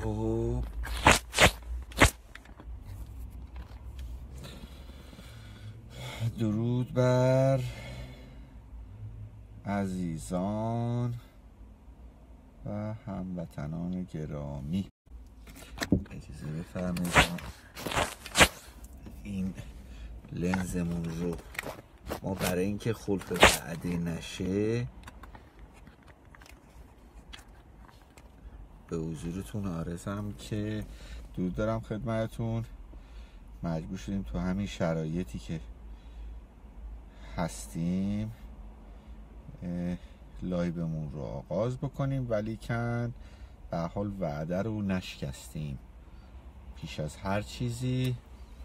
خب درود بر عزیزان و هموطنان گرامی. اجازه بفرمایید این لنزمون رو ما برای اینکه خلق وعده نشه به حضورتون عرضم که درود دارم خدمتتون. مجبور شدیم تو همین شرایطی که هستیم لایومون رو آغاز بکنیم، ولی کن به حال وعده رو نشکستیم. پیش از هر چیزی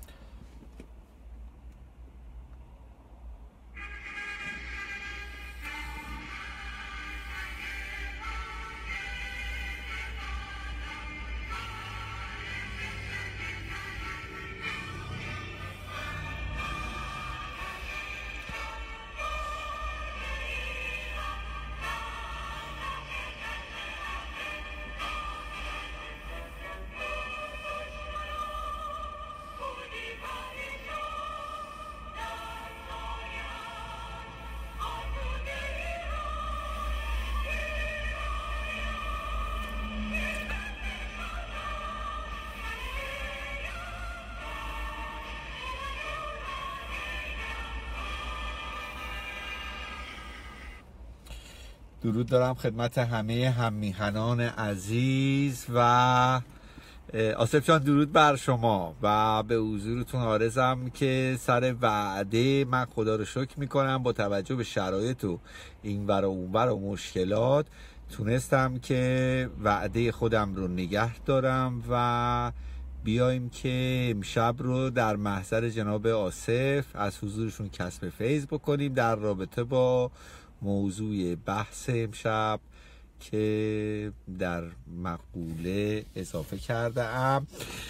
درود دارم خدمت همه هممیهنان عزیز و آصف جان درود بر شما و به حضورتون عارضم که سر وعده من خدا رو شکر میکنم با توجه به شرایط و این ور و اون ور و مشکلات تونستم که وعده خودم رو نگه دارم و بیایم که امشب رو در محضر جناب آصف از حضورشون کسب فیض بکنیم در رابطه با موضوع بحث امشب که در مقوله اضافه کرده ام.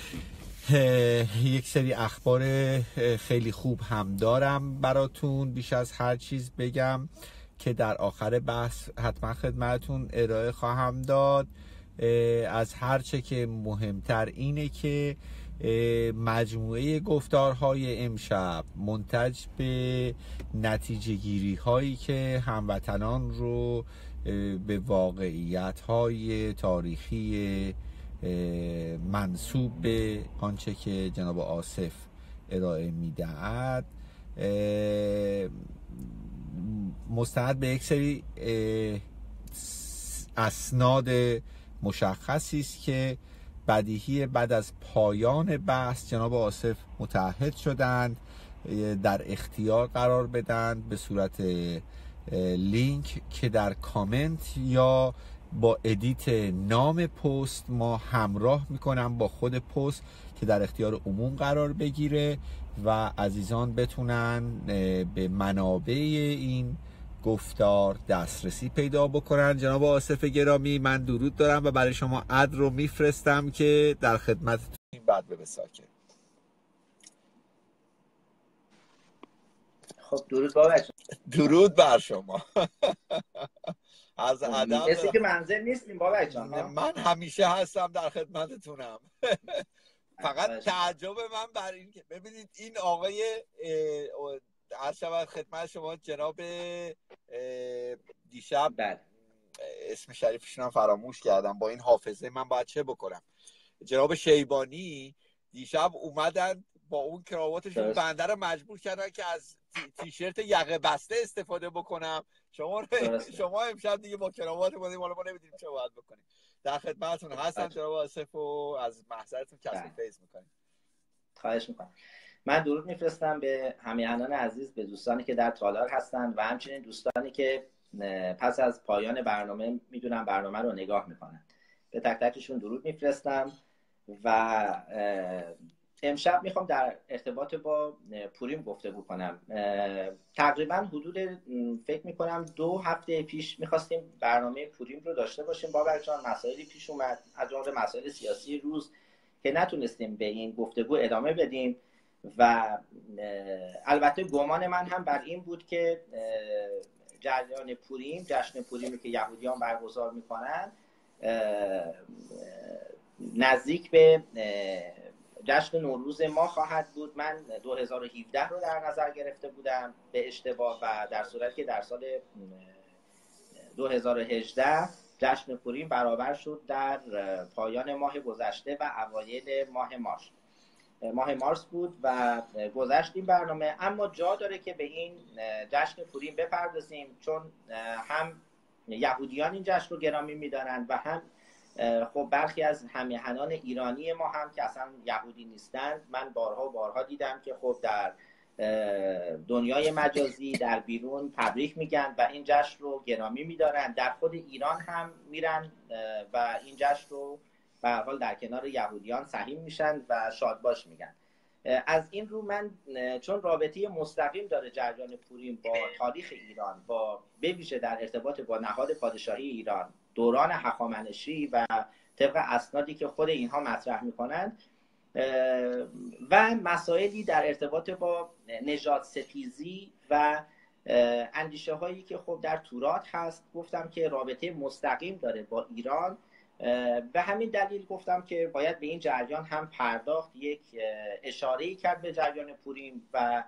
یک سری اخبار خیلی خوب هم دارم براتون. بیش از هر چیز بگم که در آخر بحث حتما خدمتون ارائه خواهم داد. از هرچه که مهمتر اینه که مجموعه گفتارهای امشب منتج به نتیجه گیری هایی که هموطنان رو به واقعیت های تاریخی منسوب به آنچه که جناب آصف ارائه میدهد مستند به یک سری اسناد مشخصی است که بدیهی بعد از پایان بحث جناب آصف متعهد شدند در اختیار قرار بدن به صورت لینک که در کامنت یا با ادیت نام پست ما همراه میکنم با خود پست که در اختیار عموم قرار بگیره و عزیزان بتونن به منابع این گفتار دسترسی پیدا بکنن. جناب آصف گرامی من درود دارم و برای شما اد رو میفرستم که در خدمتتون بعد به ساکن. خب درود بابا. درود بر شما. از ادب کسی که منزل نیستیم بابا جان. من همیشه هستم در خدمتتونم. فقط تعجب من بر این که ببینید این آقای عرض شود خدمت شما جناب دیشب اسم شریفشون هم فراموش کردم، با این حافظه من باید چه بکنم، جناب شیبانی دیشب اومدن با اون کراواتشون بنده رو مجبور کردن که از تیشرت یقه بسته استفاده بکنم. شما امشب دیگه با کراوات اومدید، ما نمیدونیم چه باید بکنیم. در خدمتتون هستم جناب آصف و از محضرتون کسب فیض میکنیم. خواهش میکنم. من درود میفرستم به همیهنان عزیز، به دوستانی که در تالار هستند و همچنین دوستانی که پس از پایان برنامه میدونم برنامه رو نگاه میکنن. به تک تکشون درود میفرستم و امشب میخوام در ارتباط با پوریم گفتگو کنم. تقریبا حدود فکر میکنم 2 هفته پیش میخواستیم برنامه پوریم رو داشته باشیم بابر جان. مسائلی پیش اومد از جمله مسائل سیاسی روز که نتونستیم به این گفتگو ادامه بدیم و البته گمان من هم بر این بود که جریان پوریم، جشن پوریمی که یهودیان برگزار میکنن نزدیک به جشن نوروز ما خواهد بود. من 2017 رو در نظر گرفته بودم به اشتباه و در صورتی که در سال 2018 جشن پوریم برابر شد در پایان ماه گذشته و اوایل ماه مارس بود و گذشت این برنامه. اما جا داره که به این جشن پوریم بپردازیم، چون هم یهودیان این جشن رو گرامی می‌دارند و هم خب برخی از هم‌میهنان ایرانی ما هم که اصلا یهودی نیستند. من بارها دیدم که خب در دنیای مجازی در بیرون تبریک میگن و این جشن رو گرامی می‌دارن. در خود ایران هم میرن و این جشن رو به هر حال در کنار یهودیان سهیم میشن و شادباش میگن. از این رو من چون رابطه مستقیم داره جریان پوریم با تاریخ ایران، با به ویژه در ارتباط با نهاد پادشاهی ایران دوران هخامنشی و طبق اسنادی که خود اینها مطرح میکنند و مسائلی در ارتباط با نژاد ستیزی و اندیشه هایی که خب در تورات هست، گفتم که رابطه مستقیم داره با ایران. به همین دلیل گفتم که باید به این جریان هم پرداخت، یک اشاره‌ای کرد به جریان پوریم و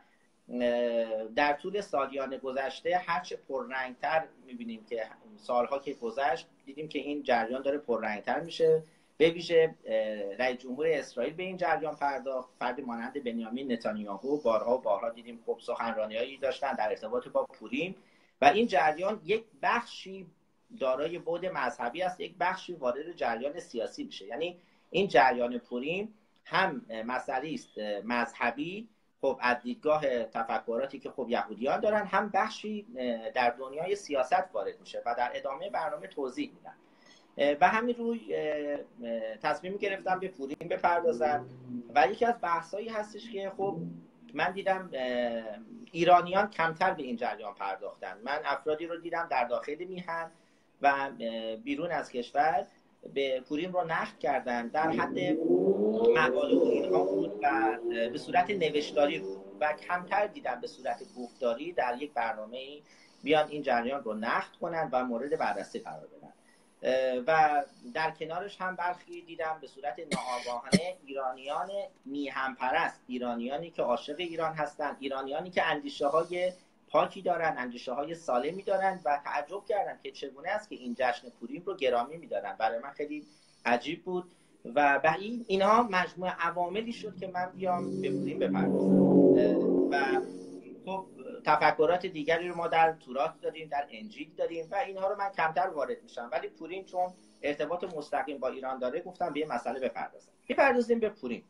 در طول سالیان گذشته هرچه پررنگتر می‌بینیم که سالها که گذشت دیدیم که این جریان داره پررنگتر میشه. به ویژه رئیس جمهور اسرائیل به این جریان پرداخت، فردی مانند بنیامین نتانیاهو بارها دیدیم خب سخنرانی‌هایی داشتن در ارتباط با پوریم و این جریان یک بخشی دارای بعد مذهبی است، یک بخشی وارد جریان سیاسی میشه. یعنی این جریان پوریم هم مسئله است مذهبی، خب از دیدگاه تفکراتی که خب یهودیان دارن، هم بخشی در دنیای سیاست وارد میشه و در ادامه برنامه توضیح میدن. و همین روی تصمیم گرفتم به پوریم بپردازم و یکی از بحثایی هستش که خب من دیدم ایرانیان کمتر به این جریان پرداختن. من افرادی رو دیدم در داخل میهن و بیرون از کشور به پوریم رو نقد کردن، در حد مقاله و اینها بود و به صورت نوشتاری بود و کمتر دیدم به صورت گفتاری در یک برنامه بیان این جریان رو نقد کنن و مورد بررسی قرار بدن. و در کنارش هم برخی دیدم به صورت ناآگاهانه ایرانیان میهن پرست، ایرانیانی که عاشق ایران هستند، ایرانیانی که اندیشه های پاکی دارن، اندیشه های سالمی دارن و تعجب کردن که چگونه است که این جشن پوریم رو گرامی میدارن. برای من خیلی عجیب بود و اینها مجموعه عواملی شد که من بیام به پوریم بپردازم. و خب تفکرات دیگری رو ما در تورات داریم، در انجیل داریم و اینها رو من کمتر وارد میشم، ولی پوریم چون ارتباط مستقیم با ایران داره گفتم به این مسئله بپردازیم به پوریم.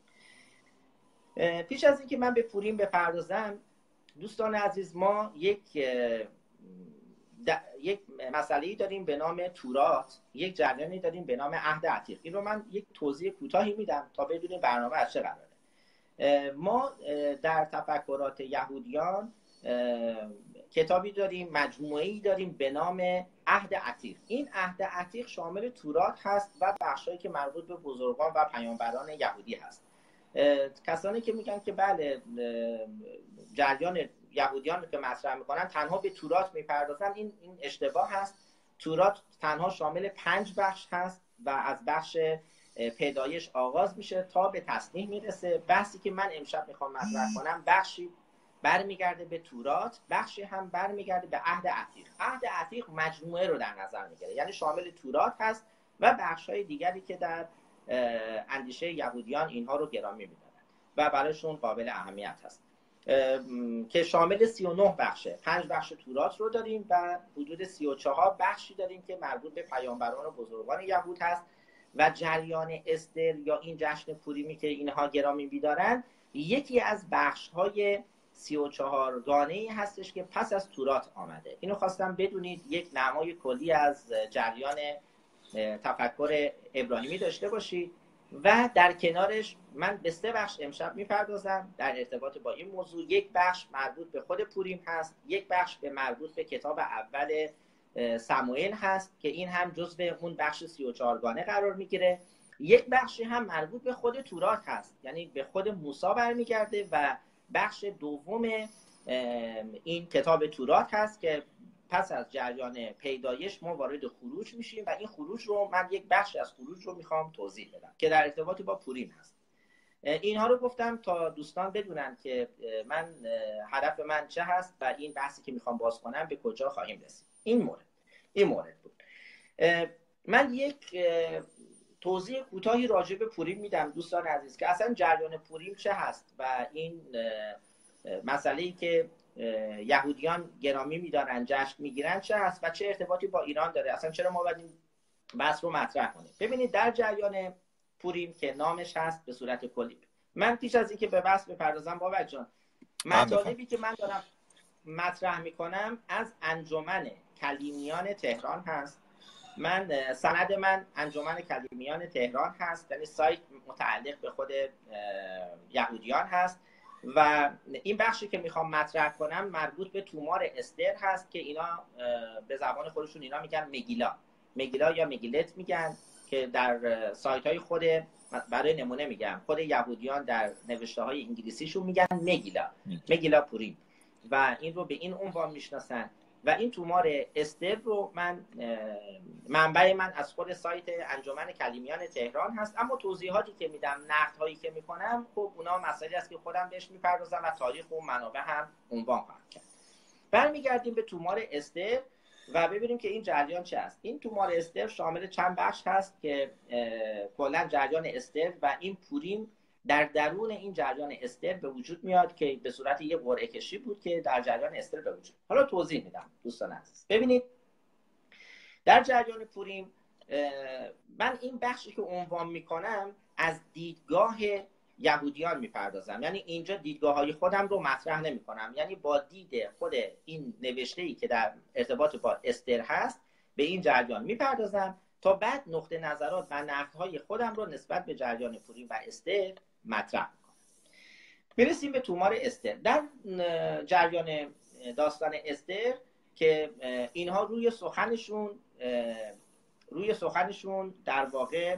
پیش از اینکه من به پوریم بپردازم دوستان عزیز، ما یک مسئله‌ای داریم به نام تورات، یک جریانی داریم به نام عهد عتیق. این رو من یک توضیح کوتاهی میدم تا بدونید برنامه از چه قراره. ما در تفکرات یهودیان کتابی داریم، مجموعه‌ای داریم به نام عهد عتیق. این عهد عتیق شامل تورات هست و بخشایی که مربوط به بزرگان و پیامبران یهودی هست. کسانی که میگن که بله جریان یهودیان که مطرح میکنن تنها به تورات میپردازن، این اشتباه هست. تورات تنها شامل 5 بخش هست و از بخش پیدایش آغاز میشه تا به تصنیح میرسه. بحثی که من امشب میخوام مطرح کنم بخشی برمیگرده به تورات، بخشی هم برمیگرده به عهد عتیق. عهد عتیق مجموعه رو در نظر میگیره، یعنی شامل تورات هست و بخش‌های دیگری که در اندیشه یهودیان اینها رو گرامی میدارن و برایشون قابل اهمیت هست که شامل 39 بخشه. 5 بخش تورات رو داریم و حدود 34 بخشی داریم که مربوط به پیامبران و بزرگان یهود هست و جریان استر یا این جشن پوریمی که اینها گرامی می‌دارن یکی از بخش‌های 34 گانه‌ای هستش که پس از تورات آمده. اینو خواستم بدونید، یک نمای کلی از جریان تفکر ابراهیمی داشته باشید و در کنارش من به 3 بخش امشب میپردازم در ارتباط با این موضوع. یک بخش مربوط به خود پوریم هست، یک بخش به مربوط به کتاب اول سموئیل هست که این هم جزو اون بخش 34 گانه قرار میگیره. یک بخشی هم مربوط به خود تورات هست، یعنی به خود موسی برمیگرده و بخش دوم این کتاب تورات هست که پس از جریان پیدایش ما وارد خروج میشیم و این خروج رو من یک بخش از خروج رو میخوام توضیح بدم که در ارتباط با پوریم هست. اینها رو گفتم تا دوستان بدونن که من هدف من چه هست و این بحثی که میخوام باز کنم به کجا خواهیم رسید. این مورد بود. من یک توضیح کوتاهی راجع به پوریم میدم دوستان عزیز که اصلا جریان پوریم چه هست و این مسئله‌ای که یهودیان گرامی میدارن، جشن میگیرن چه هست و چه ارتباطی با ایران داره، اصلا چرا ما باید این بحث رو مطرح کنیم. ببینید در جریان پوریم که نامش هست به صورت کلی، من پیش از اینکه به بحث بپردازم بابک جان، مطالبی که من دارم مطرح میکنم از انجمن کلیمیان تهران هست. سند من انجمن کلیمیان تهران هست، یعنی سایت متعلق به خود یهودیان هست و این بخشی که میخوام مطرح کنم مربوط به تومار استر هست که اینا به زبان خودشون اینا میگن مگیلا یا مگیلت میگن که در سایت های خود، برای نمونه میگم، خود یهودیان در نوشته های انگلیسیشون میگن مگیلا پوریم و این رو به این عنوان میشناسن. و این تومار استر رو منبع من از خود سایت انجمن کلیمیان تهران هست، اما توضیحاتی که میدم، نقدهایی که میکنم، خب اونا مسائلی است که خودم بهش میپردازم و تاریخ و منابع هم عنوان خواهم کرد. برمیگردیم به تومار استر و ببینیم که این جریان چه است. این تومار استر شامل چند بخش هست که کلا جریان استر و این پوریم در درون این جریان استر به وجود میاد که به صورت یک قرعه کشی بود که در جریان استر به وجود. حالا توضیح میدم دوستان عزیز. ببینید در جریان پوریم من این بخشی که عنوان میکنم از دیدگاه یهودیان میپردازم، یعنی اینجا دیدگاه های خودم رو مطرح نمی کنم، یعنی با دید خود این نوشته‌ای که در ارتباط با استر هست به این جریان میپردازم تا بعد نقطه نظرات و نقدهای خودم رو نسبت به جریان پوریم و استر مطرح میکنم. برسیم به تومار استر. در جریان داستان استر که اینها روی سخنشون در واقع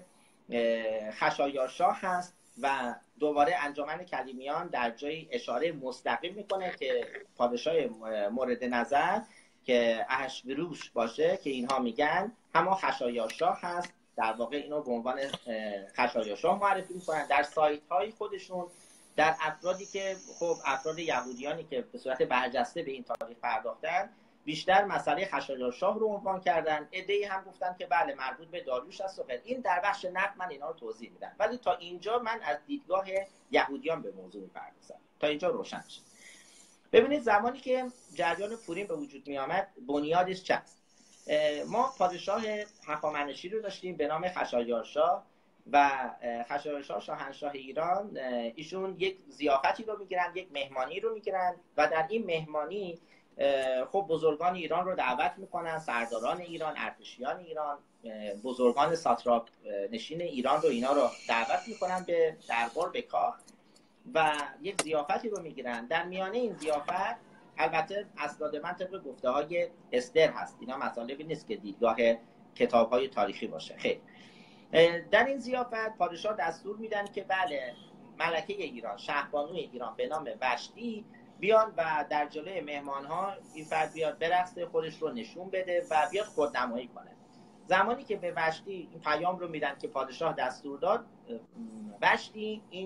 خشایارشاه هست و دوباره انجمن کلیمیان در جای اشاره مستقیم میکنه که پادشاه مورد نظر که احشوروش باشه که اینها میگن همان خشایارشاه هست. در واقع اینو به عنوان خشایارشاه معرفی میکنن در سایت های خودشون. در افرادی که خب افراد یهودیانی که به صورت برجسته به این تاریخ پرداختن بیشتر مسئله خشایارشاه رو عنوان کردن. عده‌ای هم گفتن که بله مربوط به داریوش است و این در بخش نقد من اینا رو توضیح میدم، ولی تا اینجا من از دیدگاه یهودیان به موضوع میپردازم تا اینجا روشن شد. ببینید زمانی که جریان پوریم به وجود می آمد بنیادش چه است؟ ما پادشاه هخامنشی رو داشتیم به نام خشایارشاه و خشایارشاه شاهنشاه ایران، ایشون یک ضیافتی رو میگیرن، یک مهمانی رو میگیرن و در این مهمانی خب بزرگان ایران رو دعوت میکنن، سرداران ایران، ارتشیان ایران، بزرگان ساتراپ نشین ایران رو اینا رو دعوت میکنن به دربار به کاخ و یک ضیافتی رو میگیرن. در میانه این ضیافت البته اسناد من طبق گفته های استر هست، اینا مطالبی نیست که دیدگاه کتاب های تاریخی باشه. خیر، در این ضیافت پادشاه دستور میدن که بله ملکه ایران، شهبانوی ایران به نام وشتی بیان و در جلوی مهمان ها این فرد بیاد برقصه، خودش رو نشون بده و بیاد خودنمایی کنه. زمانی که به وشتی این پیام رو میدن که پادشاه دستور داد، وشتی این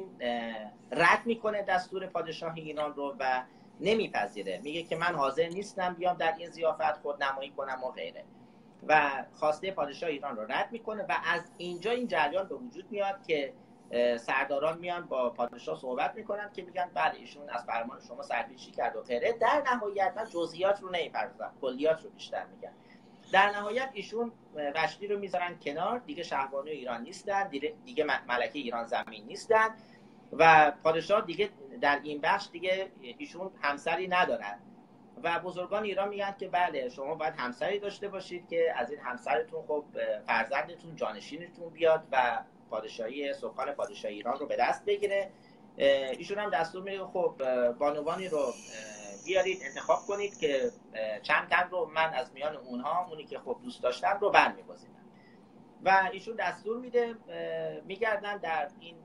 رد میکنه دستور پادشاه ایران رو و نمیپذیره، میگه که من حاضر نیستم بیام در این ضیافت خودنمایی کنم و غیره و خواسته پادشاه ایران رو رد میکنه و از اینجا این جریان به وجود میاد که سرداران میان با پادشاه صحبت میکنن که میگن بله ایشون از فرمان شما سرپیچی کرد و غیره. در نهایت من جزئیات رو نمیپردازم، کلیات رو بیشتر میگم. در نهایت ایشون وشتی رو میذارن کنار، دیگه شهبانوی ایران نیستن، دیگه ملکه ایران زمین نیستن و پادشاه دیگه در این بخش دیگه ایشون همسری ندارن و بزرگان ایران میگن که بله شما باید همسری داشته باشید که از این همسرتون خب فرزندتون جانشینتون بیاد و پادشاهی سلطان پادشاه ایران رو به دست بگیره. ایشون هم دستور میده خب بانوانی رو بیارید انتخاب کنید که چند تن رو من از میان اونها اونی که خب دوست داشتم رو برمی‌گزینم و ایشون دستور میده میگردن در این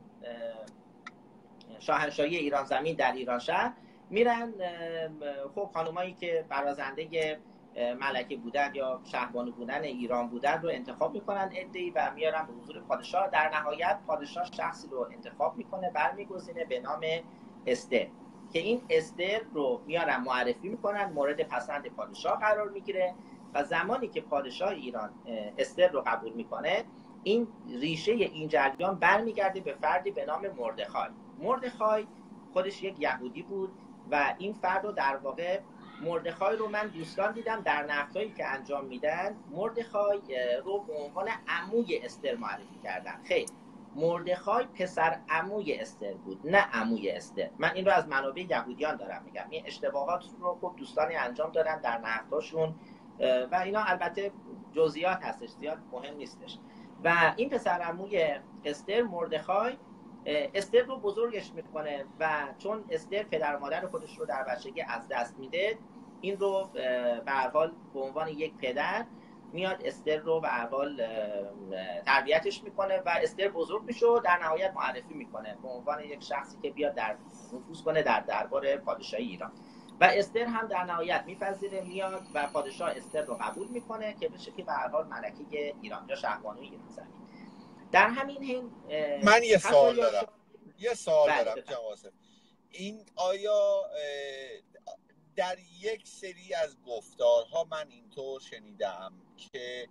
شاهنشاهی ایران زمین در ایران شهر میرن. خب خانومایی که برازنده ملکه بودن یا شهبانو بودن ایران بودن رو انتخاب میکنن عده‌ای و میارن به حضور پادشاه. در نهایت پادشاه شخصی رو انتخاب میکنه، برمیگزینه به نام استر، که این استر رو میارن معرفی میکنن، مورد پسند پادشاه قرار میگیره و زمانی که پادشاه ایران استر رو قبول میکنه، این ریشه این جریان برمیگرده به فردی به نام مردخای. مردخای خودش یک یهودی بود و این فرد رو در واقع مردخای رو من دوستان دیدم در نقدهایی که انجام میدن مردخای رو به عنوان عموی استر معرفی کردن. خیر، مردخای پسر عموی استر بود، نه عموی استر. من این رو از منابع یهودیان دارم میگم. این اشتباهات رو خب دوستانی انجام دادن در نقداشون و اینا البته جزئیات هستش، زیاد مهم نیستش. و این پسر عموی استر مردخای استر رو بزرگش میکنه و چون استر پدر و مادر خودش رو در بچگی از دست میده، این رو به هر حال به عنوان یک پدر میاد استر رو به هر حال تربیتش میکنه و استر بزرگ میشه و در نهایت معرفی میکنه به عنوان یک شخصی که بیاد در نفوذ کنه در دربار پادشاهی ایران. و استر هم در نهایت میپذیره، میاد و پادشاه استر رو قبول میکنه که بشه که به هر حال ملکه ایران یا شهبانوی ایران زمین. در همین حین من یه سوال دارم بله جناب آصف. این آیا در یک سری از گفتارها من اینطور شنیدم که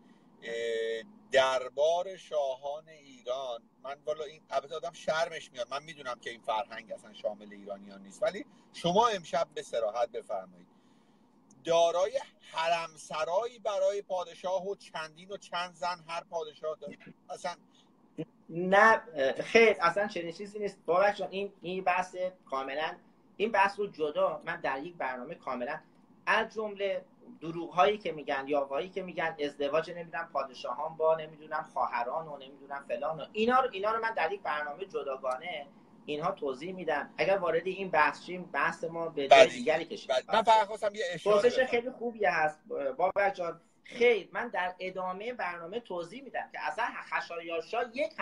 دربار شاهان ایران، من والا این البته آدم شرمش میاد، من میدونم که این فرهنگ اصلا شامل ایرانیان نیست، ولی شما امشب به صراحت بفرمایید دارای حرمسرایی برای پادشاه و چندین و چند زن هر پادشاه داره؟ اصلا نه خیر، اصلا چنین چیزی نیست بابک جان. این بحث کاملا، این بحث رو جدا من در یک برنامه کاملا، از جمله دروغ هایی که میگن یا واهایی که میگن ازدواج نمیدونم پادشاهان با نمیدونم خواهران و نمیدونم فلان و اینا رو من در یک برنامه جداگانه اینها توضیح میدم. اگر وارد این بحث شیم بحث ما به جای دیگری کشیم. من فقط خواستم یه اشاره پرسش خیلی خوبی هست بابک جان. خیر، من در ادامه برنامه توضیح میدم که اصلا خشایارشا یک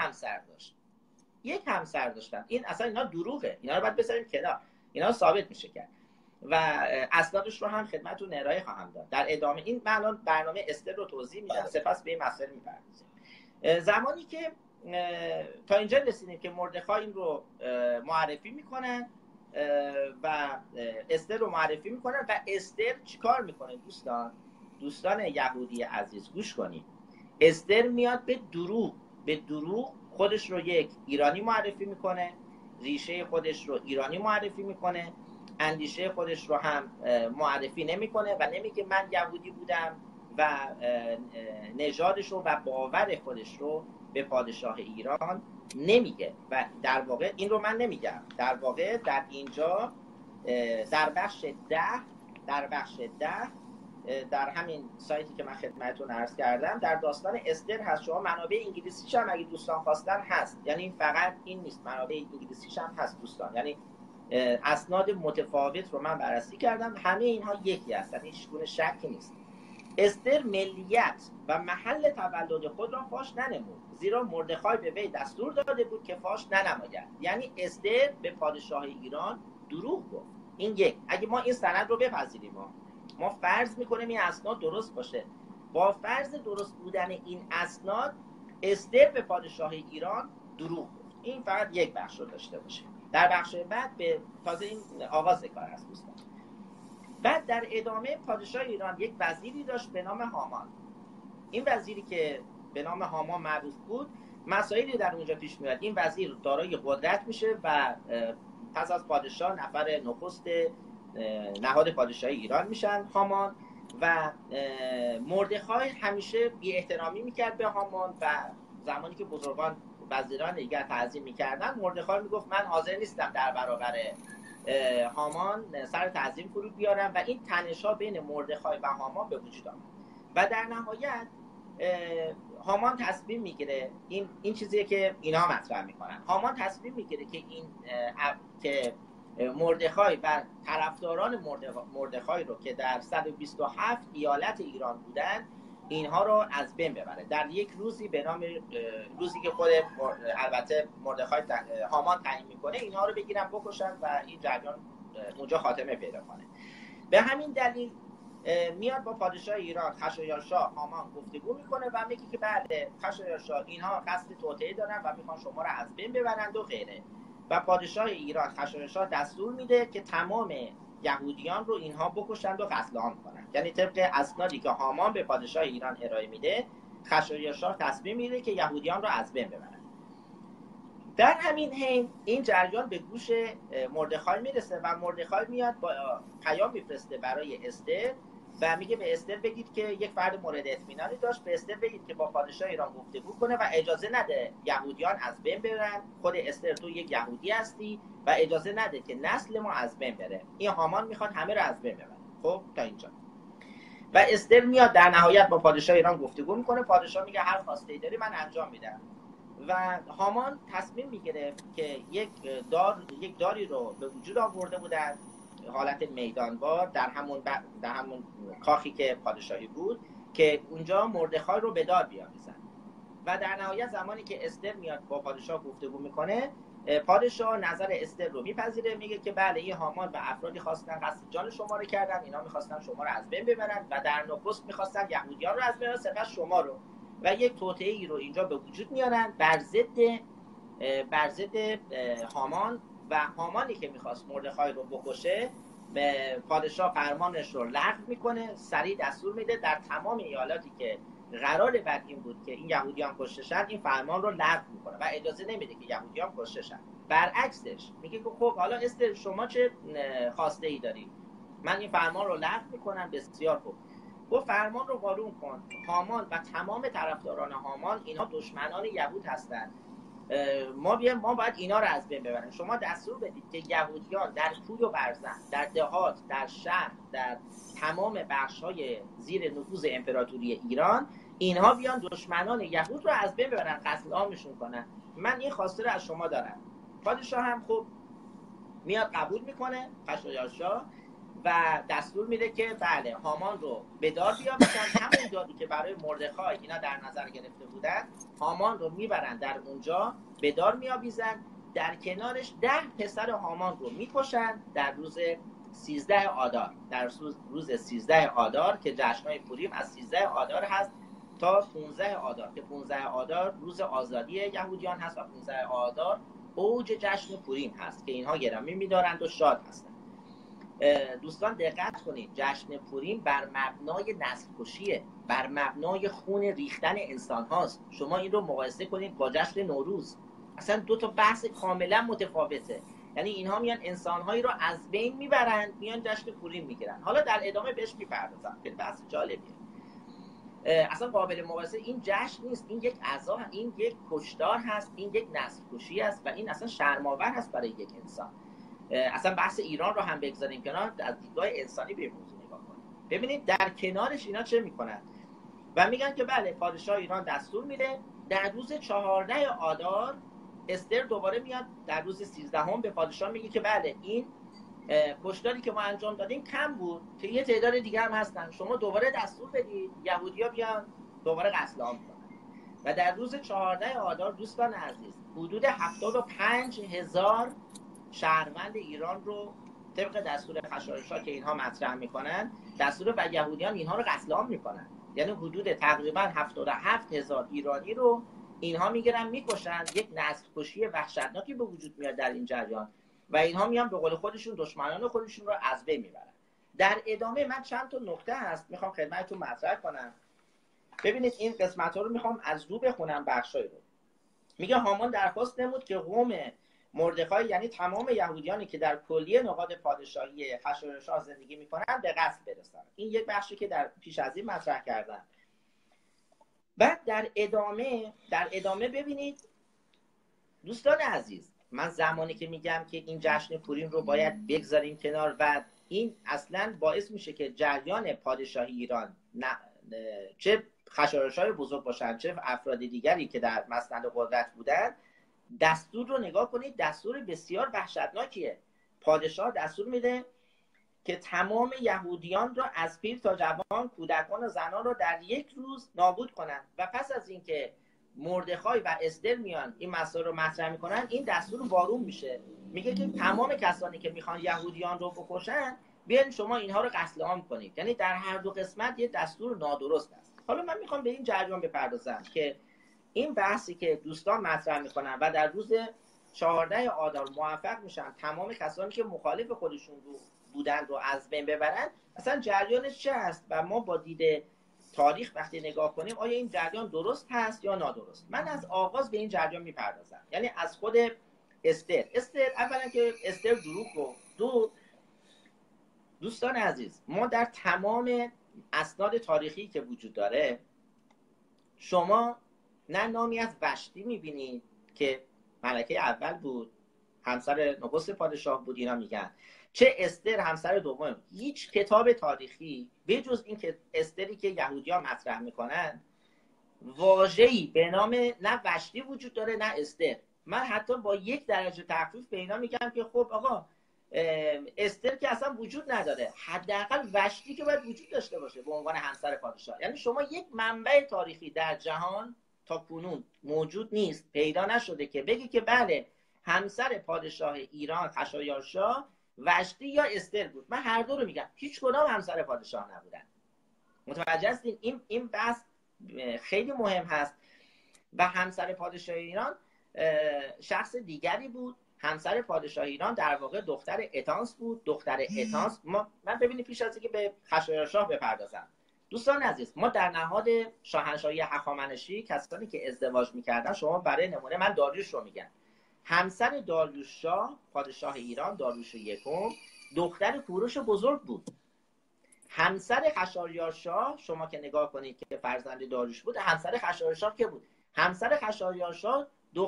همسر داشتن. این اصلا اینا دروغه، اینا رو باید بذاریم کنار، اینا رو ثابت میشه کرد و اسنادش رو هم خدمتتون ارائه خواهم داد در ادامه. این من الان برنامه استر رو توضیح میدم، سپس به این مسائل میپردازیم. زمانی که تا اینجا رسیدیم که مردخای این رو معرفی میکنن و استر رو معرفی میکنن و استر چیکار میکنه دوستان یهودی عزیز گوش کنید. استر میاد به دروغ خودش رو یک ایرانی معرفی میکنه، ریشه خودش رو ایرانی معرفی میکنه، اندیشه خودش رو هم معرفی نمیکنه و نمیگه من یهودی بودم و نژادش رو و باور خودش رو به پادشاه ایران نمیگه. و در واقع این رو من نمیگم، در واقع در اینجا در بخش 10 در همین سایتی که من خدمتتون عرض کردم در داستان استر هست. شما منابع انگلیسیش هم اگه دوستان خواستن هست، یعنی فقط این نیست، منابع انگلیسیش هم هست دوستان، یعنی اسناد متفاوت رو من بررسی کردم، همه اینها یکی هستن، هیچ گونه شکی نیست. استر ملیت و محل تولد خود را فاش ننمود، زیرا مردخای به وی دستور داده بود که فاش ننماید. یعنی استر به پادشاه ایران دروغ گفت. این یک. اگه ما این سند رو بپذیریم، ما فرض میکنیم این اسناد درست باشه، با فرض درست بودن این اسناد استر به پادشاه ایران دروغ گفت. این فقط یک بخش رو داشته باشه. در بخش بعد به تازه این آغاز کار هست دوستان. بعد در ادامه پادشاه ایران یک وزیری داشت به نام هامان. این وزیری که به نام هامان معروف بود، مسائلی در اونجا پیش میاد. این وزیر دارای قدرت میشه و پس از پادشاه نفر نخست نهاد پادشاهی ایران میشن هامان. و مردخای همیشه بی احترامی میکرد به هامان و زمانی که بزرگان وزیران دیگر تعظیم میکردن، مردخای میگفت من حاضر نیستم در برابر هامان سر تعظیم فرود بیارم و این تنش‌ها بین مردخای و هامان به وجود آمد و در نهایت هامان تصمیم میگیره، این چیزیه که اینا مطرح میکنن، هامان تصمیم میگیره که که مردخای و طرفداران مردخای رو که در 127 ایالت ایران بودن اینها رو از بین ببره در یک روزی به نام روزی که خود البته مردخای هامان تعیین میکنه، اینها رو بگیرن بکشن و این جریان اونجا خاتمه پیدا کنه. به همین دلیل میاد با پادشاه ایران خشایارشا هامان گفتگو میکنه و میگه که بله خشایارشا اینها قصد توطئه دارن و میخوان شما رو از بین ببرند و غیره. و پادشاه ایران خشایارشا دستور میده که تمام یهودیان رو اینها بکشند و قتل عام کنند. یعنی طبق اسنادی که هامان به پادشاه ایران ارائه میده، خشایارشا تصمیم میگیره که یهودیان رو از بین ببرند. در همین حین این جریان به گوش مردخای میرسه و مردخای میاد با پیام میفرسته برای استر و میگه به استر بگید که یک فرد مورد اطمینانی داشت، به استر بگید که با پادشاه ایران گفتگو کنه و اجازه نده یهودیان از بین برن. خود استر تو یک یهودی هستی و اجازه نده که نسل ما از بین بره. این هامان میخواد همه رو از بین ببره. خب تا اینجا. و استر میاد در نهایت با پادشاه ایران گفتگو میکنه. پادشاه میگه هر خواسته‌ای داری من انجام میدم. و هامان تصمیم میگیره که یک داری رو به وجود آورده بودن، حالت میدانوار، در همون کاخی که پادشاهی بود، که اونجا مردخای رو به دار بیاویزن. و در نهایت زمانی که استر میاد با پادشاه گفتگو میکنه، پادشاه نظر استر رو میپذیره، میگه که بله این هامان و افرادی خواستن قصد جان شما رو کردن، اینا میخواستن شما رو از بین ببرن و در نخست میخواستن یهودیان رو از بین ببرن، سپس شما رو، و یک توطئه‌ای رو اینجا به وجود میارن بر ضد هامان. و هامانی که میخواست مردخای رو بکشه، پادشاه فرمانش رو لغو میکنه، سریع دستور میده در تمام ایالاتی که قرار بر این بود که این یهودیان کشته شن، این فرمان رو لغو میکنه و اجازه نمیده که یهودیان کشته شن. برعکسش میگه که خب حالا استر شما چه خواسته ای داری؟ من این فرمان رو لغو میکنم. بسیار خوب. و فرمان رو قانون کن. هامان و تمام طرفداران هامان اینا دشمنان یهود هستند. ما باید اینا رو از بین ببریم. شما دستور بدید که یهودیان در کوی و برزن، در دهات، در شهر، در تمام بخش‌های زیر نفوذ امپراتوری ایران، اینها بیان دشمنان یهود رو از بین ببرن، قتل عامشون کنن. من این خواسته رو از شما دارم. پادشاه هم خب میاد قبول میکنه، خشایارشا، و دستور میده که بله هامان رو به دار بیاورن. همون داری که برای مردخای اینا در نظر گرفته بودن، هامان رو میبرن در اونجا به دار میآویزن. در کنارش 10 پسر هامان رو میکشن در روز 13 آذار. در روز 13 آذار که جشن‌های پوریم از 13 آذار هست تا 15 آذار، که 15 آذار روز آزادی یهودیان هست و 15 آذار اوج جشن پوریم هست که اینها گرامی می‌دارند و شاد هستند. دوستان دقت کنید، جشن پوریم بر مبنای نسل کشیه، بر مبنای خون ریختن انسان هاست. شما این رو مقایسه کنید با جشن نوروز، اصلا دو تا بحث کاملا متفاوته. یعنی اینها میان انسانهایی رو از بین میبرن، میان جشن پوریم میگیرن. حالا در ادامه بهش میپردازم، خیلی بحث جالبیه. اصلا قابل مقایسه این جشن نیست، این یک عزا، این یک کشتار هست، این یک نسل کشی است و این اصلا شرم‌آور هست برای یک انسان. اصلا بحث ایران رو هم بگذاریم کنار، از دیدگاه انسانی به موضوع نگاه کنیم. ببینید در کنارش اینا چه میکنن و میگن که بله پادشاه ایران دستور میده در روز 14 آذار استر دوباره میاد در روز 13 به پادشاه میگه که بله این کشتاری که ما انجام دادیم کم بود، که یه تعداد دیگه هم هستن، شما دوباره دستور بدید یهودی‌ها بیان دوباره قتل عام کنن. و در روز 14 آذار دوستان عزیز حدود 75,000 شهروند ایران رو طبق دستور خشایارشا که اینها مطرح میکنن، دستور و یهودیان اینها رو قتل عام میکنن. یعنی حدود تقریبا 77,000 ایرانی رو اینها میگیرن میکشن. یک نسل کشی وحشتناکی به وجود میاد در این جریان و اینها میان به قول خودشون دشمنان خودشون رو از بین میبرن. در ادامه من چند تا نکته هست میخوام خدمتتون مطرح کنم. ببینید این قسمت ها رو میخوام از رو بخونم، بخشای رو. میگه هامان درخواست نمود که قوم مردخای، یعنی تمام یهودیانی که در کلیه نقاط پادشاهی خشایارشا زندگی میکنن، به قتل برسن. این یک بخشی که در پیش از این مطرح کردن. بعد در ادامه ببینید دوستان عزیز، من زمانی که میگم که این جشن پوریم رو باید بگذاریم کنار و این اصلا باعث میشه که جریان پادشاهی ایران چه خشایارشای بزرگ باشن چه افراد دیگری که در مسند قدرت بودن، دستور رو نگاه کنید، دستور بسیار وحشتناکیه. پادشاه دستور میده که تمام یهودیان رو از پیر تا جوان، کودکان و زنان رو در یک روز نابود کنن. و پس از اینکه مردخای و استر میان این مسائل رو مطرح میکنن، این دستور وارون میشه. میگه که تمام کسانی که میخوان یهودیان رو بکشن بیاین شما اینها رو قتل عام کنید. یعنی در هر دو قسمت یه دستور نادرست است. حالا من میخوام به این جریان بپردازم که این بحثی که دوستان مطرح میکنن و در روز 14 آذر موفق میشن تمام کسانی که مخالف خودشون بودند رو از بین ببرن، اصلا جریانش چه است و ما با دید تاریخ وقتی نگاه کنیم آیا این جریان درست هست یا نادرست. من از آغاز به این جریان میپردازم، یعنی از خود استر. اولا که استر دروغ گفت. دوستان عزیز، ما در تمام اسناد تاریخی که وجود داره شما نه نامی از وشتی میبینید که ملکه اول بود، همسر نخست پادشاه بود اینا میگن، چه استر همسر دوم. هیچ کتاب تاریخی به جز این که استری که یهودی‌ها مطرح میکنن واژه‌ای به نام نه وشتی وجود داره نه استر. من حتی با 1 درجه تخفیف به اینا میگم که خب آقا استر که اصلا وجود نداره، حداقل وشتی که باید وجود داشته باشه به عنوان همسر پادشاه. یعنی شما یک منبع تاریخی در جهان تا کنون موجود نیست، پیدا نشده که بگی که بله همسر پادشاه ایران خشایارشا وشتی یا استر بود. من هر دو رو میگم، هیچ کدام همسر پادشاه نبودن. متوجه هستین؟ این بحث خیلی مهم هست. و همسر پادشاه ایران شخص دیگری بود. همسر پادشاه ایران در واقع دختر اتانس بود. دختر اتانس من ببینید پیش از اینکه به خشایارشاه بپردازم دوستان عزیز، ما در نهاد شاهنشاهی هخامنشی کسانی که ازدواج میکردن، شما برای نمونه من داریوش رو میگم، همسر داریوش شاه پادشاه ایران داریوش یکم دختر کوروش بزرگ بود. همسر خشایارشاه شما که نگاه کنید که فرزند داریوش بود، همسر خشایارشاه که بود؟ همسر خشایارشاه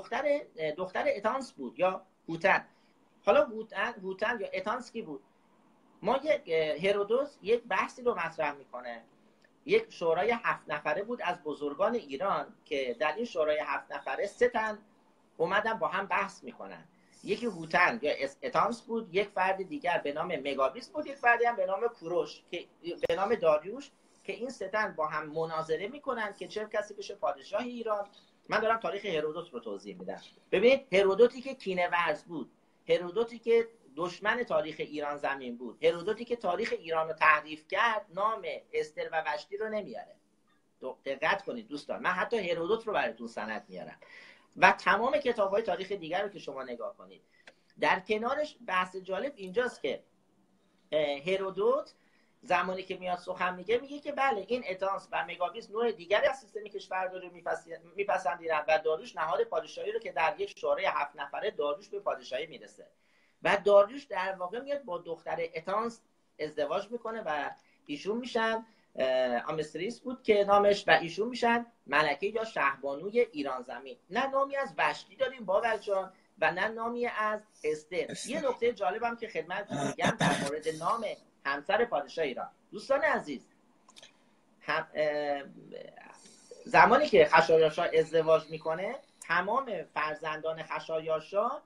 دختر اتانس بود یا هوتن. حالا هوتن یا اتانس کی بود؟ ما هرودوت یک بحثی رو مطرح میکنه، یک شورای 7 نفره بود از بزرگان ایران که در این شورای 7 نفره 3 تن اومدن با هم بحث میکنن. یکی هوتن یا اتانس بود، یک فرد دیگر به نام مگابیس بود، یک فردی هم به نام کوروش که به نام داریوش، که این 3 تن با هم مناظره میکنن که چه کسی بشه پادشاه ایران. من دارم تاریخ هرودوت رو توضیح میدم. ببینید هرودوتی که کینه ورز بود، هرودوتی که دشمن تاریخ ایران زمین بود، هرودوتی که تاریخ ایران رو تحریف کرد، نام استر و وشتی رو نمیاره. دقت کنید دوستان، من حتی هرودوت رو براتون سند میارم و تمام کتاب‌های تاریخ دیگر رو که شما نگاه کنید. در کنارش بحث جالب اینجاست که هرودوت زمانی که میاد سخن میگه که بله این اتانس و مگابیس نوع دیگری از سیستم کشورداری رو میپسندیدن و داریوش نهاد پادشاهی رو که در یک شورای 7 نفره داریوش به پادشاهی میرسه و داریوش در واقع میاد با دختر اتانس ازدواج میکنه و ایشون میشن آمستریس بود که نامش، و ایشون میشن ملکه یا شهبانوی ایران زمین. نه نامی از وشتی داریم بابر جان و نه نامی از استر. یه نکته جالبم که خدمتتون میگم در مورد نام همسر پادشاه ایران. دوستان عزیز، زمانی که خشایارشاه ازدواج میکنه تمام فرزندان خشایارشاه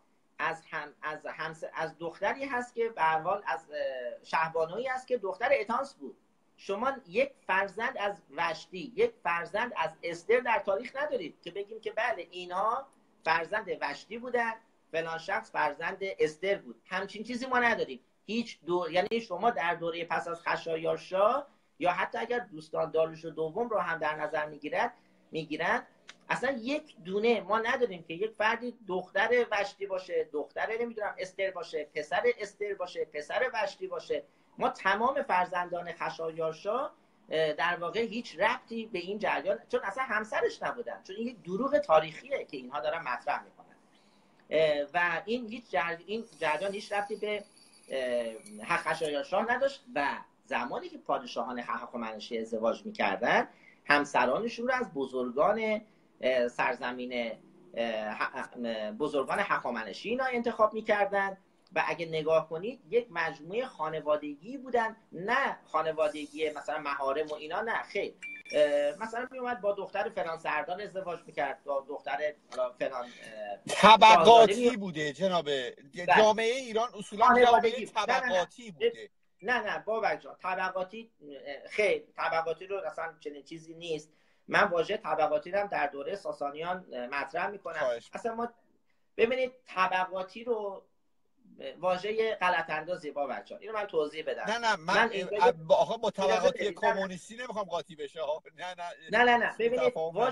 از دختری هست که به هر حال از شهبانویی هست که دختر اتانس بود. شما یک فرزند از وشتی، یک فرزند از استر در تاریخ ندارید که بگیم که بله اینها فرزند وشتی بودن، فلان شخص فرزند استر بود. همچین چیزی ما نداریم. یعنی شما در دوره پس از خشایارشاه یا حتی اگر دوستان داریوش دوم رو هم در نظر میگیرن اصلا یک دونه ما نداریم که یک فردی دختر وشتی باشه، دختر نمیدونم استر باشه، پسر استر باشه، پسر وشتی باشه. ما تمام فرزندان خشایارشاه در واقع هیچ ربطی به این جریان، چون اصلا همسرش نبودن، چون این یک دروغ تاریخیه که اینها دارن مطرح میکنن و این جریان هیچ ربطی به خشایارشاه نداشت. و زمانی که پادشاهان هخامنشی ازدواج میکردن همسرانشون رو از بزرگان سرزمین بزرگان هخامنشی اینا انتخاب میکردن و اگه نگاه کنید یک مجموعه خانوادگی بودن، نه خانوادگی مثلا محارم و اینا، نه خیر. مثلا میومد با دختر فلان سردار ازدواج میکرد، با دختر فلان طبقاتی بوده جناب. جامعه ایران اصولا جامعه طبقاتی بوده. نه بابک جان، طبقاتی خیر، طبقاتی رو اصلا چنین چیزی نیست. من واژه طبقاتی رو هم در دوره ساسانیان مطرح میکنم. اصلا ما ببینید طبقاتی رو واژه غلط اندازی بابک جان. اینو من توضیح بدم. نه من آخه با طبقاتی کمونیستی نمیخوام قاطی بشه. نه ببینید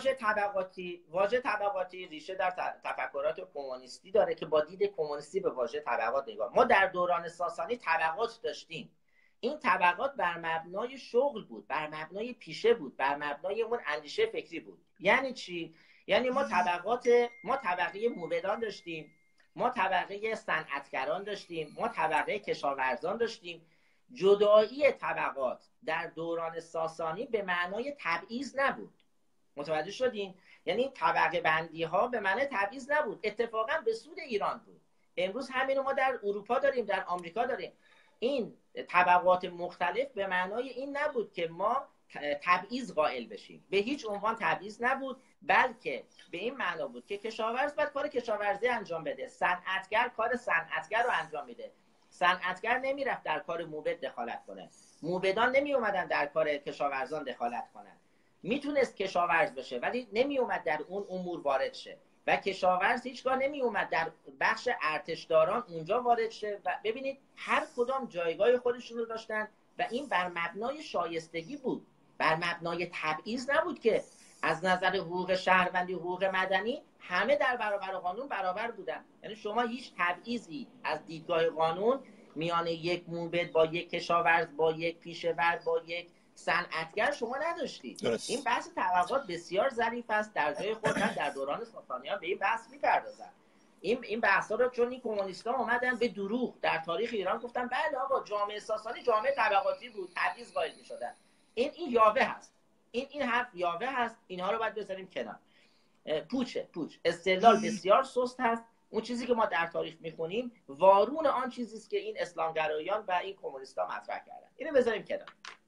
واژه طبقاتی ریشه در تفکرات کمونیستی داره که با دید کمونیستی به واژه طبقات نگاه. ما در دوران ساسانی طبقات داشتیم. این طبقات بر مبنای شغل بود، بر مبنای پیشه بود، بر مبنای اون اندیشه فکری بود. یعنی چی؟ یعنی ما طبقه موبدان داشتیم، ما طبقه صنعتگران داشتیم، ما طبقه کشاورزان داشتیم. جدایی طبقات در دوران ساسانی به معنای تبعیض نبود. متوجه شدین؟ یعنی طبقه بندی ها به معنای تبعیض نبود، اتفاقا به سود ایران بود. امروز همینو ما در اروپا داریم، در آمریکا داریم. این طبقات مختلف به معنای این نبود که ما تبعیض قائل بشیم، به هیچ عنوان تبعیض نبود، بلکه به این معنا بود که کشاورز باید کار کشاورزی انجام بده، صنعتگر کار صنعتگر رو انجام میده. صنعتگر نمیرفت در کار موبد دخالت کنه، موبدان نمی اومدن در کار کشاورزان دخالت کنن. میتونست کشاورز بشه ولی نمی اومد در اون امور وارد شه، و کشاورز هیچگاه نمی اومد در بخش ارتشداران اونجا وارد شه. و ببینید هر کدام جایگاه خودشون رو داشتن و این بر مبنای شایستگی بود، بر مبنای تبعیض نبود که از نظر حقوق شهروندی، حقوق مدنی همه در برابر قانون برابر بودن. یعنی شما هیچ تبعیضی از دیدگاه قانون میان یک موبد با یک کشاورز، با یک پیشه‌ور، با یک صنعتگر شما نداشتید. این بحث طبقات بسیار ظریف است، در جای خود من در دوران ساسانیان به این بحث می‌پردازم. این بحثا رو چون این کمونیست‌ها اومدن به دروغ در تاریخ ایران گفتن بله آقا جامعه ساسانی جامعه طبقاتی بود، تبعیض قائل می‌شدن. این یاوه هست. این حرف یاوه هست. اینها رو باید بذاریم کنار. پوچ استدلال بسیار سست هست. اون چیزی که ما در تاریخ میخونیم وارون آن چیزی است که این اسلامگرایان و این کمونیست‌ها مطرح کردن. اینو بذاریم کنار.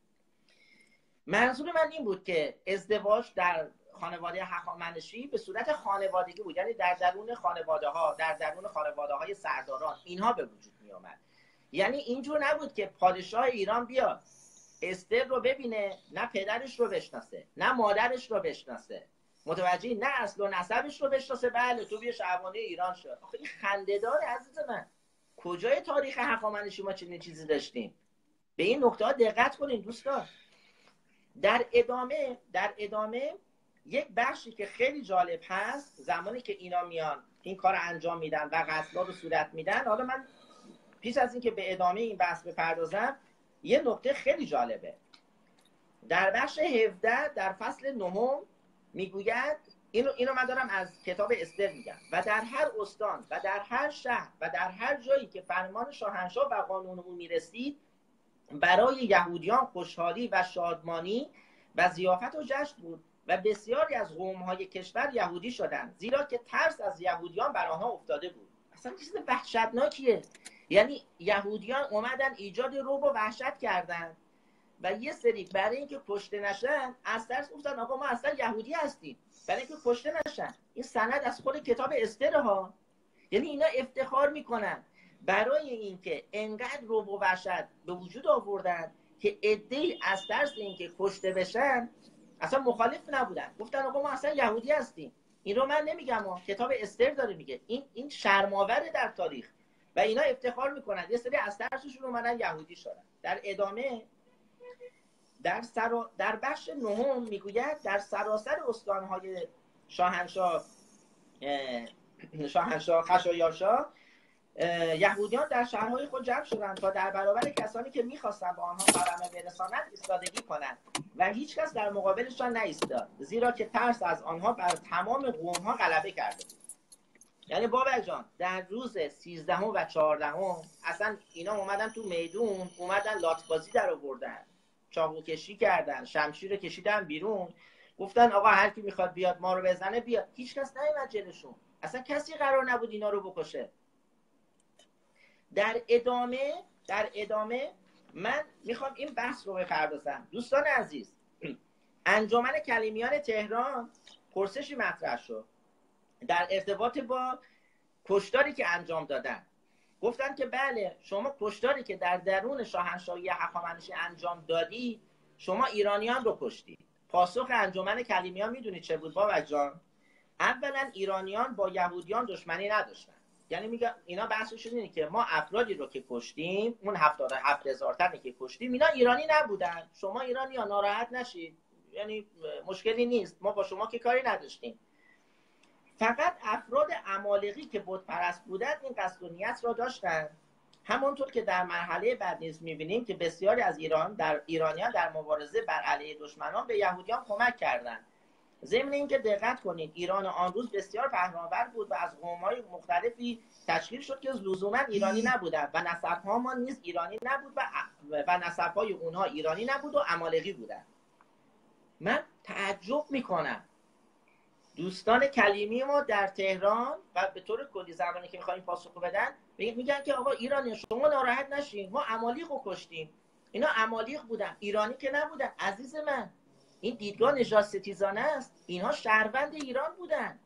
منظور من این بود که ازدواج در خانواده هخامنشی به صورت خانوادگی بود، یعنی در درون خانواده‌ها، در درون خانواده‌های سرداران اینها به وجود می آمد. یعنی اینجور نبود که پادشاه ایران بیاد استر رو ببینه، نه پدرش رو بشناسه، نه مادرش رو بشناسه، متوجهی؟ نه اصل و نسبش رو بشناسه. بله تو بیا شهوانه ایران شد. آخه این خنده‌دار عزیز من. کجای تاریخ هخامنشی ما چنین چیزی داشتیم؟ به این نکته ها دقت کنین دوستان. در ادامه یک بخشی که خیلی جالب هست، زمانی که اینا میان این کار انجام میدن و قتل‌ها رو صورت میدن. حالا من پیش از این که به ادامه این بحث بپردازم یه نکته خیلی جالبه. در بخش 17 در فصل 9 میگوید، اینو من دارم از کتاب استر میگم، و در هر استان و در هر شهر و در هر جایی که فرمان شاهنشاه و قانون او میرسید برای یهودیان خوشحالی و شادمانی و ضیافت و جشن بود و بسیاری از قوم‌های کشور یهودی شدند، زیرا که ترس از یهودیان بر آنها افتاده بود. اصلا چیز وحشتناکیه. یعنی یهودیان اومدن ایجاد رعب و وحشت کردن و یه سری برای اینکه کشته نشن از ترس گفتن آقا ما اصلا یهودی هستیم، برای اینکه کشته نشن. این سند از خود کتاب استر ها. یعنی اینا افتخار میکنن برای اینکه انقدر رعب و وحشت به وجود آوردن که عده‌ای از ترس اینکه کشته بشن اصلا مخالف نبودن، گفتن آقا ما اصلا یهودی هستیم. این رو من نمیگم، کتاب استر داره میگه. این شرم‌آوره در تاریخ و اینا افتخار میکنن یه سری از ترسشون اومدن یهودی شدن. در ادامه در بخش 9 میگوید در سراسر استانهای شاهنشاه خشایارشا یهودیان در شهرهای خود جمع شدند تا در برابر کسانی که میخواستند با آنها خرمه برسانند ایستادگی کنند و هیچ کس در مقابلشان نایستاد، زیرا که ترس از آنها بر تمام قومها غلبه کرده بود. یعنی بابک جان در روز 13 و 14 اصلا اینا اومدن تو میدون، اومدن لاتبازی در آوردن، چاقو کشی کردن، شمشیر رو کشیدن بیرون، گفتن آقا هر کی میخواد بیاد ما رو بزنه بیاد. هیچ کس نیومد جلوشون، اصلا کسی قرار نبود اینا رو بکشه. در ادامه من میخوام این بحث رو بپردازم. دوستان عزیز، انجمن کلیمیان تهران پرسشی مطرح شد در ارتباط با کشتاری که انجام دادن. گفتن که بله شما کشتاری که در درون شاهنشاهی هخامنشی انجام دادی شما ایرانیان رو کشتی. پاسخ انجمن کلیمیان میدونید چه بود بابک جان؟ اولا ایرانیان با یهودیان دشمنی نداشتن. یعنی میگن اینا بحثشون اینه که ما افرادی رو که کشتیم، اون 77,000 تنی که کشتیم اینا ایرانی نبودن، شما ایرانی ها ناراحت نشید، یعنی مشکلی نیست، ما با شما که کاری نداشتیم. فقط افراد عمالقی که بت پرست بودن این قصد و نیت را داشتن. همونطور که در مرحله بعد نیز می‌بینیم که بسیاری از ایرانیان در مبارزه بر علیه دشمنان به یهودیان کمک کردند. ضمن اینکه دقت کنید ایران آن روز بسیار پهناور بود و از قوم‌های مختلفی تشکیل شد که لزوما ایرانی نبودند و نسب‌ها ما نیز ایرانی نبود و نسب‌های اونها ایرانی نبود و عمالقی بودند. من تعجب میکنم دوستان کلیمی ما در تهران و به طور کلی زمانی که میخوایم پاسخ بدن میگن که آقا ایرانی شما ناراحت نشین، ما عمالیق رو کشتیم، اینا عمالیق بودن ایرانی که نبودن. عزیز من این دیدگاه نژاد ستیزانه است، اینها شهروند ایران بودن.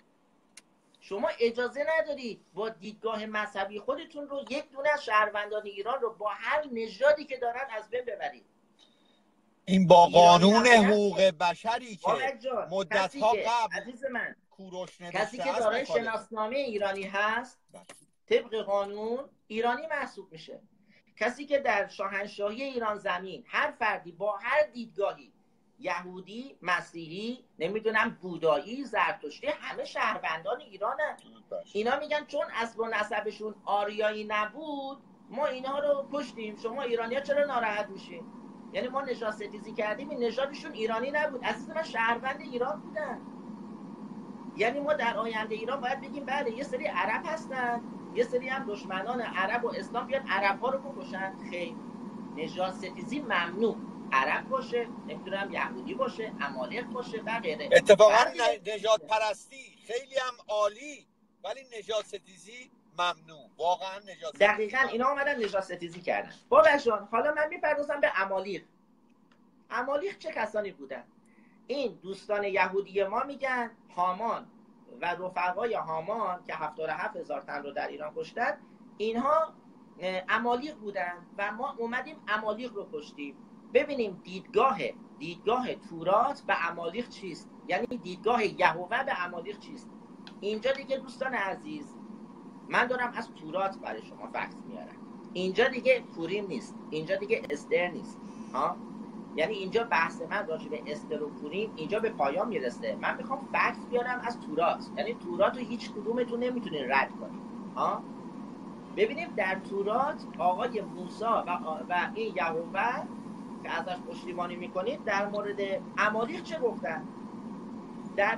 شما اجازه ندارید با دیدگاه مذهبی خودتون رو یک دونه از شهروندان ایران رو با هر نژادی که دارن از بین ببرید. این با قانون حقوق بشری که مدت‌ها قبل عزیز من کوروش کسی که دارای شناسنامه ایرانی هست طبق قانون ایرانی محسوب میشه. کسی که در شاهنشاهی ایران زمین هر فردی با هر دیدگاهی، یهودی، مسیحی، نمیدونم بودایی، زرتشتی، همه شهروندان ایرانن. اینا میگن چون اصل و نسبشون آریایی نبود ما اینها رو کشتیم، شما ایرانی‌ها چرا ناراحت میشین؟ یعنی ما نژاد ستیزی کردیم، این نژادشون ایرانی نبود. عزیز من شهروند ایران بودن. یعنی ما در آینده ایران باید بگیم بله یه سری عرب هستن، یه سری هم دشمنان عرب و اسلام بیان عرب‌ها رو بکشن. خیر، نژاد ستیزی ممنوع، عرب باشه، نمیدونم یهودی باشه، عمالق باشه و غیره. اتفاقا نژاد پرستی خیلی هم عالی ولی نژاد ستیزی ممنوع. واقعا نژاد ستیزی دقیقاً اینا اومدن نژاد ستیزی کردن. بابک جان حالا من میپردازم به عمالق. عمالق چه کسانی بودن؟ این دوستان یهودی ما میگن هامان و رفقای هامان که 77,000 تن رو در ایران کشتن، اینها عمالق بودن و ما اومدیم عمالق رو کشتیم. ببینیم دیدگاه تورات به عمالق چیست، یعنی دیدگاه یهوه به عمالق چیست. اینجا دیگه دوستان عزیز من دارم از تورات برای شما فکت میارم. اینجا دیگه پوریم نیست، اینجا دیگه استر نیست یعنی اینجا بحث من راجع به استر و پوریم اینجا به پایان میرسه. من میخوام فکت بیارم از تورات، یعنی تورات رو هیچ کدومتون نمیتونین رد کنید. ببینیم در تورات آقای موسی و این یهوه که ازش پشتیبانی میکنید در مورد عمالق چه گفتن؟ در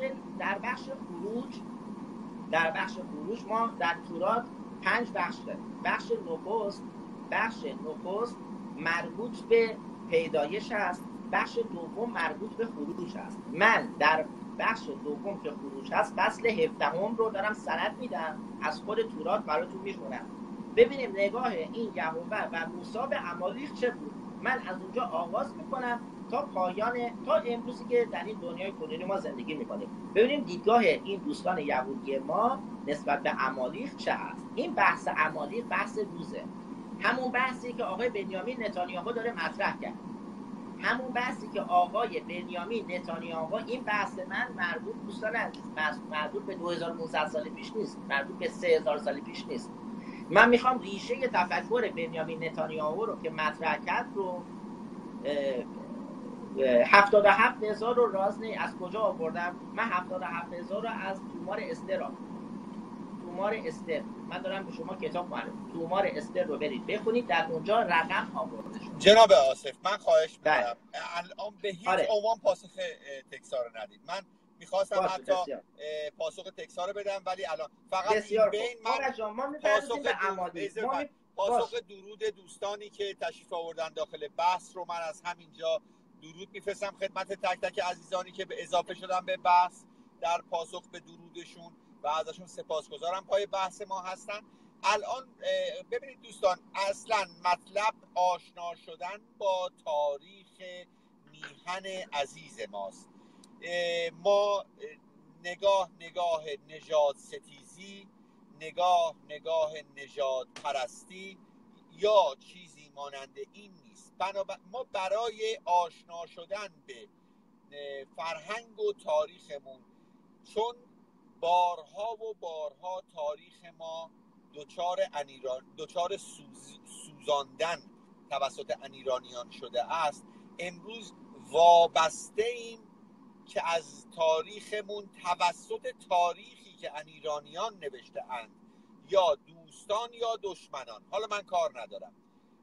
بخش خروج ما در تورات 5 بخش داریم. بخش نخست مربوط به پیدایش هست، بخش دوم مربوط به خروج هست. من در بخش دوم که خروج هست فصل 17 رو دارم سند میدم، از خود تورات براتون میخونم. ببینیم نگاه این یهوه و موسی به عمالق چه بود. من از اونجا آغاز میکنم تا پایان، تا امروزی که در این دنیای کنونی ما زندگی میکنیم. ببینیم دیدگاه این دوستان یهودی ما نسبت به عمالق چه هست. این بحث عمالق بحث روزه، همون بحثی که آقای بنیامین نتانیاهو داره مطرح کرد، همون بحثی که آقای بنیامین نتانیاهو، این بحث من مربوط دوستان عزیز مربوط به 2500 سال پیش نیست، مربوط به 3000 سال پیش نیست. من میخوام ریشه تفکر بنیامین نتانیاهو رو که مطرح کرد رو 77,000 رو رازنی از کجا آوردم؟ من 77,000 رو از تومار استر من دارم به شما کتاب معرفی تومار استر رو برید بخونید، در اونجا رقم آورده شده. جناب آصف من خواهش می‌کنم الان به هیچ عنوان پاسخ تکسار رو ندید. من می‌خواستم حتی پاسخ تکسار رو بدم ولی الان فقط این بین من پاسخ درود دوستانی که تشریف آوردن داخل بحث رو من از همینجا درود میفرستم خدمت تک تک عزیزانی که به اضافه شدن به بحث در پاسخ به درودشون و ازشون سپاسگزارم پای بحث ما هستن. الان ببینید دوستان، اصلا مطلب آشنا شدن با تاریخ میهن عزیز ماست. ما نگاه نژاد ستیزی، نگاه نژاد پرستی یا چیزی مانند این نیست. ما برای آشنا شدن به فرهنگ و تاریخمون، چون بارها و بارها تاریخ ما دچار سوزاندن توسط انیرانیان شده است. امروز وابسته ایم که از تاریخمون توسط تاریخی که انیرانیان نوشته اند، یا دوستان یا دشمنان، حالا من کار ندارم،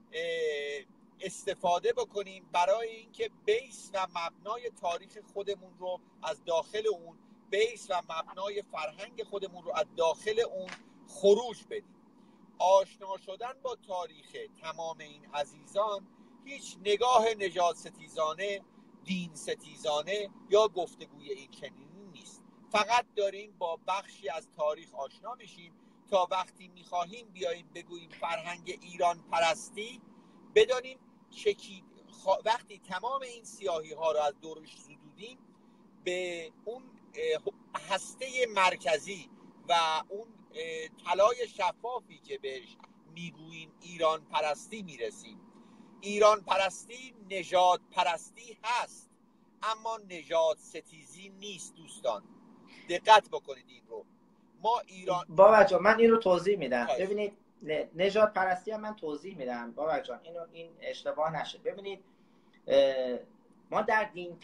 استفاده بکنیم برای اینکه بیس و مبنای تاریخ خودمون رو از داخل اون، بیس و مبنای فرهنگ خودمون رو از داخل اون خروج بدیم. آشنا شدن با تاریخ تمام این عزیزان هیچ نگاه نژاد ستیزانه، دین ستیزانه یا گفتگوی این چنینی نیست. فقط داریم با بخشی از تاریخ آشنا میشیم تا وقتی میخواهیم بیاییم بگوییم فرهنگ ایران پرستی، بدانیم وقتی تمام این سیاهی ها رو از دورش زدودیم، به اون هسته مرکزی و اون طلای شفافی که بهش میگوییم ایران پرستی میرسیم. ایران پرستی نژاد پرستی هست، اما نژاد ستیزی نیست. دوستان دقت بکنید این رو. ما ایران بابا جان من این رو توضیح میدم. ببینید نژاد پرستی هم من توضیح میدم بابا جان، این اشتباه نشه. ببینید ما در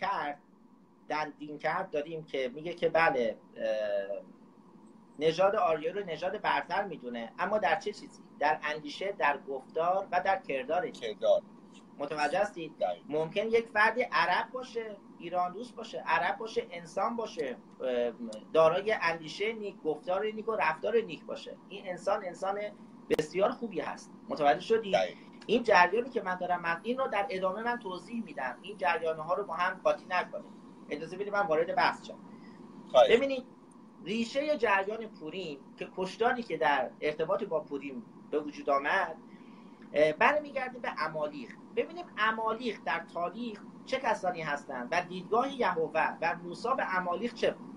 دینکرد داریم که میگه که بله نژاد آریایی رو نژاد برتر میدونه، اما در چه چیزی؟ در اندیشه، در گفتار و در کردار. متوجه هستید؟ ممکن یک فردی عرب باشه، ایران دوست باشه، عرب باشه، انسان باشه، دارای اندیشه نیک، گفتار نیک و رفتار نیک باشه. این انسان بسیار خوبی هست. متوجه شدید؟ این جریانی که من دارم این رو در ادامه من توضیح میدم. این جریان‌ها رو با هم قاطی نکنید. اجازه بدید من وارد بحث شم. ببینید ریشه جریان پوریم که کشتاری که در ارتباط با پوریم به وجود آمد برمیگردیم به عمالیق. ببینیم عمالیق در تاریخ چه کسانی هستند و دیدگاه یهوه و موسی به عمالیق چه بود.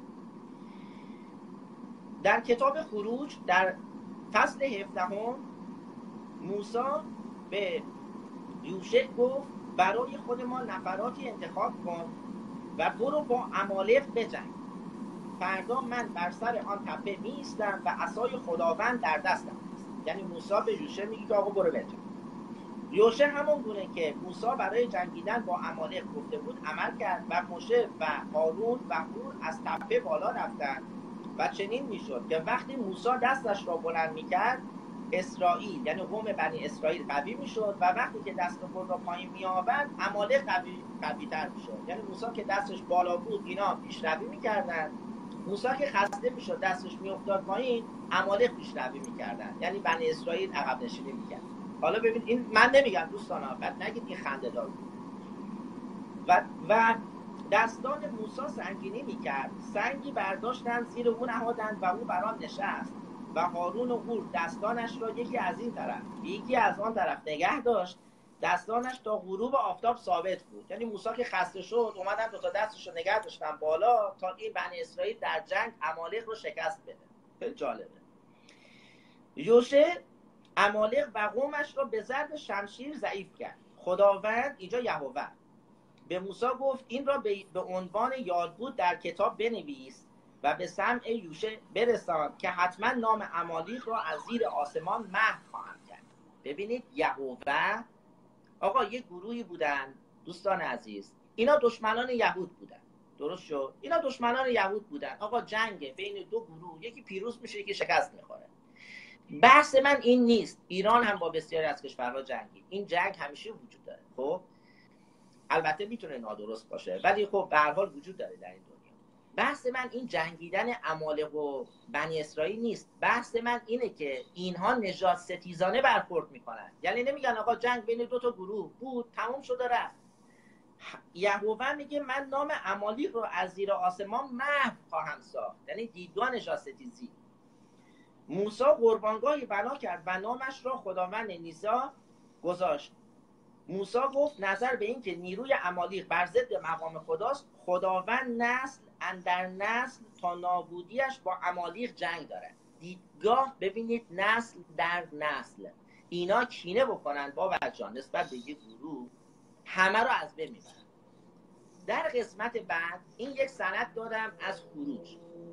در کتاب خروج در فصل 17 موسی به یوشع گفت برای خود ما نفراتی انتخاب کن و برو با عمالیق بجنگ. فردا من بر سر آن تپه می‌ایستم و عصای خداوند در دستم است. یعنی موسی به یوشع میگه که آقا برو بجنگ. یوشع همون گونه که موسی برای جنگیدن با عمالیق گفته بود عمل کرد و موشه و هارون و هور از تپه بالا رفتند و چنین میشد که وقتی موسی دستش را بلند میکرد اسرائیل، یعنی قوم بنی اسرائیل قوی میشد و وقتی که دست خود را پایین میآورد عمالیق قوی‌تر میشد. یعنی موسی که دستش بالا بود اینا پیشروی میکردند، موسی که خسته میشد دستش میافتاد پایین عمالیق پیشروی میکردند، یعنی بنی اسرائیل عقب نشینی میکرد. حالا ببین این من نمیگم دوستان، بعد نگید این خنده‌دار بود. و دستان موسی سنگینی میکرد، سنگی برداشتند زیر او نهادند و او بر آن نشست و هارون و هور دستانش را یکی از این طرف یکی از آن طرف نگه داشت، دستانش تا غروب آفتاب ثابت بود. یعنی موسی که خسته شد اومدن دو تا دستش رو نگه داشتن بالا تا این بنی اسرائیل در جنگ عمالیق رو شکست بده. خیلی جالبه. یوشع عمالیق و قومش را به ضرب شمشیر ضعیف کرد. خداوند، اینجا یهوه، به موسی گفت این را به عنوان یادبود در کتاب بنویس و به سمع یوشع برسان که حتما نام عمالیق را از زیر آسمان محو خواهم کرد. ببینید یهوه، آقا یک گروهی بودن دوستان عزیز، اینا دشمنان یهود بودن. درست شد؟ اینا دشمنان یهود بودن. آقا جنگ بین دو گروه، یکی پیروز میشه یکی شکست میخوره. بحث من این نیست. ایران هم با بسیاری از کشورها جنگید. این جنگ همیشه وجود داره. خب البته میتونه نادرست باشه ولی خب به هر حال وجود داره در این دنیا. بحث من این جنگیدن عمالق و بنی اسرائیل نیست. بحث من اینه که اینها نژاد ستیزانه برخورد میکنن. یعنی نمیگن آقا جنگ بین دو تا گروه بود تموم شده رفت. یهوه میگه من نام عمالیق رو از زیر آسمان محو خواهم ساخت. یعنی دیدگاه نژاد ستیزی. موسی قربانگاهی بنا کرد و نامش را خداوند نیسا گذاشت. موسی گفت نظر به این که نیروی عمالیق بر ضد مقام خداست، خداوند نسل اندر نسل تا نابودیش با عمالیق جنگ دارد. دیدگاه ببینید، نسل در نسل. اینا کینه بکنن بابا جان نسبت به یک گروه، همه رو از بین میبرن. در قسمت بعد این یک سند دادم از خروج.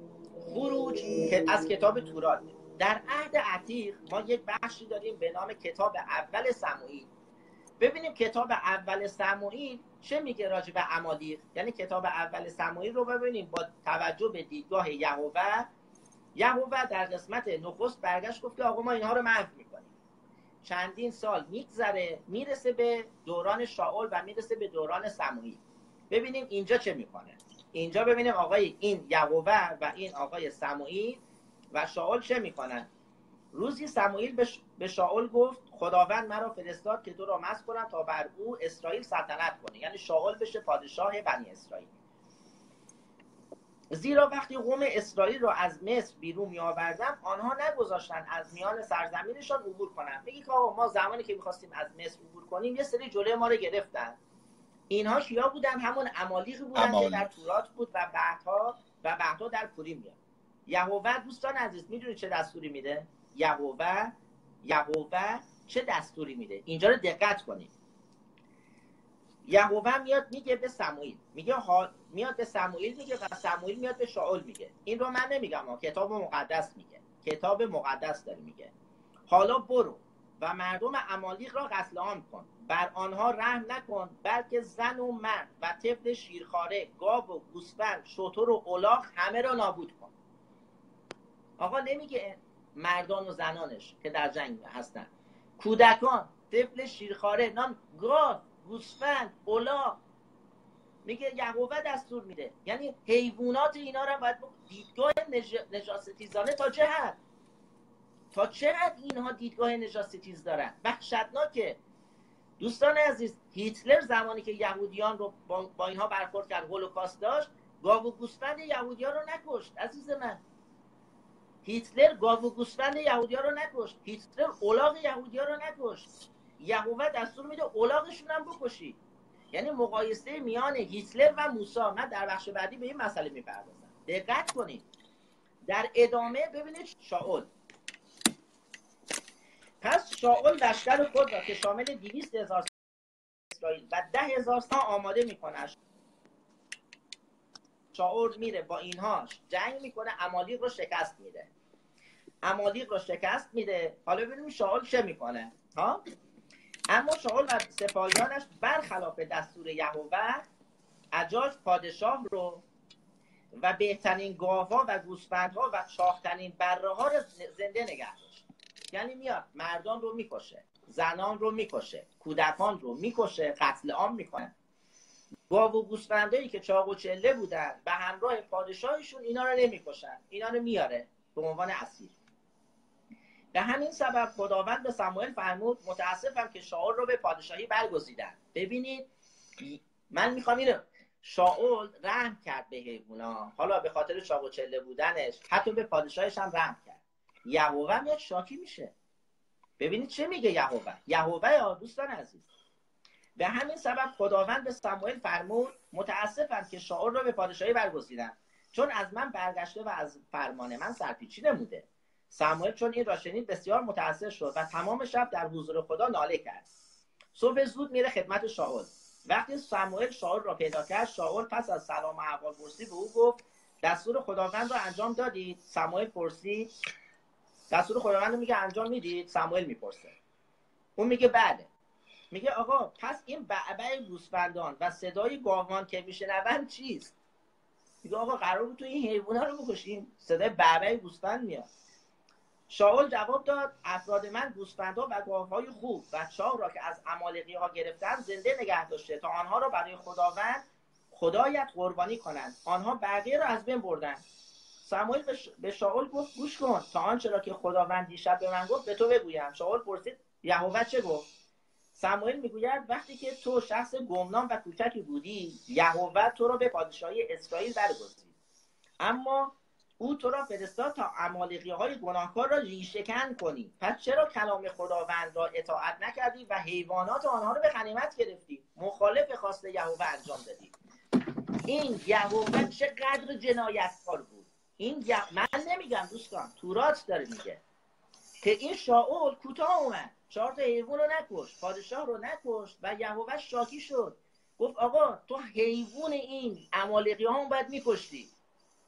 خروج که از کتاب تورات. در عهد عتیق ما یک بخشی داریم به نام کتاب اول سموئیل. ببینیم کتاب اول سموئیل چه میگه راجع به عمالق. یعنی کتاب اول سموئیل رو ببینیم با توجه به دیدگاه یهوه در قسمت نخست برگشت گفت که آقا ما اینها رو محو میکنیم. چندین سال میگذره میرسه به دوران شاول و میرسه به دوران سموئیل. ببینیم اینجا چه میکنه. اینجا ببینیم آقای این یهوه و این آقای سموئیل و شاول چه میکنن. روزی سموئیل به شاول گفت خداوند مرا فرستاد که تو را مسح کنم تا بر او اسرائیل سلطنت کنه، یعنی شاول بشه پادشاه بنی اسرائیل. زیرا وقتی قوم اسرائیل را از مصر بیرون می آوردم آنها نگذاشتن از میان سرزمینشان عبور کنند. بگی که ما زمانی که می‌خواستیم از مصر عبور کنیم یه سری جلوی ما رو گرفتن. اینها کیا بودن؟ همون عمالقی بودن که در تورات بود و بعدها در پوریم میاد. یهوه دوستان عزیز میدونید چه دستوری میده؟ یهوه چه دستوری میده؟ اینجا رو دقت کنید. یهوه میاد میگه به سموئیل، میاد به سموئیل میگه و سموئیل میاد به شاول میگه. این رو من نمیگم، کتاب مقدس میگه. کتاب مقدس داره میگه حالا برو و مردم عمالق را قتل عام کن، بر آنها رحم نکن، بلکه زن و مرد و طفل شیرخواره، گاو و گوسفند، شتر و الاغ همه را نابود کن. آقا نمیگه مردان و زنانش که در جنگ هستن، کودکان، طفل شیرخواره، گاو، گوسفند، الاغ. میگه یهوه دستور میده، یعنی حیوانات اینا رو باید دیدگاه نجاستیزانه تا چه حد اینها دیدگاه نجاستیز دارن. وحشتناکه. دوستان عزیز، هیتلر زمانی که یهودیان رو با اینها برخورد کرد، هولوکاست داشت، گاو و گوسفند یهودیان رو نکشت. عزیز من، هیتلر گاو و گوسفند یهودیان رو نکشت، هیتلر الاغ یهودیان رو نکشت. یهوه دستور میده الاغشون هم بکشید. یعنی مقایسه میان هیتلر و موسی. من در بخش بعدی به این مسئله میپردازم، دقت کنید. در ادامه ببینید شاول. پس شاول لشکر خود را که شامل 200,000 اسرائیل و 10,000 آماده میکنه. شاول میره با اینها جنگ میکنه، عمالق رو شکست میده. حالا ببینیم شاول چه میکنه. اما شاول و سپاهیانش برخلاف دستور یهوه اجاج پادشاه رو و بهترین گاوها و گوسفندها و چاقترین بره‌ها رو زنده نگه داشت. یعنی میاد مردان رو میکشه، زنان رو میکشه، کودکان رو میکشه، قتل عام میکنه. گاو و گوسفندایی که چاق و چله بودن به همراه پادشاهشون اینا رو نمیکشن، اینا رو میاره به عنوان اسیر. به همین سبب خداوند به سموئیل فرمود متاسفم که شاول رو به پادشاهی برگزیدن. ببینید من میخوام اینو، شاول رحم کرد به حیوونا، حالا به خاطر چاق و چله بودنش حتی به پادشاهش هم رحم کرد. یهوه میاد شاکی میشه. ببینید چه میگه یهوه دوستان عزیز. به همین سبب خداوند به سموئیل فرمود متاسفم که شاول رو به پادشاهی برگزیدن، چون از من برگشته و از فرمان من سرپیچی نموده. سموئیل چون این را شنید بسیار متأثر شد و تمام شب در حضور خدا ناله کرد. صبح زود میره خدمت شاول. وقتی سموئیل شاول را پیدا کرد، شاول پس از سلام و احوالپرسی به او گفت دستور خداوند را انجام دادید؟ سموئیل پرسید دستور خداوند رو میگه انجام میدید؟ سموئیل میپرسه. اون میگه بله. میگه آقا پس این بعبع گوسفندان و صدای گاوان که میشنون چیست؟ میگه آقا قرار بود تو این حیونا رو بکشیم، صدای بعبع گوسفند میاد. شاول جواب داد افراد من گوسفندها و گاوهای خوب و چاق را که از عمالقی‌ها گرفتن زنده نگه داشته تا آنها را برای خدایت قربانی کنند. آنها بقیه را از بین بردن. سموئیل به شاول گفت گوش کن تا آنچه را که خداوند دیشب به من گفت به تو بگویم. شاول پرسید یهوه چه گفت؟ سموئیل میگوید وقتی که تو شخص گمنام و کوچکی بودی یهوه تو را به پادشاهی اسرائیل برگزید، اما او تو را فرستاد تا عمالقی‌های گناهکار را ریشه‌کن کنی. پس چرا کلام خداوند را اطاعت نکردی و حیوانات آنها را به غنیمت گرفتی؟ مخالف خواست یهوه انجام دادی. این یهوه چقدر جنایتکار بود. من نمیگم دوستان، تورات داره میگه که این شاول کوتاه اومد، 4 تا حیوان رو نکشت، پادشاه رو نکشت و یهوه شاکی شد. گفت آقا تو حیوان این عمالقی‌ها هم باید میکشتی.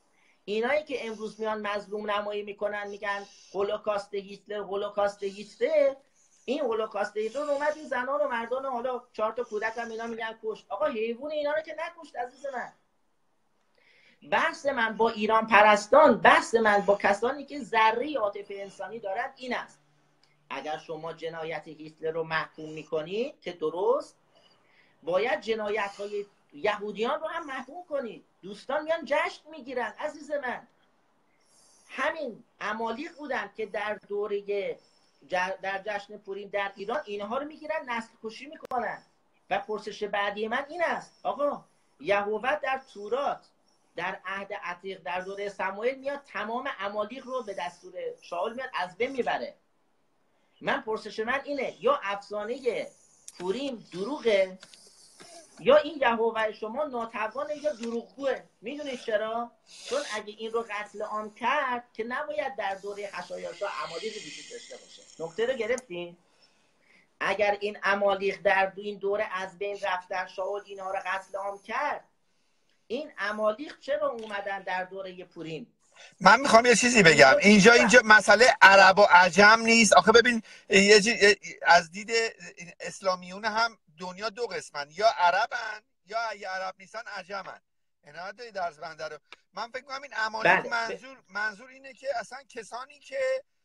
اینایی که امروز میان مظلوم نمایی میکنن میگن هولوکاست هیتلر، این هولوکاست هیتلر رو اومد این زنان و مردان و حالا 4 تا کودک هم اینا میگن کشت. آقا حیوان اینا رو که نکشت عزیز من. بحث من با ایران پرستان، بحث من با کسانی که ذره عاطفه انسانی دارن این است: اگر شما جنایت هیتلر رو محکوم میکنید که درست، باید جنایت های یهودیان رو هم محکوم کنید. دوستان میان جشن میگیرن عزیز من. همین عمالیق بودن که در دوره در جشن پوریم در ایران اینها رو میگیرن نسل کشی میکنن. و پرسش بعدی من این است: آقا یهوه در تورات در عهد عتیق در دوره سموئیل میاد تمام عمالیق رو به دستور شاول میاد از بین میبره. من پرسش من اینه: یا افسانه پوریم دروغه یا این یهوه شما ناتوانه یا دروغگوه. میدونید چرا؟ چون اگه این رو قتل عام کرد که نباید در دوره خشایارشا عمالیق وجود داشته باشه. نکته رو گرفتین؟ اگر این عمالیق در این دوره از بین رفتن، شاول اینها رو قتل عام کرد، این عمالیق چرا اومدن در دوره پوریم؟ من میخوام یه چیزی بگم. اینجا مسئله عرب و عجم نیست. آخه ببین از دید اسلامیون هم دنیا دو قسمن، یا عربن یا اگه عرب نیستن عجمن. اینا درس بنده رو من فکر کنم این عمالیق منظور اینه که اصلا کسانی که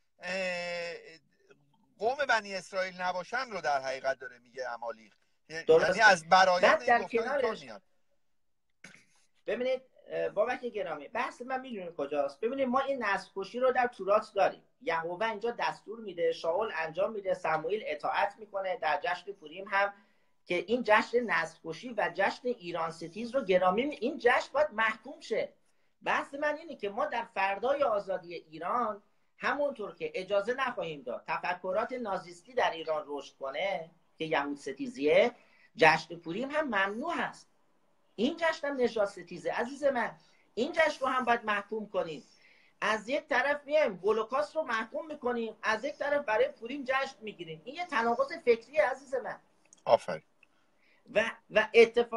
قوم بنی اسرائیل نباشن رو در حقیقت داره میگه عمالیق، یعنی از برآیند گفتن میاد. ببینید بابک گرامی، بحث من میدونید کجاست. ببینید ما این نسل کشی رو در تورات داریم. یهوه اینجا دستور میده، شاول انجام میده، سموئیل اطاعت میکنه. در جشن پوریم هم که این جشن نسل کشی و جشن ایران ستیز رو گرامی این جشن باید محکوم شه. بحث من اینه که ما در فردای آزادی ایران همونطور که اجازه نخواهیم داد تفکرات نازیستی در ایران رشد کنه که یهود ستیزیه، جشن پوریم هم ممنوع هست. این جشن هم نژاد ستیزه عزیز من. این جشن رو هم باید محکوم کنیم. از یک طرف میایم هولوکاست رو محکوم میکنیم، از یک طرف برای پوریم جشن میگیریم. این یه تناقض فکری عزیز من. آفرین. و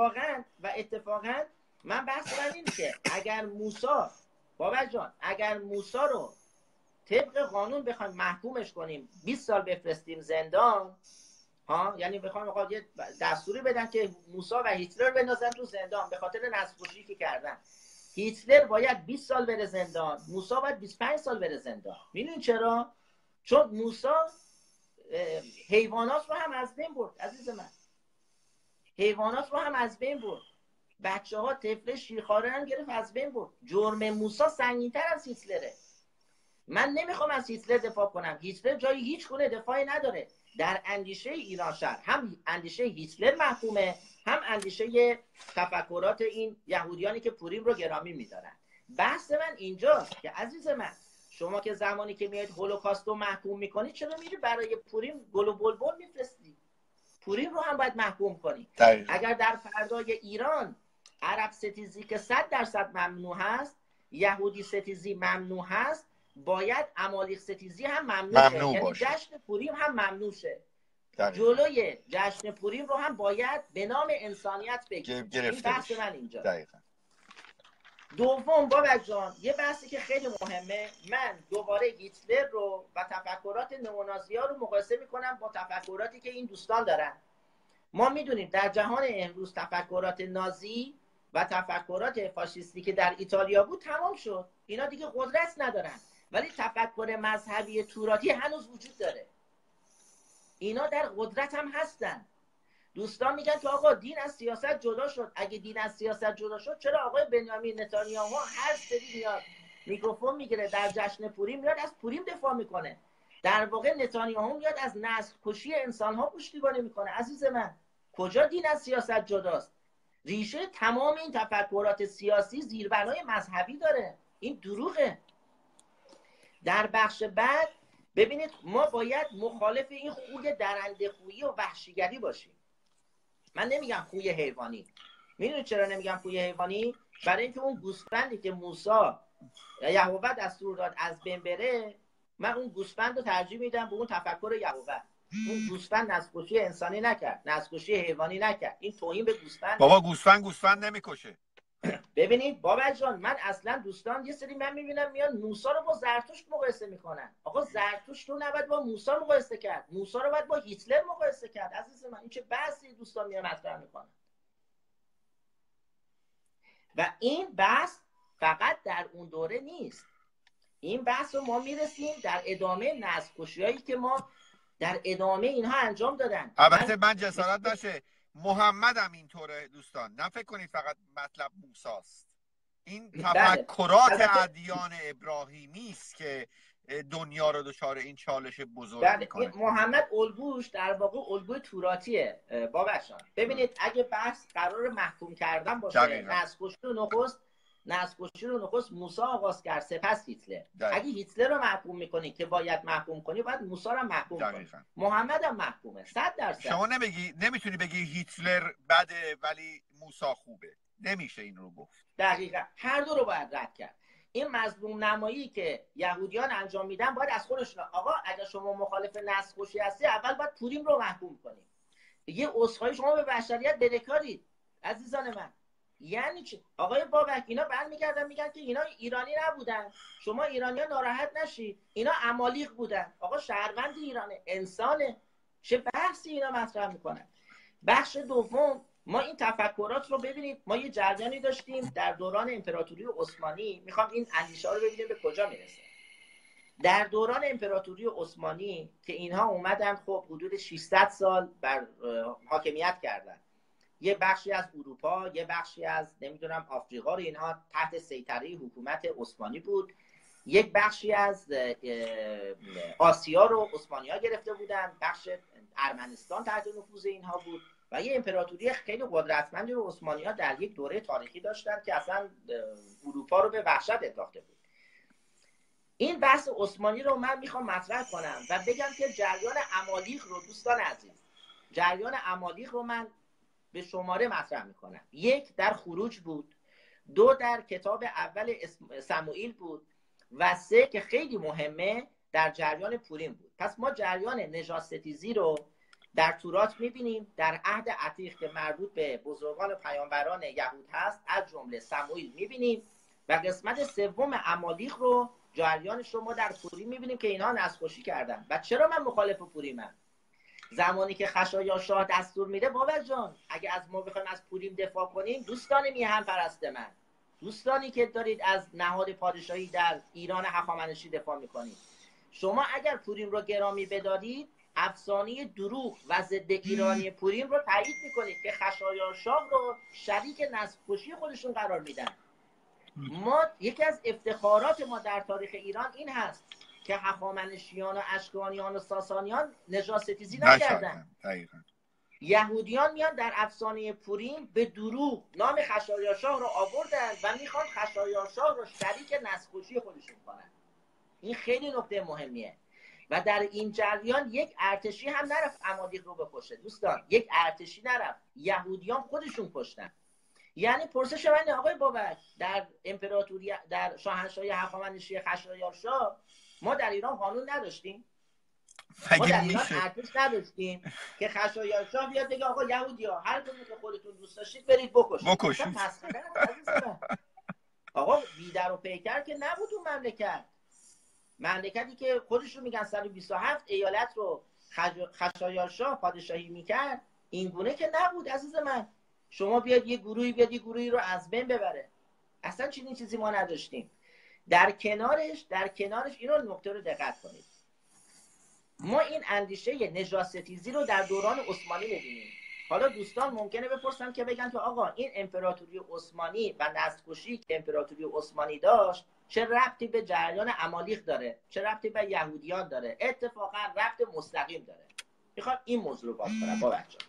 اتفاقا من بحث من اینه که اگر موسی بابک جان، اگر موسی رو طبق قانون بخوایم محکومش کنیم 20 سال بفرستیم زندان، یعنی بخوام یه دستوری بدن که موسی و هیتلر بندازن تو زندان به خاطر نسل‌کشی که کردن، هیتلر باید 20 سال بره زندان، موسی باید 25 سال بره زندان. میدونین چرا؟ چون موسی حیوانات رو هم از بین برد عزیز من. حیوانات رو هم از بین برد. بچه‌ها طفل شیرخواره هم گرفت از بین برد. جرم موسی سنگین‌تر از هیتلره. من نمیخوام از هیتلر دفاع کنم. هیتلر جایی هیچ گونه دفاعی نداره. در اندیشه ایران شهر هم اندیشه هیتلر محکومه، هم اندیشه تفکرات این یهودیانی که پوریم رو گرامی میدارن. بحث من اینجاست که عزیز من، شما که زمانی که میاد هولوکاست رو محکوم میکنید، چرا میری برای پوریم گل و بلبل میفرستی؟ پوریم رو هم باید محکوم کنی. اگر در فردای ایران عرب ستیزی که 100% ممنوع هست، یهودی ستیزی ممنوع هست، باید عمالیق ستیزی هم ممنوع شه. یعنی جشن پوریم هم ممنوع شه. جلوی جشن پوریم رو هم باید به نام انسانیت بگیریم. این بحث من اینجا. دقیقاً. دوم بابک جان، یه بحثی که خیلی مهمه، من دوباره هیتلر رو و تفکرات نئونازی‌ها رو مقایسه میکنم با تفکراتی که این دوستان دارن. ما میدونیم در جهان امروز تفکرات نازی و تفکرات فاشیستی که در ایتالیا بود تمام شد. اینا دیگه قدرت ندارن. ولی تفکر مذهبی توراتی هنوز وجود داره. اینا در قدرت هم هستن. دوستان میگن که آقا دین از سیاست جدا شد. اگه دین از سیاست جدا شد، چرا آقای بنیامین نتانیاهو هر سری میاد میکروفون میگیره در جشن پوریم میاد از پوریم دفاع میکنه؟ در واقع نتانیاهو میاد از نسل کشی انسانها پشتیبانی میکنه. عزیز من، کجا دین از سیاست جداست؟ ریشه تمام این تفکرات سیاسی زیربنای مذهبی داره. این دروغه. در بخش بعد ببینید ما باید مخالف این خوی درنده خویی و وحشیگری باشیم. من نمیگم خوی حیوانی. میدونید چرا نمیگم خوی حیوانی؟ برای اینکه اون گوسفندی که موسی یهوه دستور داد از بین بره، من اون گوسفند رو ترجیح میدم به اون تفکر یهوه. اون گوسفند نسل‌کشی انسانی نکرد، نسل‌کشی حیوانی نکرد. این توهین به گوسفند. بابا گوسفند نمیکشه. ببینید بابک جان، من اصلا دوستان یه سری من میبینم میان موسی رو با زرتشت مقایسه میکنن. آقا زرتشت رو نباید با موسی مقایسه کرد، موسی رو باید با هیتلر مقایسه کرد. عزیز من این چه بحثی دوستان میان مطرح میکنن؟ و این بحث فقط در اون دوره نیست، این بحث رو ما میرسیم در ادامه نسل‌کشی‌هایی که ما در ادامه اینها انجام دادن. البته من جسارت نشه محمد هم اینطوره دوستان، نه فکر کنید فقط مطلب موساست. این تفکرات ادیان ابراهیمی است که دنیا رو دچار این چالش بزرگ میکنه. محمد الگوش در واقع الگوی توراتیه بابک جان. ببینید اگه بحث قرار محکوم کردن باشه، نسل‌کشی رو نخست موسی آغاز کرد، سپس هیتلر. اگه هیتلر رو محکوم میکنی که باید محکوم کنی، باید موسی رو محکوم کنی. محمد هم محکومه 100%. شما نمیتونی بگی هیتلر بده ولی موسی خوبه، نمیشه این رو گفت. دقیقاً هر دو رو باید رد کرد. این مظلوم نمایی که یهودیان انجام میدن باید از خودشون، آقا اگه شما مخالف نسل‌کشی هستی اول باید پوریم رو محکوم کنی. یه عذرخواهی شما به بشریت بدهکارید عزیزان من. یعنی چی؟ آقای بابک اینا برمیگردن میگن که اینا ایرانی نبودن، شما ایرانی‌ها ناراحت نشید، اینا امالیق بودن. آقا شهروند ایرانه، انسانه، چه بحثی اینا مطرح میکنن؟ بخش دوم، ما این تفکرات رو ببینید، ما یه جریانی داشتیم در دوران امپراتوری عثمانی. میخوام این اندیشه رو ببینیم به کجا میرسه. در دوران امپراتوری عثمانی که اینها اومدن خب حدود 600 سال بر حاکمیت کردن، یه بخشی از اروپا، یه بخشی از نمیدونم آفریقا رو اینها تحت سیطره حکومت عثمانی بود، یک بخشی از آسیا رو عثمانی‌ها گرفته بودن، بخش ارمنستان تحت نفوذ اینها بود و یه امپراتوری خیلی قدرتمندی رو عثمانی‌ها در یک دوره تاریخی داشتن که اصلا اروپا رو به وحشت انداخته بود. این بحث عثمانی رو من میخوام مطرح کنم و بگم که جریان امالیق رو دوستان عزیز، جریان امالیق رو من به شماره مطرح میکنم. 1 در خروج بود، 2 در کتاب اول سموئیل بود و 3 که خیلی مهمه در جریان پوریم بود. پس ما جریان نژاد ستیزی رو در تورات میبینیم، در عهد عتیق که مربوط به بزرگان و پیامبران یهود هست از جمله سموئیل میبینیم و قسمت سوم امالیق رو جریانش رو ما در پوریم میبینیم که اینها نسل‌کشی کردن. و چرا من مخالف پوریمم؟ زمانی که خشایارشاه دستور میده بابک جان، اگه از ما بخوایم از پوریم دفاع کنیم، دوستان میهن پرست من، دوستانی که دارید از نهاد پادشاهی در ایران هخامنشی دفاع میکنید، شما اگر پوریم رو گرامی بدارید، افسانه دروغ و ضد ایرانی پوریم رو تایید میکنید که خشایارشاه رو شریک نسل‌کشی خودشون قرار میدن. ما یکی از افتخارات ما در تاریخ ایران این هست که هخامنشیان و اشکانیان و ساسانیان نژاد ستیزی نکردن. یهودیان میان در افسانه پوریم به دروغ نام خشایارشاه رو آوردن و میخوان خشایارشاه رو شریک نسل‌کشی خودشون کنن. این خیلی نکته مهمیه. و در این جریان یک ارتشی هم نرفت امالیق رو بکشه دوستان، یک ارتشی نرفت، یهودیان خودشون کشتن. یعنی پرسش من آقای بابک، در امپراتوری، در شاهنشاهی هخامنشی خشایارشاه ما در ایران قانون نداشتیم؟ ما در ایران ارتش نداشتیم که خشایارشاه بیاد بگه آقا یهودی‌ها هر کدوم که خودتون دوست داشتید برید بکشید. آقا بیدر و پیکر که نبود اون مملکتی که خودشون میگن 127 ایالت رو خشایارشاه پادشاهی میکرد، این گونه که نبود عزیز من. شما بیاد یه گروهی رو از بین ببره. اصلا چنین چیزی ما نداشتیم. در کنارش اینو نکته رو دقت کنید. ما این اندیشه نژاد ستیزی رو در دوران عثمانی می‌بینیم. حالا دوستان ممکنه بپرسن که بگن که آقا این امپراتوری عثمانی و نسل‌کشی که امپراتوری عثمانی داشت چه ربطی به جریان امالیق داره؟ چه ربطی به یهودیان داره؟ اتفاقا ربط مستقیم داره. میخوام این موضوع رو باز کنم با بچه‌ها.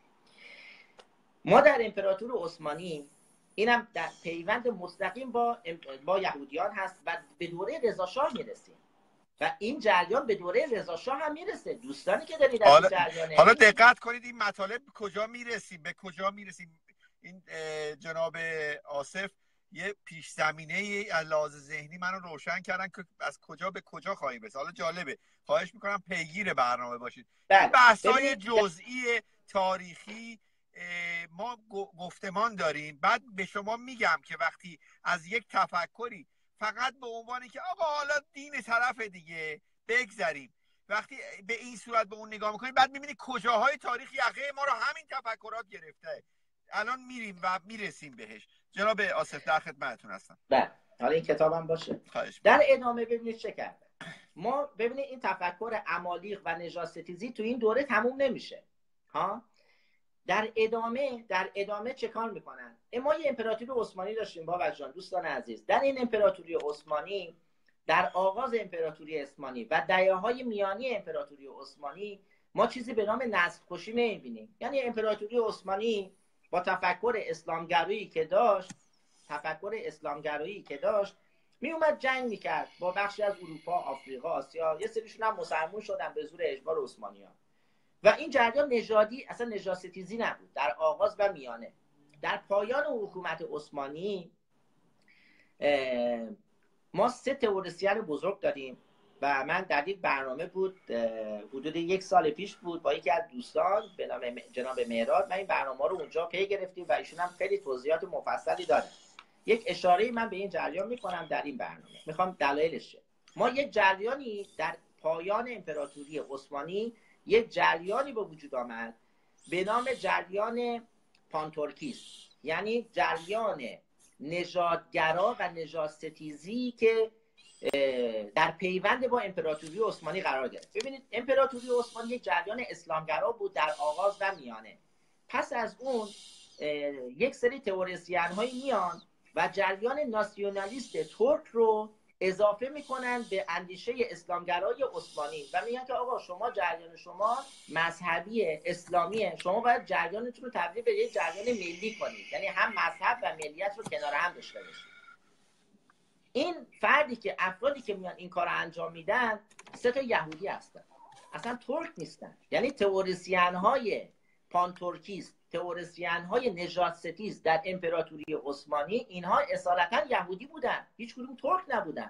ما در امپراتوری عثمانی اینم در پیوند مستقیم با یهودیان هست و به دوره رضا شاه میرسیم و این جریان به دوره رضا شاه هم میرسه. دوستانی که دارید از جریان حالا دقت کنید این مطالب به کجا میرسیم. این جناب آصف یه پیش زمینه از لحاظ ذهنی منو روشن کردن که از کجا به کجا خواهیم رسید. حالا جالبه، خواهش میکنم پیگیر برنامه باشید. بحث‌های جزئی تاریخی ما گفتمان داریم، بعد به شما میگم که وقتی از یک تفکری فقط به عنوانی که آقا حالا دین طرف دیگه بگذریم، وقتی به این صورت به اون نگاه میکنیم، بعد میبینی کجاهای تاریخ یقه ما رو همین تفکرات گرفته. الان میریم و میرسیم بهش. جناب آصف در خدمتتون هستم. بله، حالا این کتابم باشه. در ادامه ببینید چه کرده. ما ببینید این تفکر عمالیق و نژاد ستیزی تو این دوره تموم نمیشه ها. در ادامه چه کار میکنن؟ ما یه امپراتوری عثمانی داشتیم بابک جان، دوستان عزیز. در این امپراتوری عثمانی، در آغاز امپراتوری عثمانی و دهه‌های میانی امپراتوری عثمانی، ما چیزی به نام نسل‌کشی نمیبینیم. یعنی امپراتوری عثمانی با تفکر اسلامگرایی که داشت می اومد جنگ میکرد با بخشی از اروپا، آفریقا، آسیا. یه سریشون هم مسلمون شدن به زور اجبار عثمانیان. و این جریان نژادی، اصلا نژاد ستیزی نبود در آغاز و میانه. در پایان حکومت عثمانی ما 3 تئوریسین بزرگ داریم و من در یک برنامه بود حدود 1 سال پیش بود با یکی از دوستان به نام جناب مهراد، من این برنامه رو اونجا پی گرفتیم و ایشون هم خیلی توضیحات مفصلی داره. یک اشاره من به این جریان میکنم در این برنامه، میخوام دلایلش. ما یک جریانی در پایان امپراتوری عثمانی، یک جریانی به وجود آمد به نام جریان پانتورکیسم، یعنی جریان نژادگرا و نژاد ستیزی که در پیوند با امپراتوری عثمانی قرار گرفت. ببینید امپراتوری عثمانی یک جریان اسلامگرا بود در آغاز و میانه. پس از اون یک سری تئوریسین هایی میان و جریان ناسیونالیست ترک رو اضافه میکنن به اندیشه اسلامگرای عثمانی و میگن که آقا شما جریان شما مذهبی اسلامیه، شما باید جریانتون رو تبدیل به یک جریان ملی کنید، یعنی هم مذهب و ملیت رو کنار هم داشته باشید. این افرادی که میان این کار رو انجام میدن 3 یهودی هستن، اصلا ترک نیستن. یعنی تئوریسین های پانتورکیست، تئوریسین های نژاد ستیز در امپراتوری عثمانی، اینها اصالتا یهودی بودن، هیچ کدوم ترک نبودن.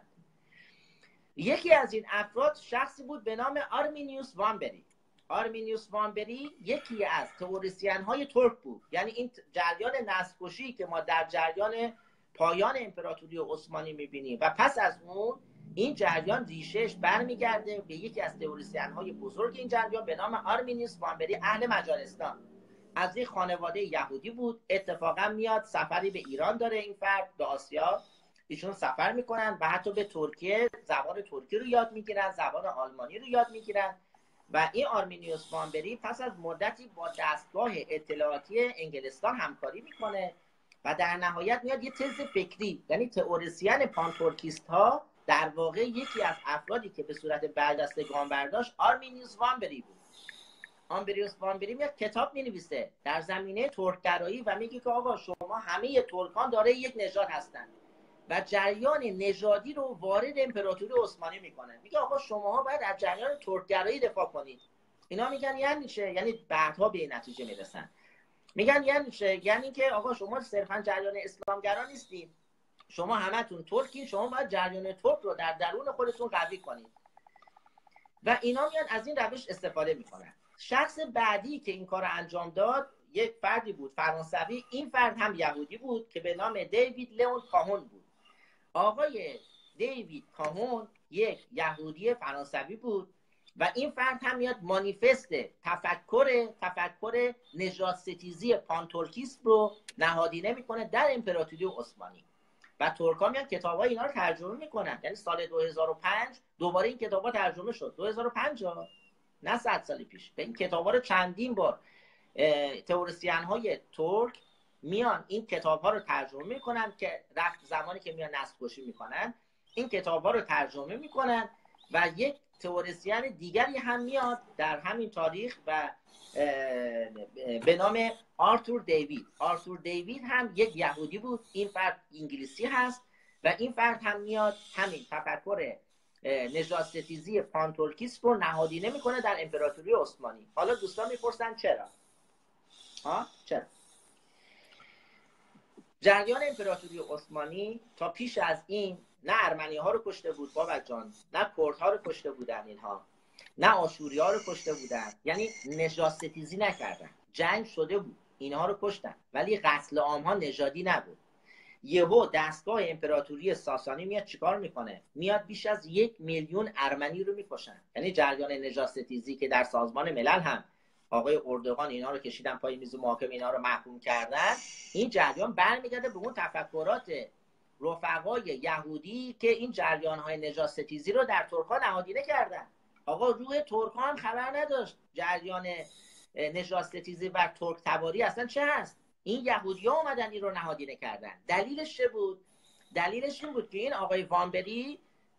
یکی از این افراد شخصی بود به نام آرمینیوس وانبری. آرمینیوس وانبری یکی از تئوریسین های ترک بود. یعنی این جریان نسل‌کشی که ما در جریان پایان امپراتوری عثمانی میبینیم و پس از اون این جریان ریشش برمیگرده به یکی از تئوریسین های بزرگ این جریان به نام آرمینیوس وانبری، اهل مجارستان، از یک خانواده یهودی بود. اتفاقا میاد سفری به ایران داره این فرد، به آسیا ایشون سفر میکنن و حتی به ترکیه زبان ترکی رو یاد میگیرن، زبان آلمانی رو یاد میگیرن. و این آرمینیوس وانبری پس از مدتی با دستگاه اطلاعاتی انگلستان همکاری میکنه و در نهایت میاد یه تز فکری، یعنی تئوریسین پانتورکیست ها در واقع یکی از افرادی که به صورت بردستگان برداشت آرمینیوس وانبری بود. آرمینیوس وانبری میاد کتاب مینویسه در زمینه ترکگرایی و میگه که آقا شما همه ترکان داره یک نژاد هستن و جریان نژادی رو وارد امپراتوری عثمانی میکنه. میگه آقا شماها باید از جریان ترکگرایی دفاع کنید. اینا میگن یعنی چه؟ یعنی بعدها به این نتیجه میرسن. میگن یعنی چه؟ یعنی که آقا شما صرفا جریان اسلامگرا نیستید، شما همتون ترکین، شما باید جریان ترک رو در درون خودتون قوی کنید. و اینا میان از این روش استفاده میکنن. شخص بعدی که این کار رو انجام داد یک فردی بود فرانسوی. این فرد هم یهودی بود که به نام دیوید لئون کاهون بود. آقای دیوید کاهون یک یهودی فرانسوی بود و این فرد هم میاد مانیفست تفکر نژاد ستیزی پانتورکیسم رو نهادینه میکنه در امپراتوری عثمانی و ترک‌ها میان کتابای اینا رو ترجمه میکنن. یعنی سال 2005 دوباره این کتابا ترجمه شد. 2005 نه 100 سال پیش. به این کتابا رو چندین بار تئوریسین های ترک میان این کتاب‌ها رو ترجمه میکنن که زمانی که میان نسل‌کشی میکنن این کتاب‌ها رو ترجمه میکنن و یک تئوریسین دیگری هم میاد در همین تاریخ و به نام آرتور دیوید. آرتور دیوید هم یک یهودی بود. این فرد انگلیسی هست و این فرد هم میاد همین تفکر نژاد ستیزی پانتورکیسم رو نهادینه میکنه در امپراتوری عثمانی. حالا دوستان میپرسن چرا؟ چرا؟ جریان امپراتوری عثمانی تا پیش از این نه ارمنی ها رو کشته بود بابک جان، نه کرد ها رو کشته بودن اینها، نه آشوری ها رو کشته بودن، یعنی نژاد ستیزی نکردن. جنگ شده بود اینها رو کشتن، ولی قتل عام‌ها نژادی نبود. یهو دستگاه امپراتوری ساسانی میاد چیکار میکنه؟ میاد بیش از 1 میلیون ارمنی رو میکشن. یعنی جریان نژاد ستیزی که در سازمان ملل هم آقای اردوغان اینا رو کشیدن پای میز محاکمه، اینا رو محکوم کردن، این جریان برمیگرده به اون تفکرات رفقای یهودی که این جریان‌های نژاد ستیزی رو در ترک‌ها نهادینه کردن. آقا روح ترک‌ها هم خبر نداشت جریان نژاد ستیزی و ترک تباری اصلا چه هست. این یهودی‌ها اومدن این رو نهادینه کردن. دلیلش چه بود؟ دلیلش این بود که این آقای وانبری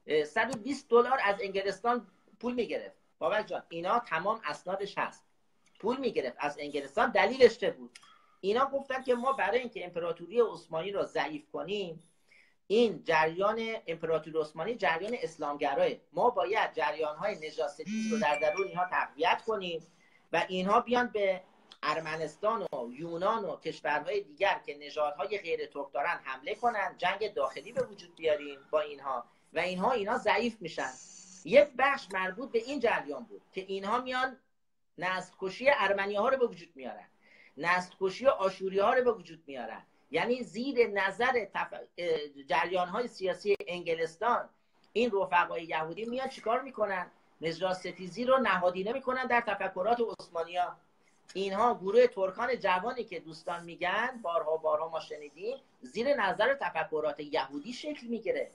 $120 از انگلستان پول میگرفت. بابک جان اینا تمام اسنادش هست. پول میگرفت از انگلستان. دلیلش چه بود؟ اینا گفتن که ما برای اینکه امپراتوری عثمانی رو ضعیف کنیم، این جریان امپراتوری عثمانی جریان اسلامگراه، ما باید جریان‌های نژاد ستیز رو در درون اینها تقویت کنیم و اینها بیان به ارمنستان و یونان و کشورهای دیگر که نژادهای غیر ترک دارن حمله کنن، جنگ داخلی به وجود بیاریم با اینها و اینها ضعیف میشن. یک بخش مربوط به این جریان بود که اینها میان نسل‌کشی ارمنی‌ها رو به وجود میارن، نسل‌کشی آشوری‌ها رو به وجود میارن. یعنی زیر نظر جریان‌های سیاسی انگلستان این رفقای یهودی میان چیکار میکنن؟ نژاد ستیزی رو نهادینه میکنن در تفکرات عثمانی‌ها. اینها گروه ترکان جوانی که دوستان میگن بارها ما شنیدیم، زیر نظر تفکرات یهودی شکل میگیره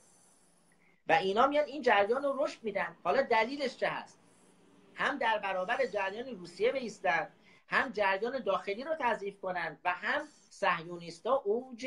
و اینا میان این جریان رو رشد میدن. حالا دلیلش چه هست؟ هم در برابر جریان روسیه بایستن، هم جریان داخلی رو تضعیف کنن و هم صهیونیستا اوج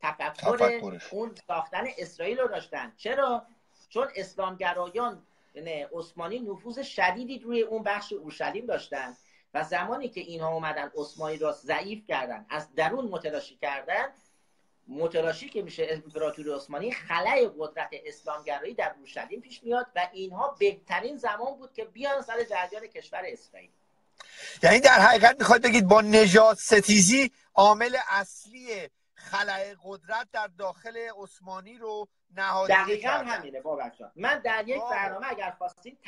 تفکر اون ساختن اسرائیل رو داشتن. چرا؟ چون اسلامگرایان عثمانی نفوذ شدیدی روی اون بخش اورشلیم داشتن و زمانی که اینها اومدن عثمانی را ضعیف کردن، از درون متلاشی کردن، متلاشی که میشه امپراتوری عثمانی، خلای قدرت اسلامگرایی در اورشلیم پیش میاد و اینها بهترین زمان بود که بیان سر جریان کشور اسرائیل. یعنی در حقیقت میخواد بگید با نژاد ستیزی عامل اصلی خلای قدرت در داخل عثمانی رو نهادینه کردن. دقیقاً همینه بابک جان. من در یک برنامه اگر خواستین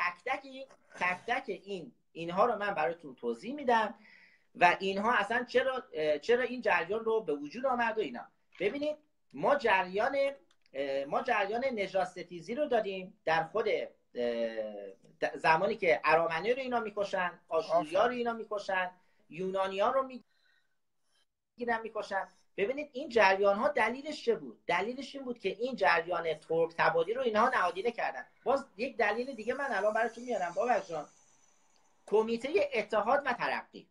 تک تک اینها رو من براتون توضیح میدم و اینها اصلا چرا این جریان رو به وجود آمد و اینا. ببینید ما جریان نژاد ستیزی رو داریم در خود زمانی که ارامنی رو اینا میکشن، آشوریا رو اینا میکشن، یونانیان رو میگیرن میکشن. ببینید این جریان ها دلیلش چه بود؟ دلیلش این بود که این جریان ترک تباری رو اینها نهادینه کردن. باز یک دلیل دیگه من الان براتون میارم بابک جان. کمیته اتحاد و ترقی،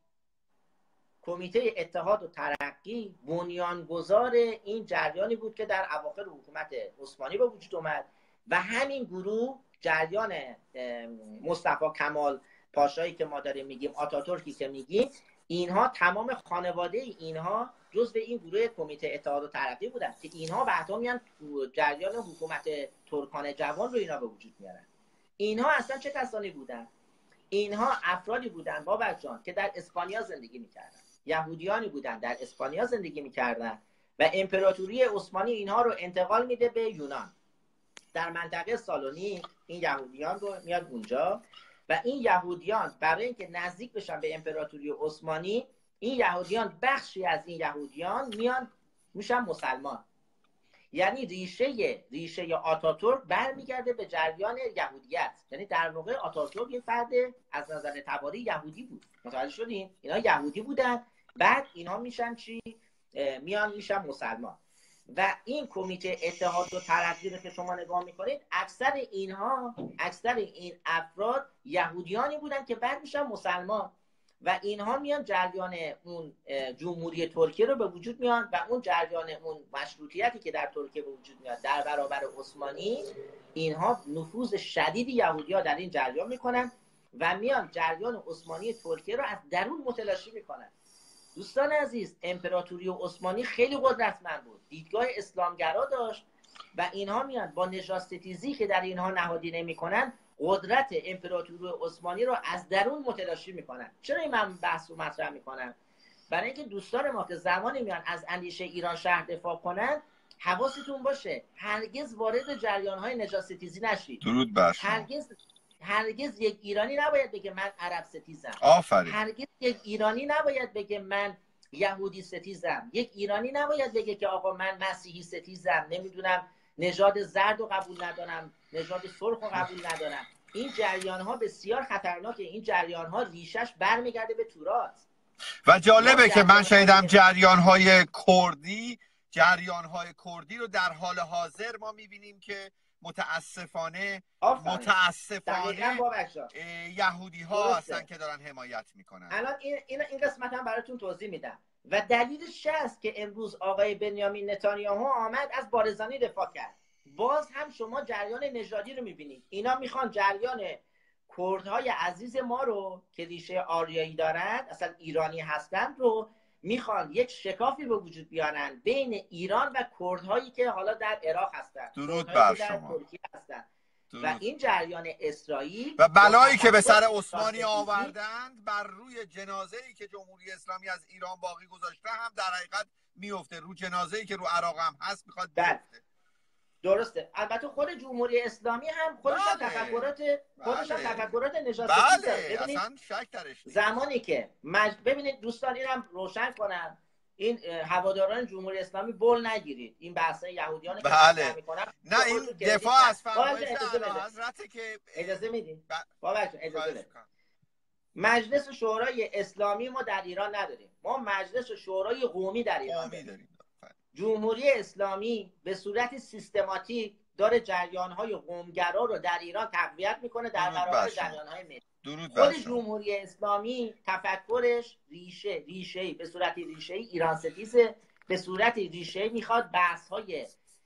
کمیته اتحاد و ترقی بنیانگذار این جریانی بود که در اواخر حکومت عثمانی به وجود اومد و همین گروه جریان مصطفی کمال پاشایی که ما داریم میگیم، آتاتورکی که میگیم، اینها تمام خانواده اینها جزو این گروه کمیته اتحاد و ترقی بودن که اینها بعدا میان جریان حکومت ترکان جوان رو اینا به وجود میارن. اینها اصلا چه کسانی بودن؟ اینها افرادی بودن بابک جان که در اسپانیا زندگی میکردن، یهودیانی بودن در اسپانیا زندگی میکردن و امپراتوری عثمانی اینها رو انتقال میده به یونان. در منطقه سالونیک این یهودیان رو میاد اونجا و این یهودیان برای اینکه نزدیک بشن به امپراتوری عثمانی، این یهودیان، بخشی از این یهودیان میان میشن مسلمان. یعنی ریشه آتاتورک برمیگرده به جریان یهودیت. یعنی در واقع آتاتورک یه فرد از نظر تباری یهودی بود. متوجه شدین؟ اینا یهودی بودن، بعد اینا میشن چی؟ میشن مسلمان. و این کمیته اتحاد و ترقی رو که شما نگاه میکنید، اکثر این افراد یهودیانی بودن که بعد میشن مسلمان و اینها میان جریان اون جمهوری ترکیه رو به وجود میان و اون جریان اون مشروطیتی که در ترکیه به وجود میاد در برابر عثمانی، اینها نفوذ شدیدی یهودی‌ها در این جریان میکنن و میان جریان عثمانی ترکیه رو از درون متلاشی میکنن. دوستان عزیز، امپراتوری عثمانی خیلی قدرتمند بود، دیدگاه اسلامگرا داشت و اینها میان با نژاد ستیزی که در اینها نهادینه میکنن قدرت امپراتوری عثمانی رو از درون متلاشی میکنن. چرا این من بحث رو مطرح میکنم؟ برای اینکه دوستان ما که زمانی میان از اندیشه ایران شهر دفاع کنن، حواستون باشه هرگز وارد جریان‌های نژاد ستیزی نشید. درود بر شما. هرگز یک ایرانی نباید بگه من عرب ستیزم. آفرین. هرگز یک ایرانی نباید بگه من یهودی ستیزم. یک ایرانی نباید بگه که آقا من مسیحی ستیزم، نمیدونم نژاد زرد رو قبول ندارم، نژاد سرخ رو قبول ندارم. این جریان ها بسیار خطرناکه. این جریان ها ریشش برمیگرده به تورات. و جالبه که من شنیدم جریان های کردی رو در حال حاضر ما میبینیم که متاسفانه یهودی ها هستن که دارن حمایت میکنن. الان این قسمت هم براتون توضیح میدم و دلیلش چه است که امروز آقای بنیامین نتانیاهو آمد از بارزانی دفاع کرد. باز هم شما جریان نژادی رو میبینید. اینا میخوان جریان کردهای عزیز ما رو که ریشه آریایی دارند، اصلا ایرانی هستند، رو میخوان یک شکافی به وجود بیارن بین ایران و کردهایی که حالا در عراق هستند، درود بر در شما. ترکیه هستند. و این جریان اسرائیل و بلایی که به سر عثمانی آوردند بر روی جنازه‌ای که جمهوری اسلامی از ایران باقی گذاشته هم در حقیقت میفته، رو جنازه‌ای که رو عراق هم هست میخواد بیفته. درسته. البته خود جمهوری اسلامی هم خودش هم تفکرات نژادی داره. اصلا شک درش نیست. زمانی که ببینید دوستان، اینم روشن کنم، این هواداران جمهوری اسلامی بول نگیرید. این بحث یهودیان که مطرح میکنن، نه این دفاع از فرمایش اعلیحضرت که اجازه میدین؟ اجازه مجلس شورای اسلامی ما در ایران نداریم. ما مجلس شورای قومی در ایران داریم. جمهوری اسلامی به صورت سیستماتیک داره جریان‌های قومگرا رو در ایران تقویت میکنه در برابر جریان‌های ملی. خود جمهوری اسلامی تفکرش ریشه‌ای به صورت ریشه‌ای ایران ستیزه، به صورت ریشه‌ای میخواد بحث‌های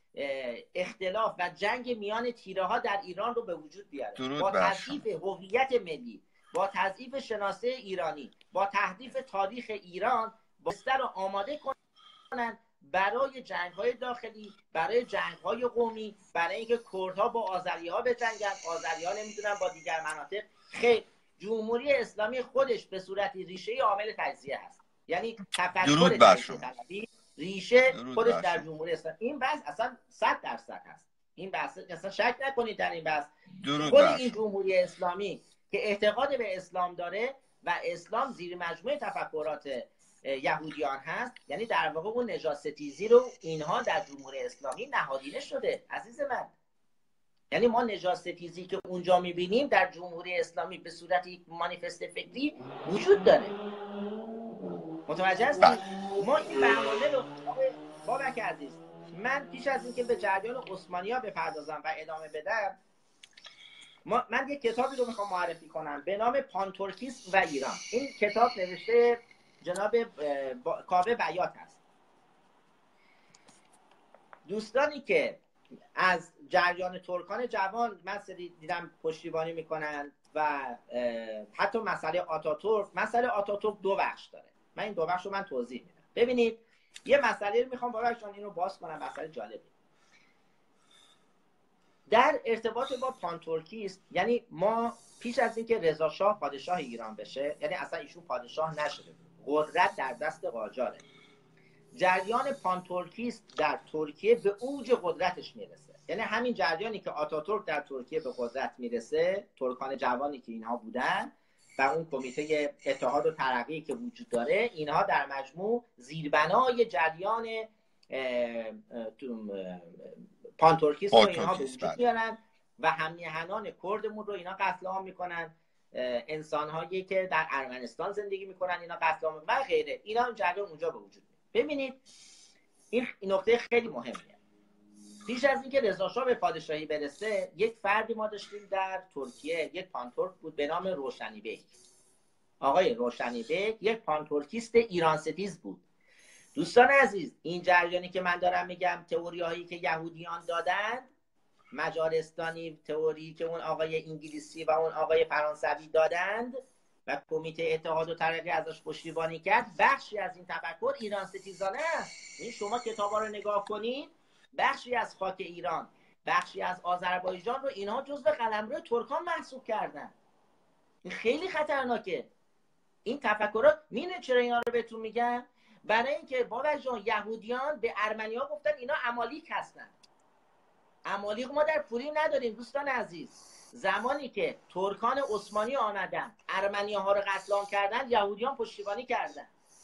اختلاف و جنگ میان تیره‌ها در ایران رو به وجود بیاره. با تضعیف هویت ملی، با تضعیف شناسه ایرانی، با تحریف تاریخ ایران، بستر رو آماده کنن برای جنگ‌های داخلی، برای جنگ‌های قومی، برای اینکه کردها با آذری‌ها بجنگن، آذری‌ها نمیدونن با دیگر مناطق. خیر، جمهوری اسلامی خودش به صورت ریشه‌ای عامل تجزیه هست. یعنی تفکر تجزیه‌طلبی ریشه خودش در جمهوری اسلامی. این بحث اصلا 100% هست. این بحث اصلا شک نکنید در این بحث. خود این جمهوری اسلامی که اعتقاد به اسلام داره و اسلام زیر مجموعه تفکرات یهودیان هست، یعنی در واقع اون نژاد ستیزی رو اینها در جمهوری اسلامی نهادینه شده عزیز من. یعنی ما نژاد ستیزی که اونجا میبینیم در جمهوری اسلامی به صورت یک مانیفست فکری وجود داره. متوجه هستید؟ ما این برنامه رو بابک عزیز، من پیش از اینکه به جریان عثمانی‌ها بپردازم و ادامه بدم، من یک کتابی رو میخوام معرفی کنم به نام پانتورکیسم و ایران. این کتاب نوشته جناب کاوه بیات هست. دوستانی که از جریان ترکان جوان من دیدم پشتیبانی میکنن و حتی مسئله آتاتورک دو بخش داره. من این دو بخش رو توضیح میدم. ببینید یه مسئله رو میخوام بابکشان این رو باز کنم، مسئله جالبی در ارتباط با پانتورکیسم. یعنی ما پیش از اینکه رضا شاه پادشاه ایران بشه، یعنی اصلا ایشون پادشاه نشده، قدرت در دست قاجاره، جریان پانتورکیسم در ترکیه به اوج قدرتش میرسه. یعنی همین جریانی که آتاتورک در ترکیه به قدرت میرسه، ترکان جوانی که اینها بودن و اون کمیته اتحاد و ترقی که وجود داره، اینها در مجموع زیربنای جریان پانتورکیسم رو اینها به وجود میارن و هم‌میهنان کردمون رو اینا قتل عام میکنن، انسان‌هایی که در ارمنستان زندگی میکنن اینا قتل عام و غیره. اینا جریان اونجا به وجود میاد. ببینید این نکته خیلی مهمیه. پیش از اینکه رضا شاه به پادشاهی برسه، یک فردی ما داشتیم در ترکیه، یک پانتورک بود به نام روشنی بیگ. آقای روشنی بیگ یک پانتورکیست ایران ستیز بود. دوستان عزیز، این جریانی که من دارم میگم، تئوری‌هایی که یهودیان دادند، مجارستانی تئوری که اون آقای انگلیسی و اون آقای فرانسوی دادند و کمیته اتحاد و ترقی ازش پشتیبانی کرد، بخشی از این تفکر ایران ستیزانه است. این شما کتابا رو نگاه کنید، بخشی از خاک ایران، بخشی از آذربایجان رو اینها جزو قلمرو ترکان محسوب کردن. این خیلی خطرناکه. این تفکرات میونه چرا اینا رو بهتون میگم؟ برای اینکه بابا جان یهودیان به ارمنی‌ها گفتن اینا امالیک هستن. امالیق ما در پوریم نداریم دوستان عزیز. زمانی که ترکان عثمانی آمدن ارمنی‌ها رو قتل عام کردن، یهودیان پشتیبانی کردن.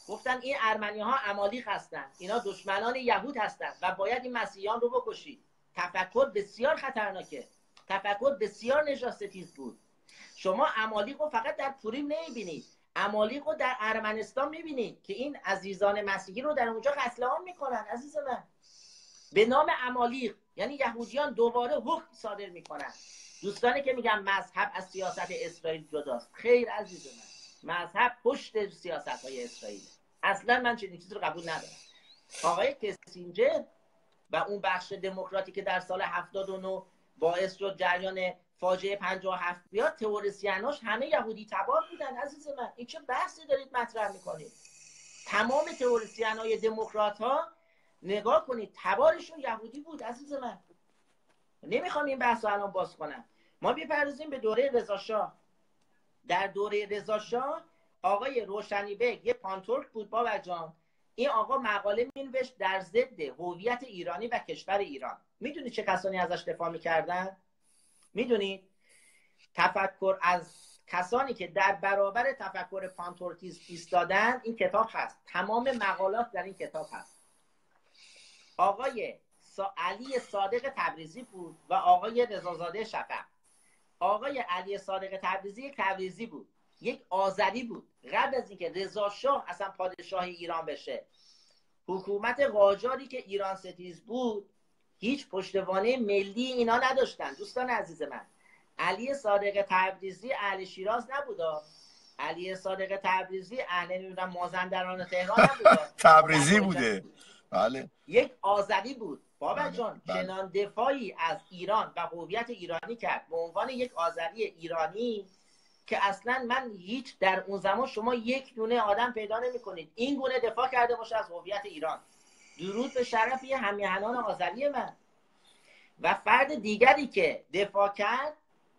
گفتن این ارمنی ها عمالیق هستند، اینا دشمنان یهود هستند و باید این مسیحیان رو بکشید. تفکر بسیار خطرناکه، تفکر بسیار نژادستیز بود. شما عمالیق رو فقط در پوریم نمیبینید، عمالیق رو در ارمنستان میبینید که این عزیزان مسیحی رو در اونجا قتل عام میکنن. عزیز من، به نام عمالیق، یعنی یهودیان دوباره حکم صادر میکنن. دوستانی که میگن مذهب از سیاست اسرائیل جداست، خیر عزیز من، مذهب پشت سیاست های اسرائیل. اصلا من چنین چیزی رو قبول ندارم. آقای کسینجر و اون بخش دموکراتی که در سال 79 باعث شد جریان فاجعه 57 بیاد، تئوریسیناش همه یهودی تبار بودن. عزیز من، این چه بحثی دارید مطرح میکنید؟ تمام تئوریسینای دموکرات ها نگاه کنید تبارشون یهودی بود. عزیز من، نمیخوام این بحث رو الان باز کنم. ما بپردازیم به دوره رضاشاه. در دوره رضاشاه آقای روشنی بیگ یه پانتورک بود بابا جان. این آقا مقاله مینوشت در ضد هویت ایرانی و کشور ایران. میدونید چه کسانی ازش دفاع میکردن؟ میدونید؟ تفکر از کسانی که در برابر تفکر پانتورکیسم ایستادن. این کتاب هست، تمام مقالات در این کتاب هست. آقای علی صادق تبریزی بود و آقای رضازاده شفق. آقای علی صادق تبریزی یک تبریزی بود، یک آذری بود. قبل از اینکه رضا شاه اصلا پادشاه ایران بشه، حکومت قاجاری که ایران ستیز بود هیچ پشتوانه ملی اینا نداشتن. دوستان عزیز من، علی صادق تبریزی اهل شیراز نبودا، علی صادق تبریزی اهل نمیدونم مازندران و تهران نبودا، تبریزی بوده. بله، یک آذری بود بابا جان. چنان دفاعی از ایران و هویت ایرانی کرد به عنوان یک آذری ایرانی که اصلا من هیچ در اون زمان شما یک دونه آدم پیدا نمی کنید این گونه دفاع کرده باشه از هویت ایران. درود به شرف یه همیهنان آذری من. و فرد دیگری که دفاع کرد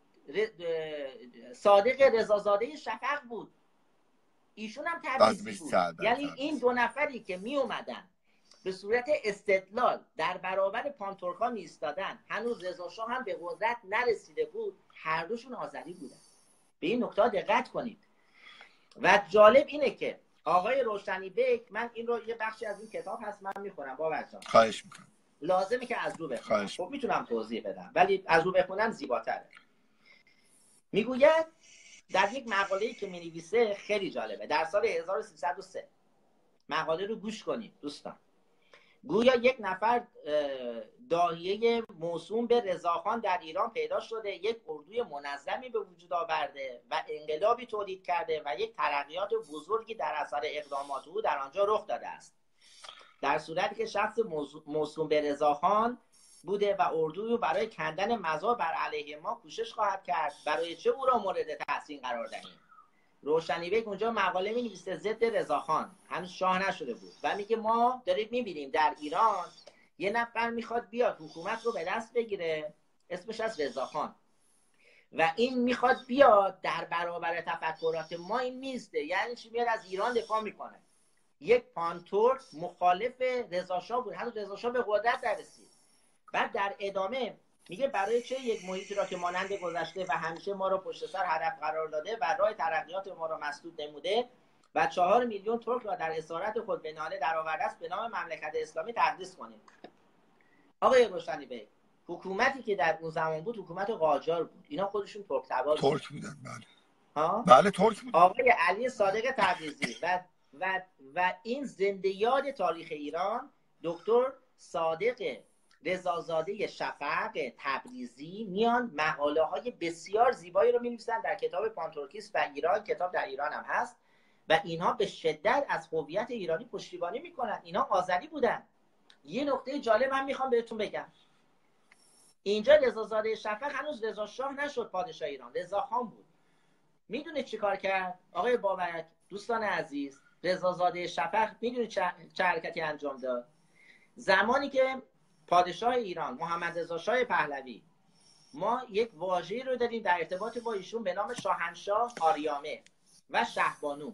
صادق رضازاده شفق بود، ایشون هم تبریزی بود. یعنی این دو نفری که می اومدن به صورت استدلال در برابر پانتورکا می ایستادن، هنوز رضا شاه هم به قدرت نرسیده بود، هر دوشون آذری بودن. به این نکته دقت کنید. و جالب اینه که آقای روشنی بیگ، من این رو یه بخشی از این کتاب هست من میخونم باور جان، خواهش میکنم. لازمه که از رو بخونم. خب میتونم توضیح بدم ولی از رو بخونم زیباتره. میگوید در یک مقاله‌ای که مینویسه خیلی جالبه، در سال 1303 مقاله رو گوش کنید دوستان. گویا یک نفر داهیه موسوم به رضاخان در ایران پیدا شده، یک اردوی منظمی به وجود آورده و انقلابی تولید کرده و یک ترقیات بزرگی در اثر اقدامات او در آنجا رخ داده است. در صورتی که شخص موسوم به رضاخان بوده و اردوی برای کندن مزار بر علیه ما کوشش خواهد کرد، برای چه او را مورد تحسین قرار دهیم؟ روشنی بیگ اونجا مقاله می‌نویسه ضد رضاخان، هنوز شاه نشده بود و میگه ما داریم می‌بینیم در ایران یه نفر میخواد بیاد حکومت رو به دست بگیره، اسمش از رضاخان، و این میخواد بیاد در برابر تفکرات ما این میسته. یعنی چی؟ میاد از ایران دفاع میکنه. یک پانتورک مخالف رضاشاه بود، هنوز رضاشاه به قدرت نرسید. بعد در ادامه میگه برای چه یک محیطی را که مانند گذشته و همیشه ما را پشت سر هدف قرار داده و راه ترقیات ما را مسدود نموده و 4 میلیون ترک را در اسارت خود به ناله درآورده است، به نام مملکت اسلامی تقدیس کنیم. آقای روشنی بیگ، حکومتی که در اون زمان بود حکومت قاجار بود، اینا خودشون ترک تبار ترک بودن. بله ها؟ بله ترک بودن. آقای علی صادق تبریزی و این زنده یاد تاریخ ایران دکتر صادق رضازاده شفق تبریزی میان مقاله های بسیار زیبایی رو می‌نویسن در کتاب پانتورکیسم و ایران، کتاب در ایران هم هست، و اینها به شدت از هویت ایرانی پشتیبانی میکنن. اینا آذری بودن. یه نکته جالب من میخوام بهتون بگم، اینجا رضازاده شفق هنوز رضا شاه نشد پادشاه ایران، رضا خان بود. میدونید چی کار کرد آقای بابک، دوستان عزیز؟ رضازاده شفق میدونید چه حرکتی انجام داد؟ زمانی که پادشاه ایران محمد رضا شاه پهلوی، ما یک واژه‌ای رو داریم در ارتباط با ایشون به نام شاهنشاه آریامر و شهبانو.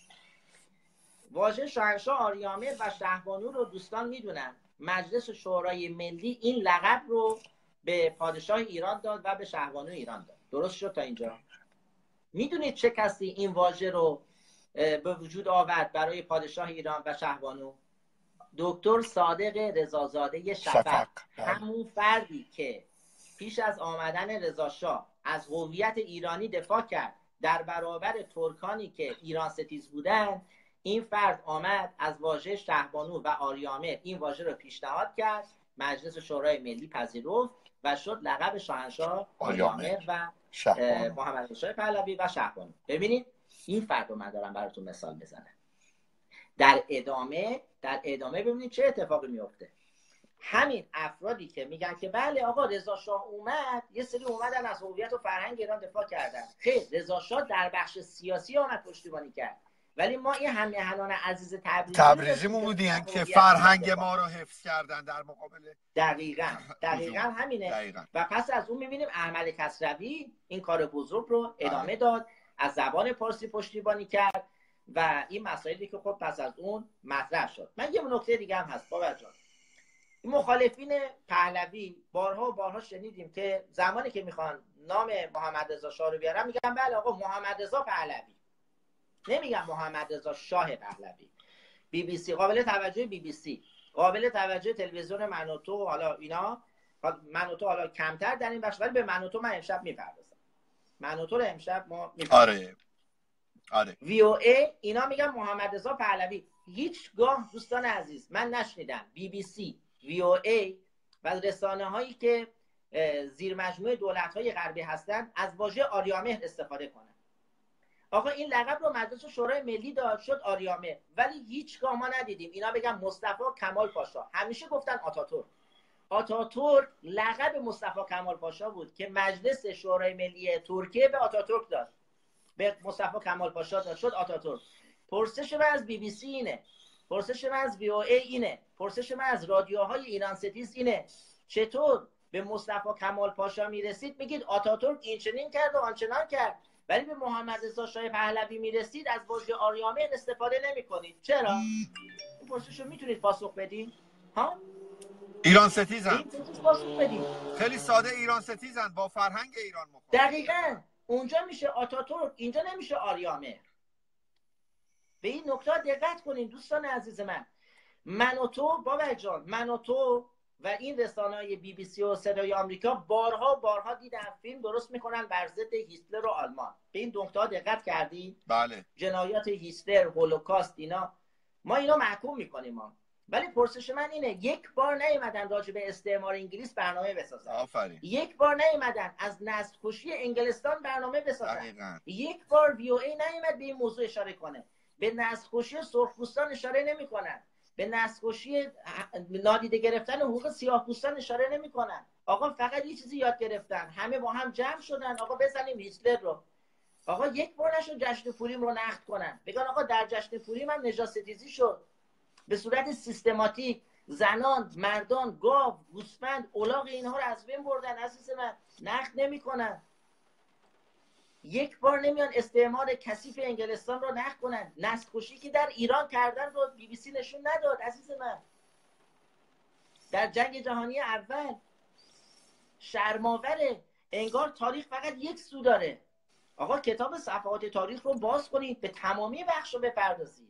واژه شاهنشاه آریامر و شهبانو رو دوستان میدونن. مجلس شورای ملی این لقب رو به پادشاه ایران داد و به شهبانو ایران داد. درست شد تا اینجا؟ میدونید چه کسی این واژه رو به وجود آورد برای پادشاه ایران و شهبانو؟ دکتر صادق رضازاده شفق، همون فردی که پیش از آمدن رضاشاه از هویت ایرانی دفاع کرد در برابر ترکانی که ایران ستیز بودند، این فرد آمد از واژه شهبانو و آریامر این واژه رو پیشنهاد کرد، مجلس شورای ملی پذیرفت و شد لقب شاهنشاه آریامر و محمد رضا شاه پهلوی و شهبانو. ببینید این فرد رو من دارم براتون مثال بزنم. در ادامه ببینید چه اتفاقی میفته. همین افرادی که میگن که بله آقا رضا شاه اومد، یه سری اومدن از هویت و فرهنگ ایران دفاع کردن. خیر، رضا شاه در بخش سیاسی آمد پشتیبانی کرد، ولی ما این هممیهنان عزیز تبریزیمون بودیم که فرهنگ ما رو حفظ کردن در مقابل. دقیقاً همینه. دقیقاً. و پس از اون میبینیم احمد کسروی این کار بزرگ رو ادامه داد، از زبان پارسی پشتیبانی کرد و این مسائلی که خب پس از اون مطرح شد. من یه نکته دیگه هم هست بابا جان. مخالفین پهلوی بارها شنیدیم که زمانی که میخوان نام محمد رضا شاه رو بیارن میگن بله آقا محمد رضا پهلوی، نمیگن محمد رضا شاه پهلوی. BBC قابل توجه، BBC قابل توجه، تلویزیون منوتو، حالا اینا منوتو حالا کمتر در این بخش، ولی به منوتو من امشب میپردازم. منوتو رو امشب ما آره VOA اینا میگن محمد رضا پهلوی. هیچگاه دوستان عزیز من نشنیدم BBC، VOA و رسانه هایی که زیر مجموعه دولت های غربی هستند از واژه آریامهر استفاده کنن. آقا این لقب رو مجلس شورای ملی داد، شد آریامهر، ولی هیچگاه ما ندیدیم اینا بگن مصطفی کمال پاشا. همیشه گفتن آتاتورک لقب مصطفی کمال پاشا بود که مجلس شورای ملی ترکیه به آتاتورک داد، به مصطفی کمال پاشا داد، شد آتاتورک. پرسش من از BBC اینه، پرسش من از VOA اینه، پرسش من از رادیوهای ایران ستیز اینه، چطور به مصطفی کمال پاشا میرسید میگید آتاتورک این چنین کرد و آنچنان کرد، ولی به محمد رضا شاه پهلوی میرسید از واژه آریامهر استفاده نمیکنید؟ چرا؟ این پرسش رو میتونید پاسخ بدین؟ ها؟ ایران ستیزن. پاسخ بدین. خیلی ساده ایران ستیزن، با فرهنگ ایران مخالف. دقیقاً. اونجا میشه آتاتورک، اینجا نمیشه آریامهر. به این نکته دقت کنین دوستان عزیز من. منوتو بابا جان، منوتو و این رسانه‌های BBC و صدای آمریکا بارها دیدن فیلم درست میکنن بر ضد هیتلر و آلمان. به این نکته دقت کردین؟ بله. جنایات هیتلر، هولوکاست، اینا ما اینا محکوم میکنیم ما. ولی پرسش من اینه، یک بار نیومدن راجع به استعمار انگلیس برنامه بسازن. آفرین. یک بار نیومدن از نسل‌کشی انگلستان برنامه بسازن. دقیقاً. یک بار VOA نیومد به این موضوع اشاره کنه. به نسل‌کشی سرخپوستان اشاره نمی‌کنن. به نسل‌کشی نادیده گرفتن حقوق سیاه‌پوستان اشاره نمی‌کنن. آقا فقط یه چیزی یاد گرفتن، همه با هم جمع شدن آقا بزنیم هیتلر رو. آقا یک بار نشد جشن پوریم رو نقد کنن، بگن آقا در جشن پوریم هم نژاد ستیزی شد به صورت سیستماتیک، زنان، مردان، گاو، گوسفند، الاغ اینها رو از بین بردن. عزیز من نقد نمی‌کنن. یک بار نمیان استعمار کثیف انگلستان رو نقد کنن. نسل‌کشی که در ایران کردن رو BBC نشون نداد. عزیز من در جنگ جهانی اول شرم‌آوره، انگار تاریخ فقط یک سو داره. آقا کتاب صفحات تاریخ رو باز کنید، به تمامی بخش رو بپردازید.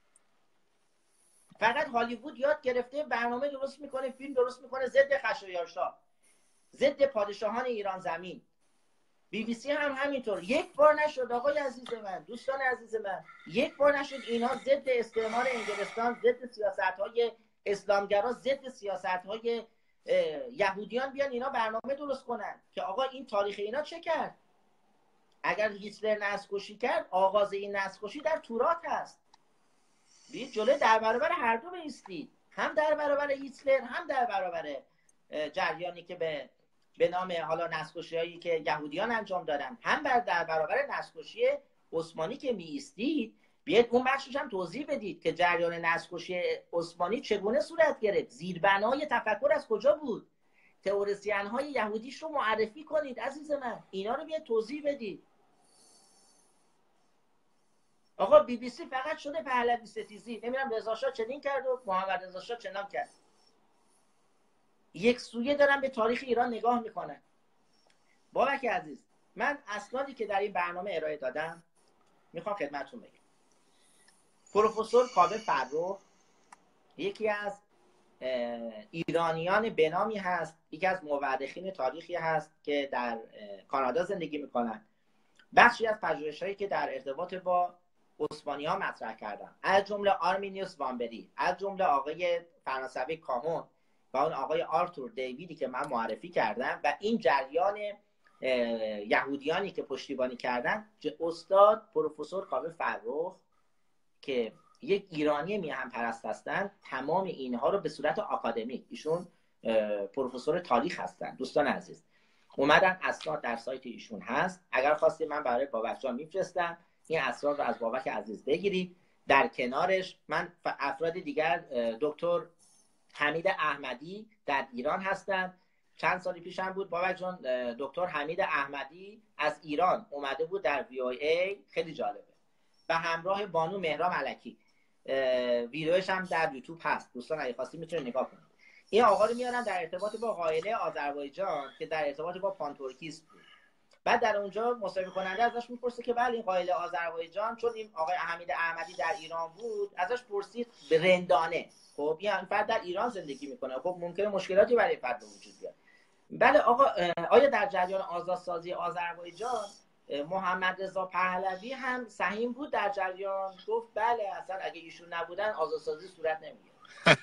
فقط هالیوود یاد گرفته برنامه درست میکنه، فیلم درست میکنه ضد خشایارشاه، ضد پادشاهان ایران زمین. BBC هم همینطور. یک بار نشد آقای عزیز من، دوستان عزیز من، یک بار نشد اینها ضد استعمار انگلستان، ضد سیاست‌های اسلامگرا، ضد سیاست‌های یهودیان بیان اینا برنامه درست کنن که آقا این تاریخ اینا چه کرد. اگر هیتلر نسل‌کشی کرد، آغاز این نسل‌کشی در تورات هست. بیاید جلوی در برابر هر دو بایستید، هم در برابر هیتلر، هم در برابر جریانی که به نام حالا نسل‌کشی‌هایی که یهودیان انجام دادن، هم در برابر نسل‌کشی عثمانی که می‌ایستید. بیاید اون بخشش هم توضیح بدید که جریان نسل‌کشی عثمانی چگونه صورت گرفت، زیربنای تفکر از کجا بود، تئوریسین‌های یهودیش رو معرفی کنید عزیز من، اینا رو بیاید توضیح بدید. آقا BBC فقط شده پهلوی ستیزی، نمیدونم رضا شاه چنین کرد و محمد رضا شاه چنان کرد. یک سویه دارن به تاریخ ایران نگاه میکنن. بابک عزیز، من اسنادی که در این برنامه ارائه دادم میخوام خدمتتون بگم. پروفسور کاوه فرخ یکی از ایرانیان بنامی هست، یکی از مورخین تاریخی هست که در کانادا زندگی میکنن. بخشی از پژوهش‌هایی که در ارتباط با عثمانی‌ها مطرح کردن، از جمله آرمینیوس وامبری، از جمله آقای فرانسوی کاهون و اون آقای آرتور دیویدی که من معرفی کردم و این جریان یهودیانی که پشتیبانی کردن، استاد پروفسور کاوه فرخ که یک ایرانی میهن پرست هستند، تمام اینها رو به صورت آکادمیک، ایشون پروفسور تاریخ هستند دوستان عزیز، اومدن اسناد در سایت ایشون هست، اگر خواستید من برای بابک جان میفرستم، این اسناد رو از بابک عزیز بگیرید. در کنارش من افراد دیگر، دکتر حمید احمدی در ایران هستند، چند سالی پیش هم بود بابک جان، دکتر حمید احمدی از ایران اومده بود در VOA، خیلی جالبه، و همراه بانو مهران ملکی، ویدیوش هم در یوتیوب هست، دوستان اگه خواستید میتونید نگاه کنید. این آقا رو میارن در ارتباط با قائله آذربایجان که در ارتباط با پانتورکیس بود. بعد در اونجا مصاحبه کننده ازش میپرسه که بله این قائله آذربایجان، چون این آقای حمید احمدی در ایران بود، ازش پرسید به رندانه، خب این فرد در ایران زندگی میکنه، خب ممکنه مشکلاتی برای فرد وجود بیاد. بله آقا، آیا در جریان آزادسازی آذربایجان محمد رضا پهلوی هم سهیم بود در جریان؟ گفت بله، اصلا اگه ایشون نبودن آزادسازی صورت نمیگیره.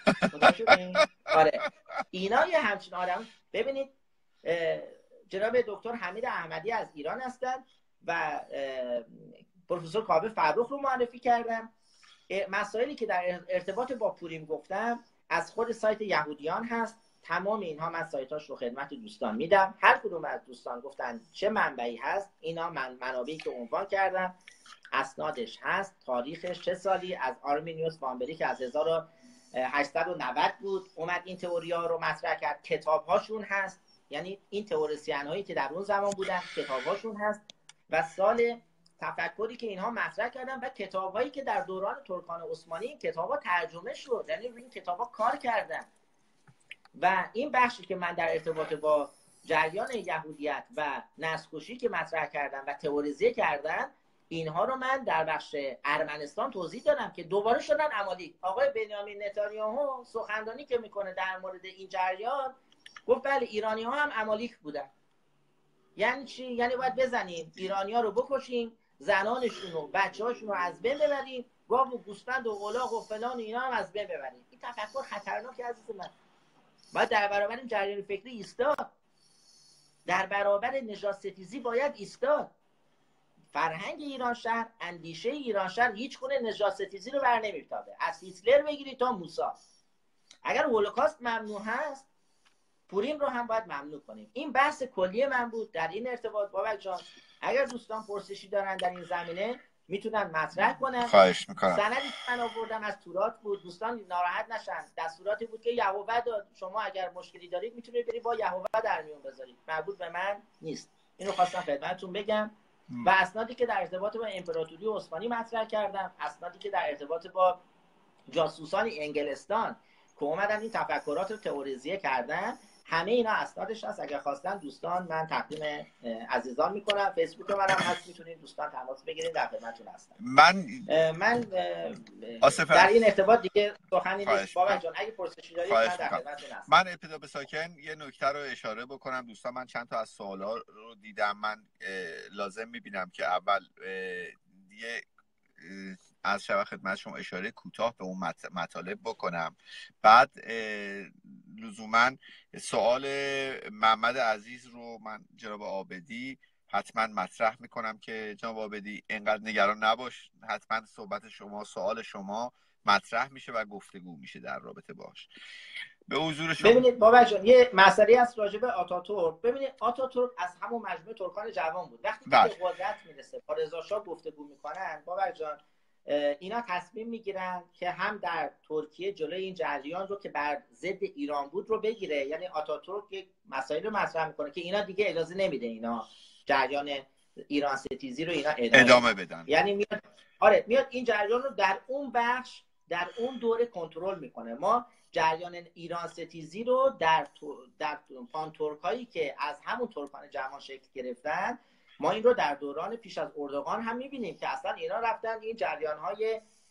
آره اینا یه همچین آدم. ببینید جناب دکتر حمید احمدی از ایران هستند و پروفسور کاوه فرخ رو معرفی کردم. مسائلی که در ارتباط با پوریم گفتم از خود سایت یهودیان هست، تمام اینها من سایتاش رو خدمت دوستان میدم. هر کدوم از دوستان گفتن چه منبعی هست، اینا منابعی که عنوان کردم اسنادش هست، تاریخش چه سالی، از آرمینیوس وامبری که از 1890 بود اومد این تئوریا رو مطرح کرد، کتاب‌هاشون هست، یعنی این تئوریسین هایی که در اون زمان بودن کتاب‌هاشون هست و سال تفکری که اینها مطرح کردن و کتاب‌هایی که در دوران ترکان عثمانی این کتاب‌ها ترجمه شد، یعنی روی این کتاب‌ها کار کردن. و این بخشی که من در ارتباط با جریان یهودیت و نسل‌کشی که مطرح کردم و تئوریزه کردن، اینها رو من در بخش ارمنستان توضیح دادم که دوباره شدن عمالیک. آقای بنیامین نتانیاهو سخنرانی که میکنه در مورد این جریان گفت بله ایرانی ها هم عمالیک بودن. یعنی چی؟ یعنی باید بزنیم ایرانی ها رو بکشیم، زنانشون و بچه هاشون رو از بین ببریم، گاو و گوسفند و الاغ و فلان و اینا هم از بین ببریم. این تفکر خطرناک عزیز من. باید در برابر این جریان فکری ایستاد، در برابر نژاد ستیزی باید ایستاد. فرهنگ ایران شهر، اندیشه ایران شهر هیچ گونه نژاد ستیزی رو بر نمی‌تابه، از هیتلر بگیرید تا موسی. اگر هولوکاست ممنوع هست، پوریم رو هم باید ممنوع کنیم. این بحث کلی من بود در این ارتباط بابک جان. اگر دوستان پرسشی دارن در این زمینه میتونن مطرح کنن. خواهش میکنم. سندی که من آوردم از تورات بود، دوستان ناراحت نشن، دستوراتی بود که یهوه داد، شما اگر مشکلی دارید میتونید برید با یهوه در میون بذارید، مربوط به من نیست. اینو خواستم خدمتتون بگم. و اسنادی که در ارتباط با امپراتوری عثمانی مطرح کردم، اسنادی که در ارتباط با جاسوسان انگلستان که اومدن این تفکرات رو تئوریزیه کردن، همه اینا اسنادش هست. اگر خواستن دوستان من تقدیم عزیزان میکنم، فیسبوک منم هست، میتونید دوستان تماس بگیرید، در خدمتتون هستم. من در این ارتباط دیگه سخنی نیست بابک جان، اگه پرسشی دارید من در خدمتتون هستم. من ابتدا به ساکن یه نکته رو اشاره بکنم دوستان. من چند تا از سوالا رو دیدم، من لازم میبینم که اول یه از شب خدمت شما اشاره کوتاه به اون مطالب بکنم، بعد لزوما سوال محمد عزیز رو من جناب عابدی حتما مطرح میکنم که جناب عابدی اینقدر نگران نباش، حتما صحبت شما، سوال شما مطرح میشه و گفتگو میشه در رابطه باش. به حضور شما. ببینید بابا جان یه مسئله است راجع به آتاتورک. ببینید آتاتورک از همون مجموعه ترکان جوان بود. وقتی که به قدرت میرسه با رضا شاه گفتگو میکنن بابا جان، اینا تصمیم میگیرن که هم در ترکیه جلوی این جریان رو که بر ضد ایران بود رو بگیره. یعنی آتاتورک یک مسائل رو مطرح میکنه که اینا دیگه اجازه نمیده اینا جریان ایران ستیزی رو اینا ادامه بدن. یعنی میاد این جریان رو در اون بخش در اون دوره کنترل میکنه. ما جریان ایران ستیزی رو در پانتورکایی که از همون ترکان جوان شکل گرفتن، ما این رو در دوران پیش از اردوغان هم میبینیم که اصلا اینا رفتن این جریان‌های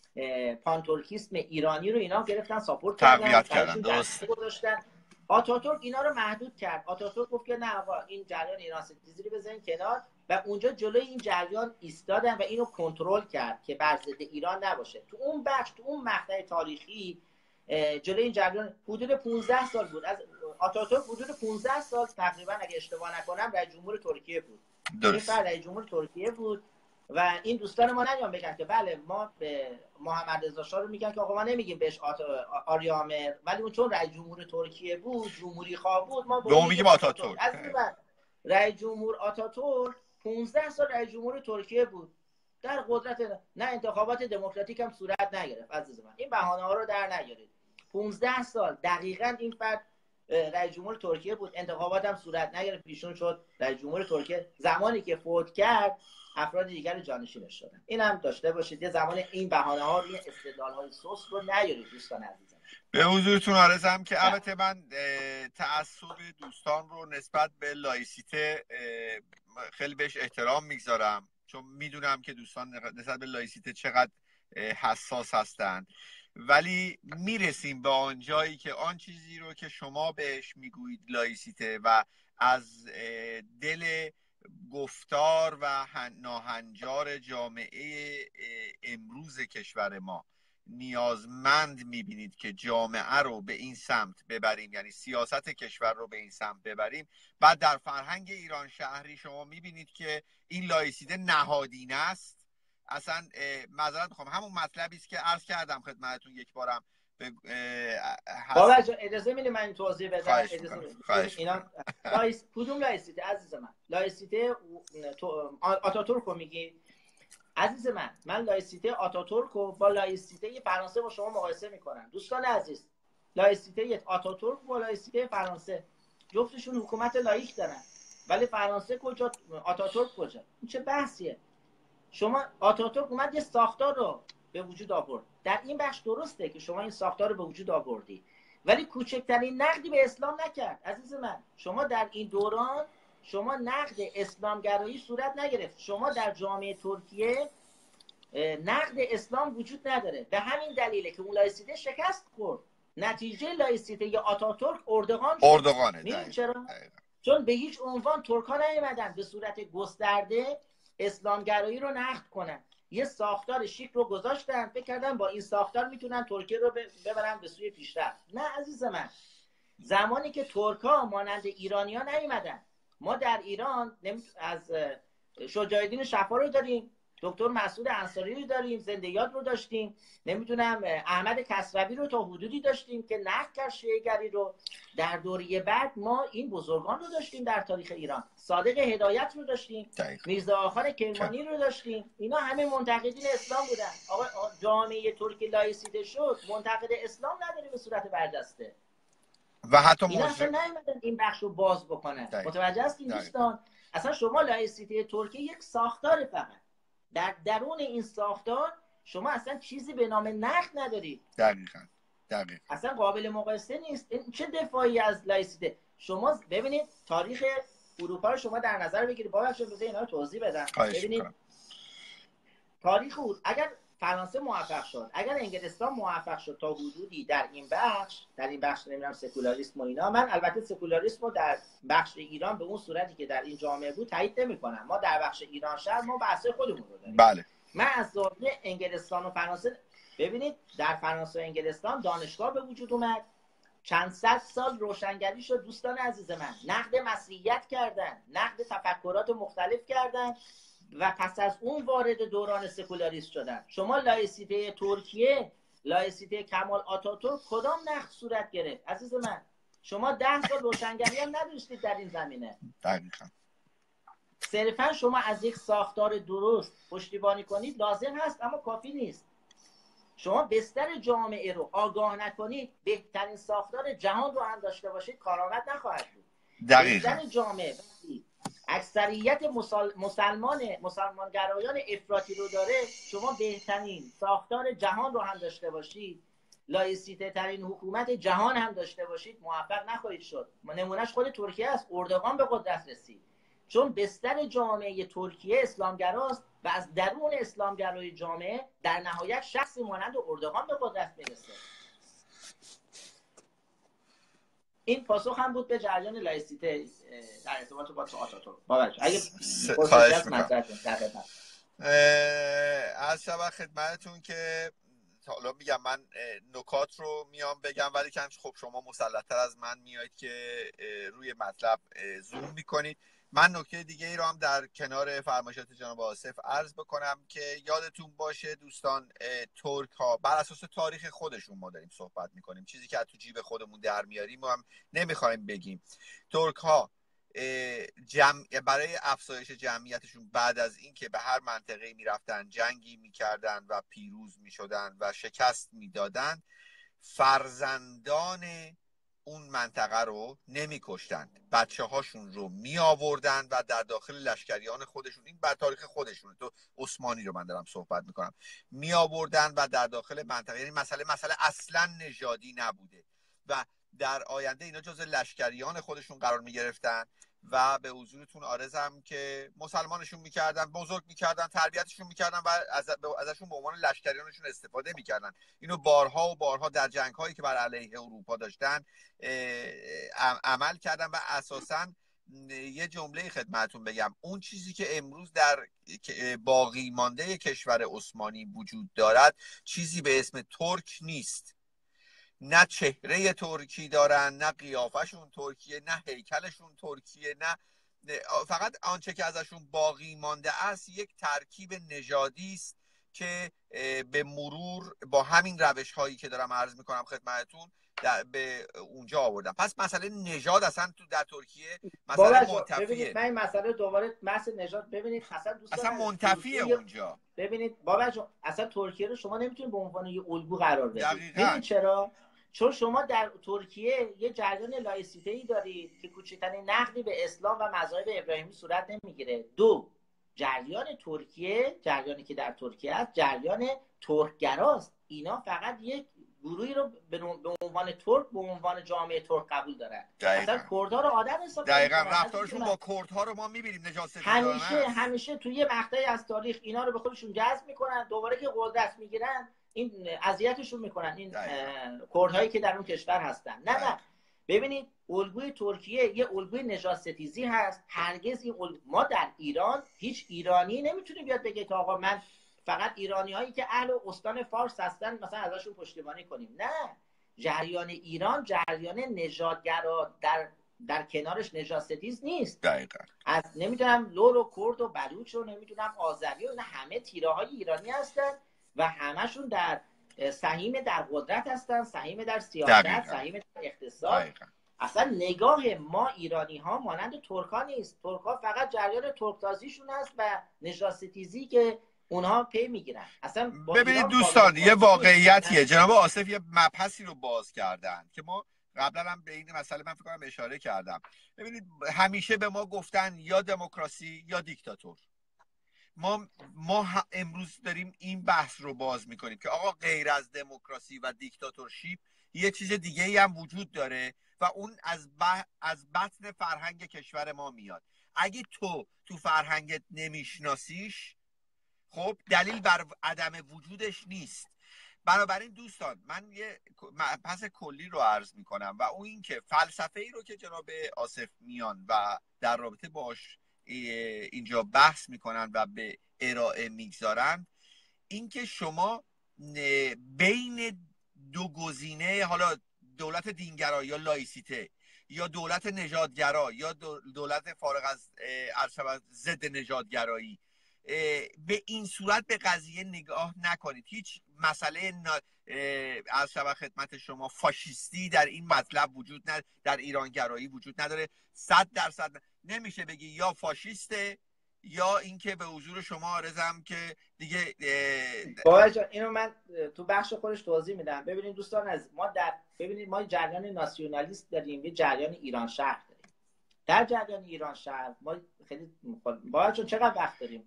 پانتورکیسم ایرانی رو اینا گرفتن ساپورت کردن درست گذاشتن. آتاتورک اینا رو محدود کرد. آتاتورک گفت که نه آقا این جریان ایران ستیزی رو بزنین کنار و اونجا جلوی این جریان ایستادن و اینو کنترل کرد که بر ضد ایران نباشه. تو اون بخش، تو اون مقطع تاریخی جلوی این جریان حدود 15 سال بود. از آتاتورک حدود 15 سال تقریبا اگه اشتباه نکنم رئیس جمهور ترکیه بود. درست. این رئیس جمهور ترکیه بود و این دوستان ما نمیان بگن که بله ما به محمد رضا شاه رو میگن که آقا ما نمیگیم بهش آریامر، ولی اون چون رئیس جمهور ترکیه بود، جمهوری خواه بود، ما به اون میگیم آتاتورک. از این بعد رئیس جمهور آتاتورک 15 سال رئیس جمهور ترکیه بود، در قدرت نه انتخابات دموکراتیک هم صورت نگرفت. عزیز من این بهانه ها رو در نیارید. 15 سال دقیقاً این فرد رئیس جمهور ترکیه بود، انتخابات هم صورت نگرفت، ایشون شد رئیس جمهور ترکیه. زمانی که فوت کرد افراد دیگر جانشینش شدن. این هم داشته باشید یه زمان این بهانه ها روی استدلال های سوس رو نیارید دوستان عزیزم. به حضورتون عرضم که البته من تعصب دوستان رو نسبت به لایسیته خیلی بهش احترام میگذارم، چون میدونم که دوستان نسبت به لایسیته چقدر حساس هستند، ولی میرسیم به آن جایی که آن چیزی رو که شما بهش میگویید لایسیته و از دل گفتار و ناهنجار جامعه امروز کشور ما نیازمند میبینید که جامعه رو به این سمت ببریم، یعنی سیاست کشور رو به این سمت ببریم. بعد در فرهنگ ایران شهری شما میبینید که این لایسیته نهادینه است. اصلا معذرت میخوام همون مطلبی است که عرض کردم خدمتتون یک بارم بابا اجازه میدید من توضیح بدم؟ اینا کدوم لایسیته عزیز من؟ لایسیته آتاتورک رو میگی؟ عزیز من لایسیته آتاتورک رو با لایسیته فرانسه با شما مقایسه میکنم. دوستان عزیز، لایسیته آتاتورک با لایسیته فرانسه جفتشون حکومت لاییک دارن، ولی فرانسه کجا، آتاتورک کجا؟ این چه بحثیه؟ شما آتاتورک اومد یه ساختار رو به وجود آورد. در این بخش درسته که شما این ساختار رو به وجود آوردی، ولی کوچکترین نقدی به اسلام نکرد. عزیز من شما در این دوران شما نقد اسلامگرایی صورت نگرفت. شما در جامعه ترکیه نقد اسلام وجود نداره. به همین دلیله که اون لایسیته شکست خورد. نتیجه لایسیته یا آتاتورک اردوغانه. میدونید چرا؟ چون به هیچ عنوان ترک‌ها نیومدن به صورت گسترده اسلامگرایی رو نقد کنن. یه ساختار شیک رو گذاشتن، فکر کردن با این ساختار میتونن ترکیه رو ببرن به سوی پیشرفت. نه عزیز من، زمانی که ترک‌ها مانند ایرانی‌ها نیومدن، ما در ایران از شجاعالدین شفا رو داریم، دکتر مسعود انصاری رو داریم، زنده یاد رو داشتیم، نمیدونم احمد کسروی رو تا حدودی داشتیم که نقد کرد شیعه‌گری رو. در دوره بعد ما این بزرگان رو داشتیم در تاریخ ایران، صادق هدایت رو داشتیم، میرزا آخر کرمانی رو داشتیم. اینا همه منتقدین اسلام بودن. آقا جامعه ترک لایسیته شد، منتقد اسلام نداره به صورت برجسته و حتی اینا اصلا نیومدن این بخش رو باز بکنن. متوجه هستین دوستان؟ اصلا شما لایسیته ترکیه یک ساختار، فقط در درون این ساختار شما اصلا چیزی به نام نقد ندارید. دقیقاً اصلا قابل مقایسه نیست. این چه دفاعی از لایسیته؟ شما ببینید تاریخ اروپا رو شما در نظر بگیرید. بابا چون بذار اینا رو توضیح بدم. ببینید تاریخ اگر فرانسه موفق شد، اگر انگلستان موفق شد تا حدودی در این بخش نمیدونم سکولاریسم و اینا، من البته سکولاریسم رو در بخش ایران به اون صورتی که در این جامعه بود تایید نمی‌کنم. ما در بخش ایران شهر ما بحث خودمون رو داریم. بله. من از زاویه انگلستان و فرانسه، ببینید در فرانسه و انگلستان دانشگاه به وجود اومد، چند صد سال روشنگری شد. دوستان عزیز من نقد مسیحیت کردن، نقد تفکرات مختلف کردن و پس از اون وارد دوران سکولاریسم شدن. شما لایسیته ترکیه، لایسیته کمال آتاتورک کدام نقد صورت گرفت؟ عزیز من شما 10 سال روشنگری هم نداشتید در این زمینه. دقیقاً. صرفا شما از یک ساختار درست پشتیبانی کنید لازم هست، اما کافی نیست. شما بستر جامعه رو آگاه نکنید، بهترین ساختار جهان رو هم داشته باشید، کارآمد نخواهد بود. دقیقاً. بستر جامعه اکثریت مسلمانگرایان افراطی رو داره، شما بهترین ساختار جهان رو هم داشته باشید، لایسیته ترین حکومت جهان هم داشته باشید، موفق نخواهید شد. نمونهش خود ترکیه است. اردوغان به قدرت رسید. چون بستر جامعه ترکیه اسلامگراست و از درون اسلامگرای جامعه در نهایت شخصی مانند اردوغان به قدرت میرسه. این پاسخ هم بود به جریان لایسیته در ارتباط با آتاتورک. اگه خواهش میکنم. از شب خدمتتون که حالا میگم من نکات رو میام بگم، ولی که خب شما مسلط‌تر از من میایید که روی مطلب زوم میکنید. من نکته دیگه ای رو هم در کنار فرمایشات جناب آصف عرض بکنم که یادتون باشه دوستان، ترک ها بر اساس تاریخ خودشون ما داریم صحبت میکنیم، چیزی که تو جیب خودمون در میاریم ما هم نمیخوایم بگیم. ترک ها برای افزایش جمعیتشون بعد از اینکه به هر منطقه میرفتن جنگی میکردن و پیروز میشدن و شکست میدادن، فرزندان اون منطقه رو نمیکشتند، بچه هاشون رو می آوردن و در داخل لشکریان خودشون، این بر تاریخ خودشونه، تو عثمانی رو من دارم صحبت میکنم، می آوردن و در داخل منطقه، یعنی مسئله اصلا نژادی نبوده و در آینده اینا جز لشکریان خودشون قرار می گرفتن و به حضورتون عارضم که مسلمانشون میکردن، بزرگ میکردن، تربیتشون میکردن و ازشون به عنوان لشکریانشون استفاده میکردن. اینو بارها و بارها در جنگ‌هایی که بر علیه اروپا داشتن عمل کردن و اساساً یه جمله خدمتتون بگم، اون چیزی که امروز در باقی مانده کشور عثمانی وجود دارد چیزی به اسم ترک نیست. نه چهره ترکی دارن، نه قیافشون ترکیه، نه هیکلشون ترکیه، نه فقط آنچه که ازشون باقی مانده است یک ترکیب نژادی است که به مرور با همین روش هایی که دارم عرض میکنم خدمتتون به اونجا آوردم. پس مسئله نژاد اصلا تو در ترکیه مسئله منتفیه. ببینید من این مسئله دوباره بحث نژاد، ببینید اصلا منتفیه اونجا. ببینید بابا جان، اصلا ترکیه رو شما نمیتونید به عنوان یه الگو قرار بدید. دقیقاً. چرا؟ چون شما در ترکیه یه جریان لایسیته‌ای دارید که کوچکترین نقدی به اسلام و مذاهب ابراهیمی صورت نمیگیره. دو، جریان ترکیه، جریانی که در ترکیه است، جریان ترکگراست. اینا فقط یک گروهی رو به عنوان ترک، به عنوان جامعه ترک قبول دارن. اصلا کردها رو آدم حساب نمی‌کنن. دقیقاً رفتارشون با کردها رو ما می‌بینیم نجاست همیشه توی یه مقطعی از تاریخ اینا رو به خودشون جذب میکنن، دوباره که قدرت میگیرن این اذیتشون میکنن، این کردهایی که در اون کشور هستن. نه ببینید الگوی ترکیه یه الگوی نژاد ستیزی هست. هرگز این ما در ایران هیچ ایرانی نمیتونه بیاد بگه که آقا من فقط ایرانی هایی که اهل استان فارس هستن مثلا ازشون پشتیبانی کنیم. نه، جریان ایران جریان نژادگرا در کنارش نژاد ستیز نیست. دقیقاً. از نمیدونم لور و کرد و بلوچ و نمیدونم آذری و همه تیره های ایرانی هستن و همشون در سهیم در قدرت هستن، سهیم در سیاست، سهیم در اقتصاد. دقیقاً. اصلا نگاه ما ایرانی ها مانند ترک ها نیست. ترک ها فقط جریان ترکتازیشون هست و نژاد ستیزی که اونها پی میگیرن. اصلا ببینید دوستان یه واقعیتیه، جناب آصف یه مبحثی رو باز کردن که ما قبلا هم به این مسئله من فکر کنم اشاره کردم. ببینید همیشه به ما گفتن یا دموکراسی یا دیکتاتور. ما امروز داریم این بحث رو باز میکنیم که آقا غیر از دموکراسی و دیکتاتورشیپ یه چیز دیگه ای هم وجود داره و اون از بطن فرهنگ کشور ما میاد. اگه تو فرهنگت نمیشناسیش، خب دلیل بر عدم وجودش نیست. بنابراین دوستان من یه مبحث کلی رو عرض میکنم و اون این که فلسفه ای رو که جناب آصف میان و در رابطه باش اینجا بحث میکنن و به ارائه میگذارن، این که شما بین دو گزینه، حالا دولت دینگرا یا لایسیته یا دولت نژادگرا یا دولت فارغ از ضد نژادگرایی، به این صورت به قضیه نگاه نکنید. هیچ مسئله از شبه خدمت شما فاشیستی در این مطلب وجود نداره، در ایرانگرایی وجود نداره. 100% نمیشه بگی یا فاشیسته یا اینکه به حضور شما عرضم که دیگه باور جان اینو من تو بخش خودش توضیح میدم. ببینید دوستان از ببینید ما جریان ناسیونالیست داریم، یه جریان ایران شهر داریم. در جریان ایران شهر ما خیلی باور جان چقدر وقت داریم؟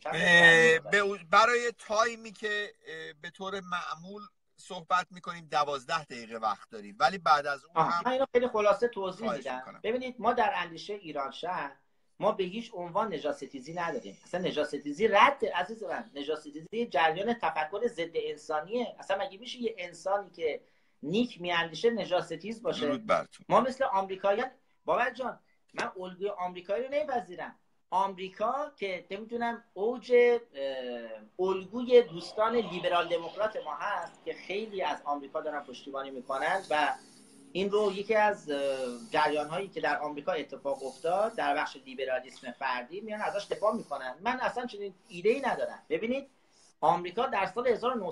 برای تایمی که به طور معمول صحبت میکنیم 12 دقیقه وقت داریم، ولی بعد از اون من اینو خیلی خلاصه توضیح میدم. ببینید ما در اندیشه ایران شهر ما به هیچ عنوان نژاد ستیزی نداریم. اصلا نژاد ستیزی رد عزیز من. نژاد ستیزی جریان تفکر ضد انسانیه. اصلا مگه میشه یه انسانی که نیک میاندیشه نژاد ستیز باشه؟ درود بر تو. ما مثل آمریکاییان بابا جان، من الگوی آمریکایی رو نمیپذیرم. آمریکا که نمیدونم اوج الگوی دوستان لیبرال دموکرات ما هست که خیلی از آمریکا دارن پشتیبانی میکنن و این رو یکی از جریان هایی که در آمریکا اتفاق افتاد در بخش لیبرالیسم فردی میان ازش دفاع میکنن. من اصلا چنین ایده‌ای ندارم. ببینید آمریکا در سال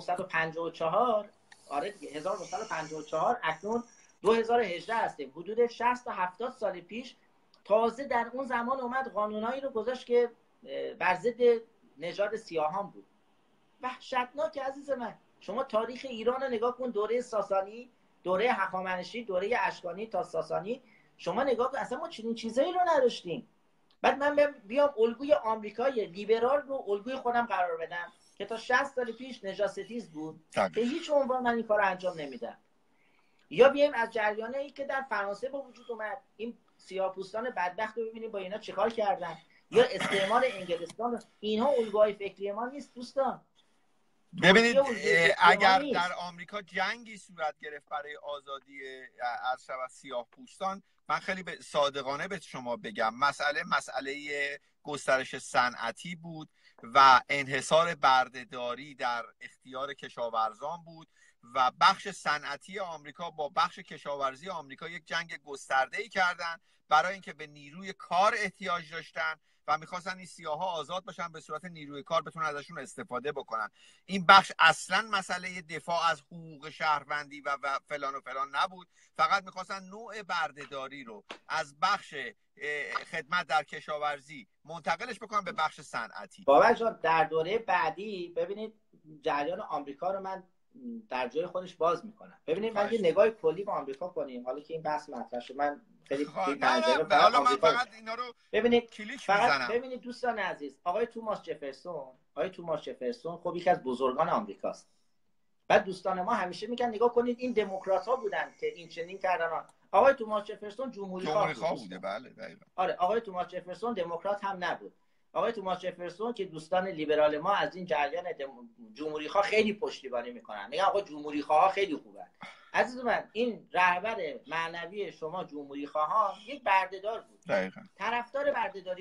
1954 آره 1954 اکنون 2018 هستیم، حدود 60 تا 70 سال پیش تازه در اون زمان اومد قانونایی رو گذاشت که بر ضد نژاد سیاهان بود. وحشتناک عزیز من. شما تاریخ ایران رو نگاه کن، دوره ساسانی، دوره هخامنشی، دوره اشکانی تا ساسانی، شما نگاه کن اصلا ما چنین چیزایی رو نداشتیم. بعد من بیام الگوی آمریکای لیبرال رو الگوی خودم قرار بدم که تا 60 سال پیش نژاد ستیز بود، به هیچ عنوان من این کارو انجام نمیدم. یا بیایم از جریانایی که در فرانسه به وجود اومد، این سیاه‌پوستان بدبخت رو ببینیم با اینا چیکار کردن، یا استعمار انگلستان. اینها الگوهای فکری ما نیست دوستان. ببینید اگر در آمریکا جنگی صورت گرفت برای آزادی از سیاه‌پوستان، من خیلی صادقانه به شما بگم مسئله گسترش صنعتی بود و انحصار بردهداری در اختیار کشاورزان بود و بخش صنعتی آمریکا با بخش کشاورزی آمریکا یک جنگ گسترده‌ای کردن برای اینکه به نیروی کار احتیاج داشتن و میخواستن این سیاها آزاد باشن، به صورت نیروی کار بتونن ازشون استفاده بکنن. این بخش اصلا مسئله دفاع از حقوق شهروندی و فلان و فلان نبود، فقط میخواستن نوع بردهداری رو از بخش خدمت در کشاورزی منتقلش بکنن به بخش صنعتی. بابا جان در دوره بعدی ببینید جریان آمریکا رو من در جای خودش باز میکنم. ببینید من یه نگاه کلی به آمریکا کنیم، حالا که این بحث مطرح شد من خیلی حالا من فقط اینا رو ببینید کلیک میزنم. ببینید دوستان عزیز، آقای توماس جفرسون خب یکی از بزرگان آمریکاست. بعد دوستان ما همیشه میگن نگاه کنید این دموکرات ها بودن که این چنین کردن. آقای توماس جفرسون جمهوری خواه بوده. بله دقیقاً. آره آقای توماس جفرسون دموکرات هم نبود. آقای توماس جفرسون که دوستان لیبرال ما از این جریان جمهوری خواه خیلی پشتیبانی میکنن، میگن آقا جمهوری خواه خیلی خوبن. عزیز من این رهبر معنوی شما جمهوری خواه یک بردهدار بود. دقیقاً. طرفدار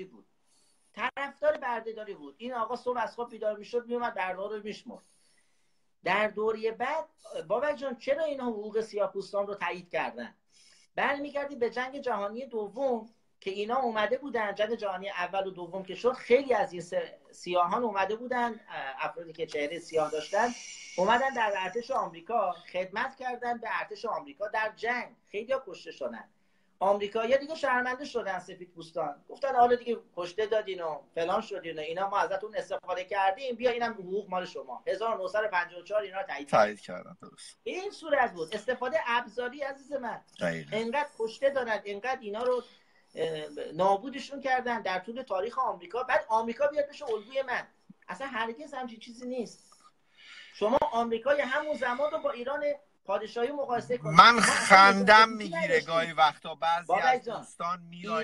بردهداری بود. این آقا صبح از خواب بیدار میشد میومد برده‌ها رو میشمرد. در دوره بعد بابک جان چرا اینا حقوق سیاه‌پوستان رو تایید کردن؟ برمیگردی به جنگ جهانی دوم که اینا اومده بودن، جنگ جهانی اول و دوم که شد، خیلی از این سیاهان اومده بودن، افرادی که چهره سیاه داشتن اومدن در ارتش آمریکا خدمت کردن به ارتش آمریکا در جنگ، خیلی‌ها کشته شدن. آمریکایی‌ها دیگه شرمنده شدن، سفیدپوستان گفتن حالا دیگه کشته دادین و فلان شدین و اینا، ما ازتون استفاده کردیم، بیا اینم حقوق مال شما. 1954 اینا تایید کردن. درست. این صورت بود، استفاده ابزاری عزیز من. انقدر کشته دادن، انقدر اینا رو نابودشون کردن در طول تاریخ آمریکا. بعد آمریکا بیاد بشه الگوی من، اصلا هرگز همچین چیزی نیست. شما آمریکای همون زمان رو با ایران پادشاهی مقایسه کنید. من خندم میگیره گاهی وقتا بعضی از دوستان میآیند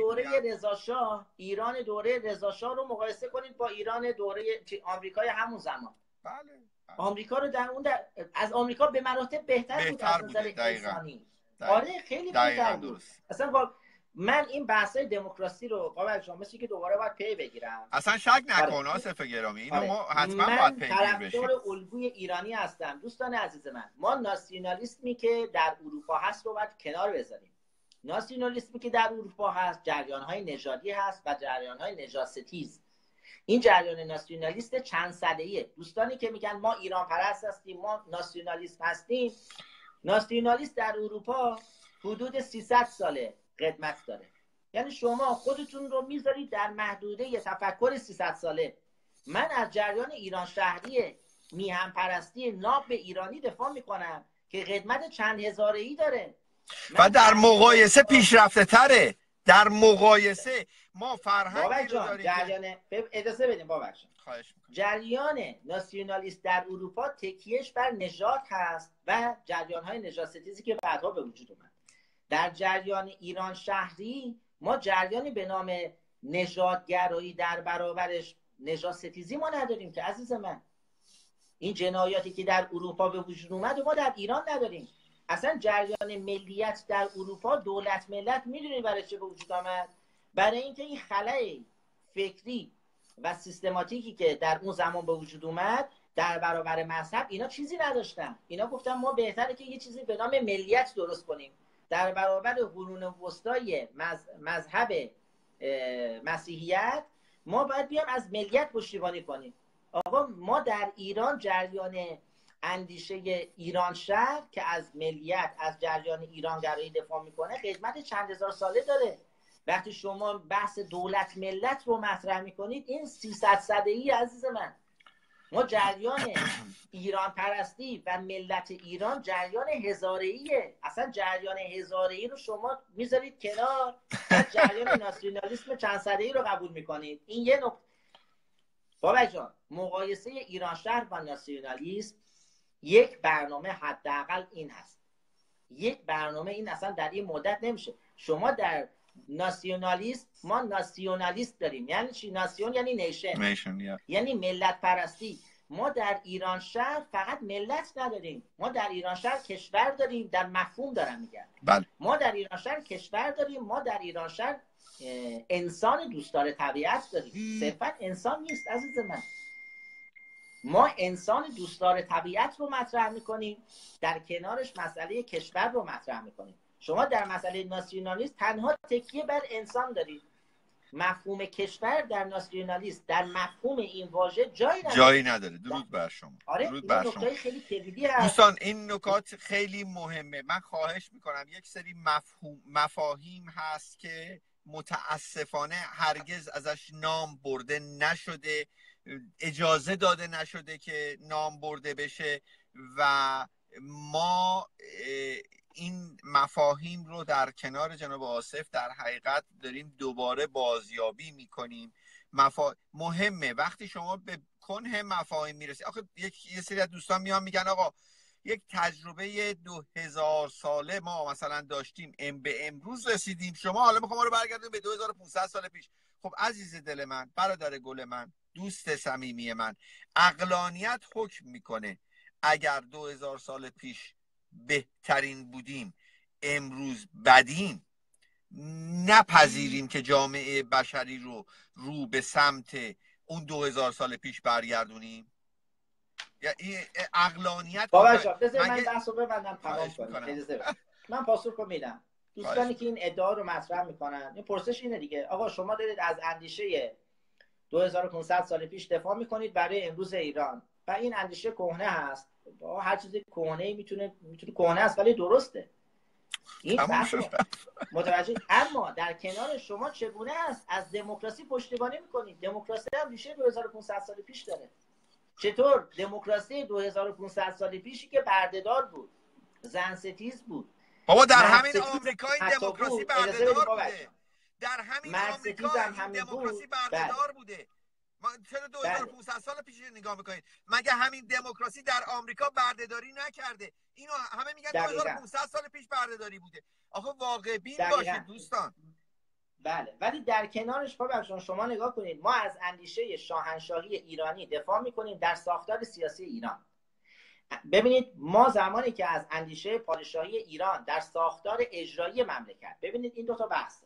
ایران دوره رضا شاه رو مقایسه کنید با ایران دوره آمریکای همون زمان. بله. آمریکا رو از آمریکا به مراتب بهتر بود از نظر انسانی. آره خیلی بهتر بود. اصلا من این بحثای دموکراسی رو قابل شما مثل که دوباره باید پی بگیرم. اصلا شک نکن آصف گرامی، اینو ما حتما باید پی بگیریم. من طرفدار الگوی ایرانی هستم دوستان عزیز من. ما ناسیونالیسمی که در اروپا هست رو باید کنار بذاریم. ناسیونالیسمی که در اروپا هست جریان‌های نژادی هست و جریان‌های نژاد ستیز. این جریان ناسیونالیست چند سده‌ایه. دوستانی که میگن ما ایران پرست هستیم، ما ناسیونالیست هستیم، ناسیونالیست در اروپا حدود 300 ساله قدمت داره. یعنی شما خودتون رو میذارید در محدوده یه تفکر 300 ساله. من از جریان ایران شهری میهن پرستی ناب به ایرانی دفاع میکنم که قدمت چند هزاره‌ای داره و در مقایسه پیشرفته تره. در مقایسه ما فرهنگی رو داریم. جریان اجازه بدیم بابک جان. جریان ناسیونالیست در اروپا تکیهش بر نژاد هست و جریان‌های نژاد ستیزی که بعدها به وجود اومد. در جریان ایران شهری ما جریانی به نام نژادگرایی در برابرش نژاد ستیزی ما نداریم که عزیز من. این جنایاتی که در اروپا به وجود اومد و ما در ایران نداریم. اصلا جریان ملیت در اروپا، دولت ملت، میدونید برای چه به وجود آمد؟ برای اینکه این خلأ فکری و سیستماتیکی که در اون زمان به وجود اومد در برابر مذهب، اینا چیزی نداشتن. اینا گفتن ما بهتره که یه چیزی به نام ملیت درست کنیم در برابر قرون وسطای مذهب مسیحیت. ما باید بیام از ملیت پشتیبانی کنیم. آقا ما در ایران جریان اندیشه ایران شهر که از ملیت، از جریان ایرانگرایی دفاع میکنه، خدمت چند هزار ساله داره. وقتی شما بحث دولت ملت رو مطرح میکنید، این 300 سده‌ای عزیز من. ما جریان ایران پرستی و ملت ایران جریان هزاره‌ایه. اصلا جریان هزاره‌ای رو شما میذارید کنار، جریان ناسیونالیسم چند سده‌ای رو قبول میکنید. این یه نکته. بابا جان، مقایسه ایران شهر و ناسیونالیسم یک برنامه حداقل این هست. یک برنامه این اصلا در این مدت نمیشه. شما در ناسیونالیسم، ما ناسیونالیست داریم. یعنی چی؟ ناسیون یعنی نیشن، یعنی ملت پرستی. ما در ایران شهر فقط ملت نداریم، ما در ایران شهر کشور داریم. در مفهوم دارم میگم. بله. ما در ایران شهر کشور داریم. ما در ایران شهر انسان دوستدار طبیعت داریم. صرفا انسان نیست عزیز من. ما انسان دوستدار طبیعت رو مطرح میکنیم، در کنارش مسئله کشور رو مطرح میکنیم. شما در مسئله ناسیونالیسم تنها تکیه بر انسان دارید. مفهوم کشور در ناسیونالیسم، در مفهوم این واژه جایی نداره. درود بر شما. آره، درود بر شما. نکته خیلی کلیدی هست. دوستان این نکات خیلی مهمه. من خواهش میکنم، یک سری مفاهیم هست که متاسفانه هرگز ازش نام برده نشده، اجازه داده نشده که نام برده بشه و ما این مفاهیم رو در کنار جناب آصف در حقیقت داریم دوباره بازیابی میکنیم. مهمه وقتی شما به کنه مفاهیم میرسی. آخه یه سری از دوستان میان میگن آقا یک تجربه 2000 ساله ما مثلا داشتیم، به امروز رسیدیم، شما حالا میخوام ما رو برگردونیم به 2500 سال پیش. خب عزیز دل من، برادر گل من، دوست صمیمی من، عقلانیت حکم میکنه اگر 2000 سال پیش بهترین بودیم، امروز بدیم، نپذیریم که جامعه بشری رو به سمت اون 2000 سال پیش برگردونیم. یا این عقلانیت. بابا جان بذار من بحث رو ببندم تمام کنم. من پاسخ رو میدم. دوستانی که این ادعا رو مطرح میکنن، این پرسش اینه دیگه، آقا شما دارید از اندیشه 2500 سال پیش دفاع میکنید برای امروز ایران و این اندیشه کهنه هست. هر چیزی کهنه میتونه کهنه است ولی درسته. این متوجه. اما در کنار شما چگونه است از دموکراسی پشتیبانی میکنید؟ دموکراسی هم ریشه 2500 سال پیش داره. چطور دموکراسی 2500 سال پیشی که بردهدار بود، زن ستیز بود، بابا در همین آمریکا این دموکراسی بردهدار بوده. در همین آمریکا این دموکراسی بردهدار بوده. چرا 2500 سال پیش نگاه میکنید؟ مگه همین دموکراسی در آمریکا بردهداری نکرده؟ اینو همه میگن 2500 سال پیش بردهداری بوده. آخه واقع بین باشید دوستان. بله، ولی در کنارش شما نگاه کنید، ما از اندیشه شاهنشاهی ایرانی دفاع میکنیم در ساختار سیاسی ایران. ببینید ما زمانی که از اندیشه پادشاهی ایران در ساختار اجرایی مملکت، ببینید این دو تا بحثه.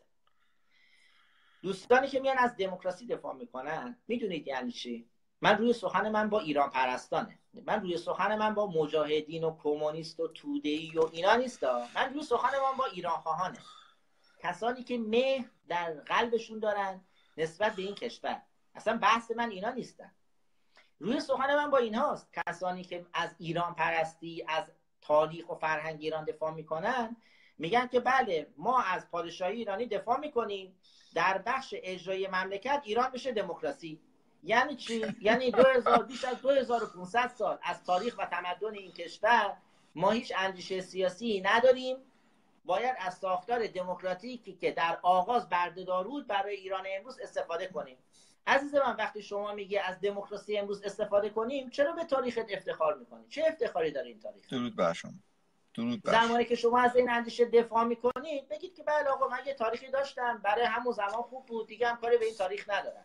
دوستانی که میان از دموکراسی دفاع میکنن میدونید یعنی چی؟ من روی سخن من با ایران پرستانه، من روی سخن من با مجاهدین و کمونیست و توده‌ای و اینا نیستا، من روی سخن من با ایران خواهانه، کسانی که مهر در قلبشون دارن نسبت به این کشور. اصلا بحث من اینا نیستن. روی سخن من با اینهاست، کسانی که از ایران پرستی، از تاریخ و فرهنگ ایران دفاع میکنن، میگن که بله ما از پادشاهی ایرانی دفاع میکنیم، در بخش اجرایی مملکت ایران بشه دموکراسی. یعنی چی؟ یعنی بیش از 2500 سال از تاریخ و تمدن این کشور ما هیچ اندیشه سیاسی نداریم، باید از ساختار دموکراتیکی که در آغاز بردهدار بود برای ایران امروز استفاده کنیم. عزیز من وقتی شما میگی از دموکراسی امروز استفاده کنیم، چرا به تاریخت افتخار میکنی؟ چه افتخاری داره این تاریخ؟ درود بر شما. درود بر زمانی که شما از این اندیشه دفاع میکنید بگید که بله آقا من یه تاریخی داشتم برای همون زمان خوب بود، دیگه هم کاری به این تاریخ ندارم.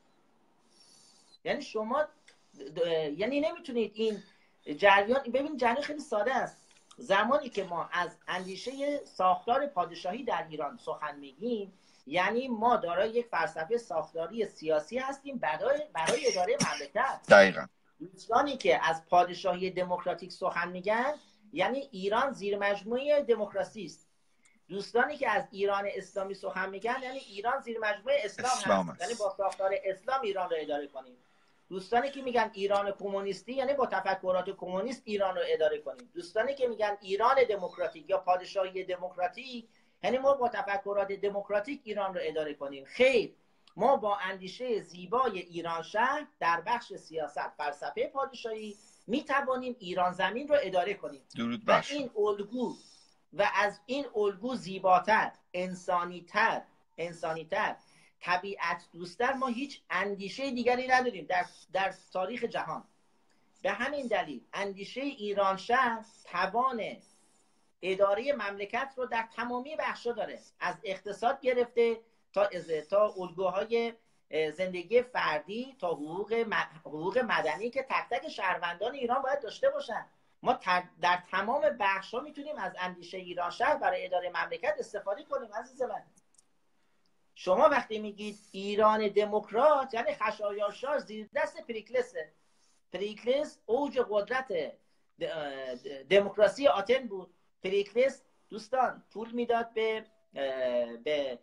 یعنی شما یعنی نمیتونید این جریان، ببین جریان خیلی ساده است. زمانی که ما از اندیشه ساختار پادشاهی در ایران سخن میگیم، یعنی ما دارای یک فلسفه ساختاری سیاسی هستیم برای اداره مملکت. دقیقاً. دوستانی که از پادشاهی دموکراتیک سخن میگن یعنی ایران زیر مجموعه دموکراسی است. دوستانی که از ایران اسلامی سخن میگن یعنی ایران زیر مجموعه اسلام هست، یعنی با ساختار اسلام ایران رو اداره کنیم. دوستانی که میگن ایران کمونیستی یعنی با تفکرات کمونیست ایران رو اداره کنیم. دوستانی که میگن ایران دموکراتیک یا پادشاهی دموکراتیک یعنی ما با تفکرات دموکراتیک ایران رو اداره کنیم. خیر، ما با اندیشه زیبای ایران شهر در بخش سیاست فلسفه پادشاهی میتوانیم ایران زمین رو اداره کنیم. درود و بر این الگو و از این الگو زیباتر، انسانیتر، طبیعت دوستر ما هیچ اندیشه دیگری نداریم در تاریخ جهان. به همین دلیل اندیشه ایران شهر توان اداره مملکت رو در تمامی بخشا داره، از اقتصاد گرفته تا الگوهای زندگی فردی تا حقوق مدنی که تک تک شهروندان ایران باید داشته باشن. ما در تمام بخشا میتونیم از اندیشه ایران شهر برای اداره مملکت استفاده کنیم. عزیز من، شما وقتی میگید ایران دموکرات یعنی خشایارشا زیر دست پریکلسه. پریکلس اوج قدرت دموکراسی آتن بود. پریکلس دوستان پول میداد به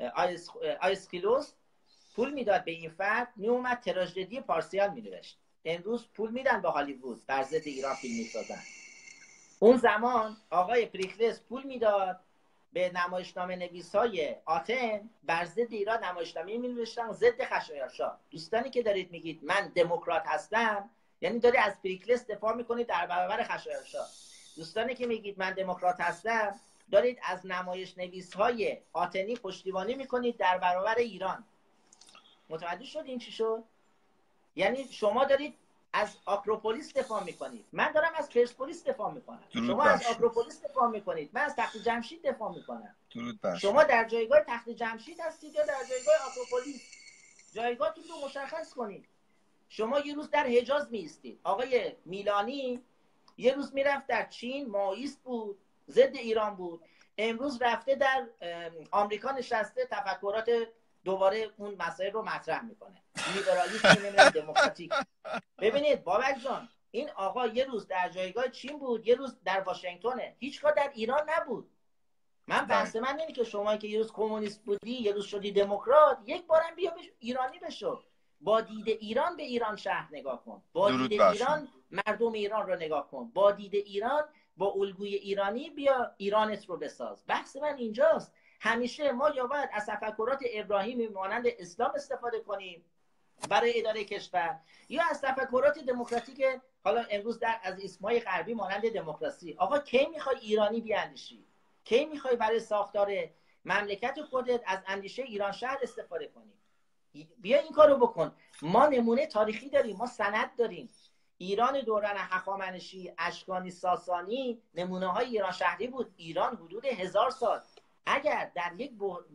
آیسکیلوس، پول میداد به این فرد، میومد تراژدی پارسیان مینوشت. امروز پول میدن به هالیوود بر ضد ایران فیلم میسازن. اون زمان آقای پریکلس پول میداد به نمایشنامه نویسای آتن بر ضد ایران نمایشنامه می‌نوشتن ضد خشایارشا. دوستانی که دارید میگید من دموکرات هستم یعنی داری از پریکلس دفاع میکنید در برابر خشایارشا. دوستانی که میگید من دموکرات هستم دارید از نمایش نویس‌های آتنی پشتیبانی میکنید در برابر ایران. متوجه شد این چی شد؟ یعنی شما دارید از آکروپولیس دفاع میکنید، من دارم از پرسپولیس دفاع میکنم. شما از آکروپولیس دفاع میکنید، من از تخت جمشید دفاع میکنم. شما در جایگاه تخت جمشید هستید یا در جایگاه آکروپولیس؟ جایگاهتون رو مشخص کنید. شما یه روز در حجاز میستید، آقای میلانی یه روز میرفت در چین، مائیست بود، ضد ایران بود. امروز رفته در آمریکا نشسته، تفکرات دوباره اون مسائل رو مطرح میکنه، لیبرالیسم نمیدونم دموکراتیک. ببینید بابک جان، این آقا یه روز در جایگاه چین بود، یه روز در واشنگتنه، هیچگاه در ایران نبود. من بحث من اینه که شما که یه روز کمونیست بودی یه روز شدی دموکرات، یک بارم بیا ایرانی بشو، با دید ایران به ایران شهر نگاه کن، با دید ایران مردم ایران رو نگاه کن، با دید ایران با الگوی ایرانی بیا ایرانت رو بساز. بحث من اینجاست. همیشه ما یا باید از تفکرات ابراهیمی مانند اسلام استفاده کنیم برای اداره کشور، یا از تفکرات دموکراتیک حالا امروز از اسمای غربی مانند دموکراسی. آقا کی میخوای ایرانی بیاندیشی؟ کی میخوای برای ساختار مملکت خودت از اندیشه ایران شهر استفاده کنی؟ بیا این کارو بکن. ما نمونه تاریخی داریم، ما سند داریم. ایران دوران هخامنشی، اشکانی، ساسانی نمونه های ایران شهری بود. ایران حدود 1000 سال اگر در یک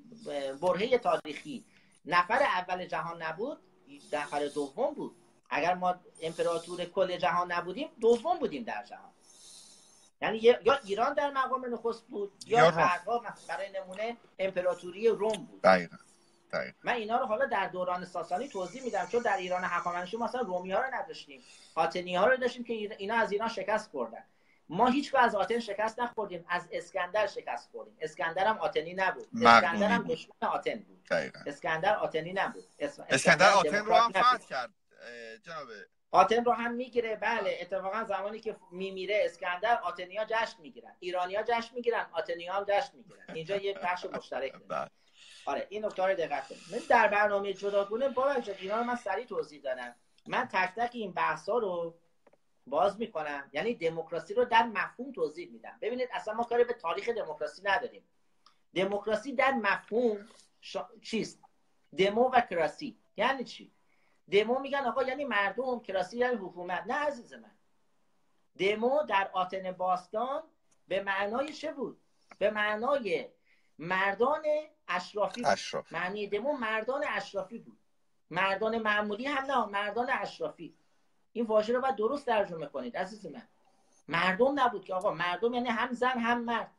برهه تاریخی نفر اول جهان نبود، نفر دوم بود. اگر ما امپراتور کل جهان نبودیم، دوم بودیم در جهان. یعنی یا ایران در مقام نخست بود یا بعدها برای نمونه امپراتوری روم بود. دقیقاً. من اینا رو حالا در دوران ساسانی توضیح میدم، چون در ایران هخامنشی مثلا رومی ها رو نداشتیم، آتنی ها رو داشتیم که اینا از ایران شکست خوردن. ما هیچ‌وقت از آتن شکست نخوردیم، از اسکندر شکست خوردیم. اسکندر هم آتنی نبود، اسکندر هم دشمن آتن بود. دقیقاً. اسکندر آتنی نبود. اسکندر آتن رو هم فتح کرد جناب. آتن رو هم میگیره. بله، اتفاقا زمانی که میمیره اسکندر، آتنی‌ها جشن میگیرن، ایرانی‌ها جشن میگیرن، آتنی‌ها هم جشن میگیرن. اینجا یه بخش مشترک داره. آره، این نکته رو دقت کنید. در برنامه جداگونه بابک اینا رو من سریع توضیح دادم. من تک تک این بحثا رو باز میکنم، یعنی دموکراسی رو در مفهوم توضیح میدم. ببینید اصلا ما کاری به تاریخ دموکراسی نداریم. دموکراسی در مفهوم چیست؟ دمو و کراسی یعنی چی؟ دمو میگن آقا یعنی مردم، کراسی یعنی حکومت. نه عزیز من، دمو در آتن باستان به معنای چه بود؟ به معنای مردان اشرافی بود. معنی دمو مردان اشرافی بود، مردان معمولی هم نه، مردان اشرافی. این واژه رو باید درست ترجمه کنید عزیز من. مردم نبود که آقا، مردم یعنی هم زن هم مرد.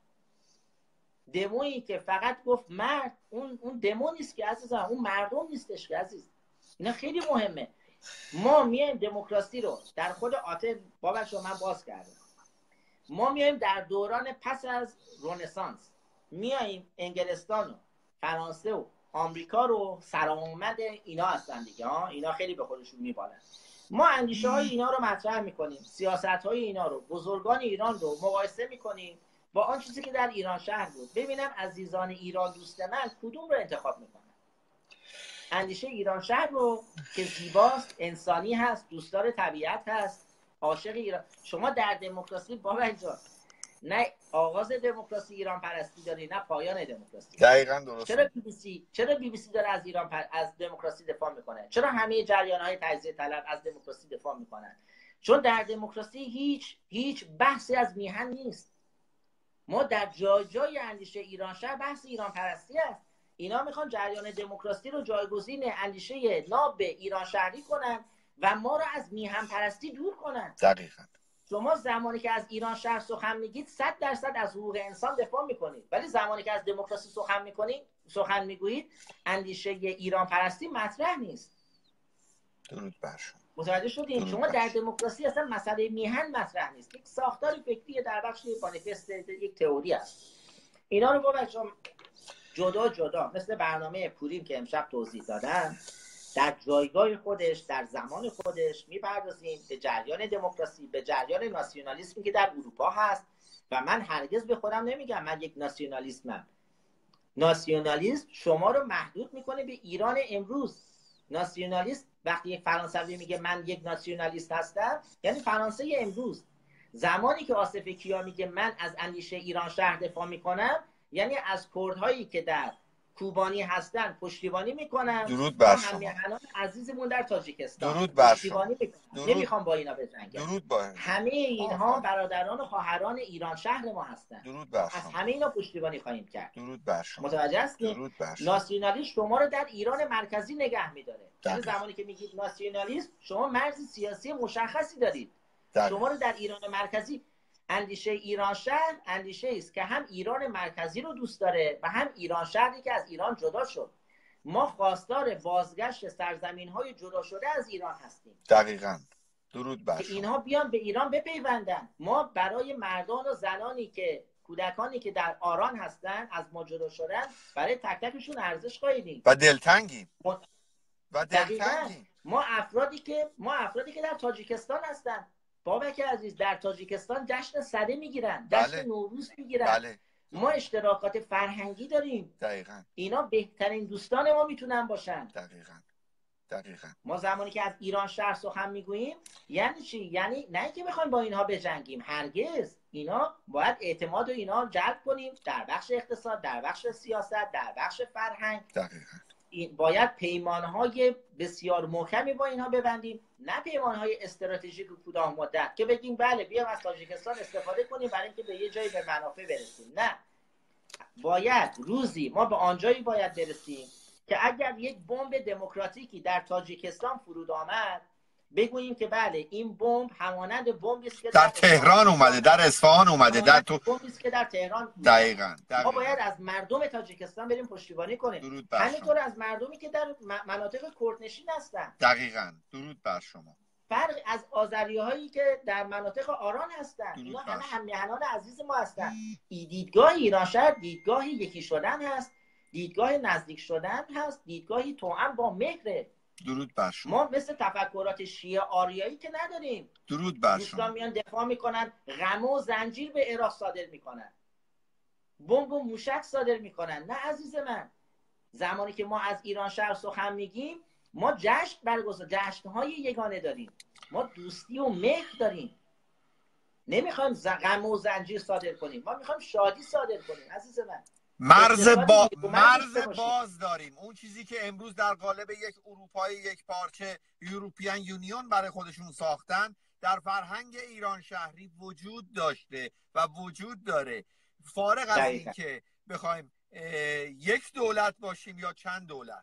دمویی که فقط گفت مرد، اون دمو نیست که عزیزم، اون مردم نیستش که عزیز. اینا خیلی مهمه. ما میایم دموکراسی رو در خود آتن بابک رو من باز کردم، ما میایم در دوران پس از رنسانس، میایم انگلستان و فرانسه و آمریکا رو سرآمد اینا هستن دیگه، اینا خیلی به خودشون میبالن. ما اندیشه های اینا رو مطرح میکنیم، سیاست های اینا رو، بزرگان ایران رو مقایسه میکنیم با آن چیزی که در ایران شهر بود. ببینم عزیزان ایران دوست من کدوم رو انتخاب میکنن. اندیشه ایران شهر رو که زیباست، انسانی هست، دوستدار طبیعت هست، عاشق ایران. شما در دموکراسی بابک جان نه آغاز دموکراسی ایران پرستی داری، نه پایان دموکراسی. دقیقاً درست. چرا بی بی سی داره از ایران از دموکراسی دفاع میکنه؟ چرا همه جریان‌های تجزیه طلب از دموکراسی دفاع میکنن؟ چون در دموکراسی هیچ بحثی از میهن نیست. ما در جای اندیشه ایران شهر بحث ایران پرستی است. اینا میخوان جریان دموکراسی رو جایگزین اندیشه ناب ایران شهری کنن و ما رو از میهن پرستی دور کنن. دقیقاً. شما زمانی که از ایران شهر سخن میگید 100% از حقوق انسان دفاع میکنید، ولی زمانی که از دموکراسی سخن میگویید اندیشه ایران پرستی مطرح نیست. درود بر شما. متوجه شدین؟ شما در دموکراسی اصلا مسئله میهن مطرح نیست، یک ساختار فکری در بخش مانیفست، یک تئوری است. اینا رو بابک جدا مثل برنامه پوریم که امشب توضیح دادم در جایگاه خودش، در زمان خودش میپردازیم به جریان دموکراسی، به جریان ناسیونالیسمی که در اروپا هست. و من هرگز به خودم نمیگم من یک ناسیونالیستم. ناسیونالیسم شما رو محدود میکنه به ایران امروز. ناسیونالیست وقتی یک فرانسوی میگه من یک ناسیونالیست هستم، یعنی فرانسه امروز. زمانی که آصف کیا میگه من از اندیشه ایران شهر دفاع میکنم، یعنی از کردهایی که در کوبانی هستن پشتیبانی میکنن. درود بر شما. همیهنان عزیزمون در تاجیکستان درود بر شما. نمیخوام با اینا بجنگم. درود بر همه اینها برادران و خواهران ایران شهر ما هستن. درود بر شما. از همه اینا پشتیبانی خواهیم کرد. درود بر شما. متوجه هستید؟ درود بر شما. ناسیونالیسم شما رو در ایران مرکزی نگه میداره. یعنی زمانی که میگید ناسیونالیسم شما مرز سیاسی مشخصی دارید. شما رو در ایران مرکزی. اندیشه ایران شهر اندیشه است که هم ایران مرکزی رو دوست داره و هم ایران شهری که از ایران جدا شد. ما خواستار بازگشت سرزمین‌های جدا شده از ایران هستیم. دقیقاً. درود بر شما. اینها بیان به ایران بپیوندن. ما برای مردان و زنانی که کودکانی که در آران هستن از ما جدا شدن، برای تک تکشون ارزش قائلیم و دلتنگیم. ما افرادی که در تاجیکستان هستن بابک عزیز، در تاجیکستان جشن سده میگیرن، جشن نوروز میگیرن. بله. ما اشتراکات فرهنگی داریم. دقیقاً. اینا بهترین دوستان ما میتونن باشن. دقیقاً. ما زمانی که از ایران شهر سخن میگوییم یعنی چی؟ یعنی نه که بخوایم با اینها بجنگیم، هرگز. اینا باید اعتماد و اینا جلب کنیم در بخش اقتصاد، در بخش سیاست، در بخش فرهنگ. دقیقاً. باید پیمانهای بسیار محکمی با اینها ببندیم، نه پیمانهای استراتژیک و کوتاه مدت که بگیم بله بیام از تاجیکستان استفاده کنیم برای اینکه به یه جایی به منافع برسیم. نه، باید روزی ما به آنجایی باید برسیم که اگر یک بمب دموکراتیکی در تاجیکستان فرود آمد بگوییم که بله این بمب همانند بمبی است که در تهران اومده، در اصفهان اومده، در بمبی است که در تهران. دقیقاً. ما باید از مردم تاجیکستان بریم پشتیبانی کنیم، همینطور از مردمی که در مناطق کردنشین هستن. دقیقاً. درود بر شما. فرق از آذری‌هایی که در مناطق آران هستن، اینا همه هم‌میهنان عزیز ما هستن. دیدگاه ایران شهر دیدگاهی یکی شدن هست، دیدگاه نزدیک شدن هست، دیدگاهی توأم با مهر. درود بر شما. ما مثل تفکرات شیعه آریایی که نداریم. درود بر شما. دوستان میان دفاع میکنن، غم و زنجیر به عراق صادر میکنن، بمب و موشک صادر میکنن. نه عزیز من، زمانی که ما از ایران شهر سخن میگیم ما جشن‌های یگانه داریم، ما دوستی و مهر داریم. نمیخوایم غم و زنجیر صادر کنیم، ما میخوایم شادی صادر کنیم عزیز من. مرز باز داریم. اون چیزی که امروز در قالب یک اروپای یک پارچه یوروپیان یونیون برای خودشون ساختن، در فرهنگ ایران شهری وجود داشته و وجود داره. فارغ از این که بخوایم یک دولت باشیم یا چند دولت.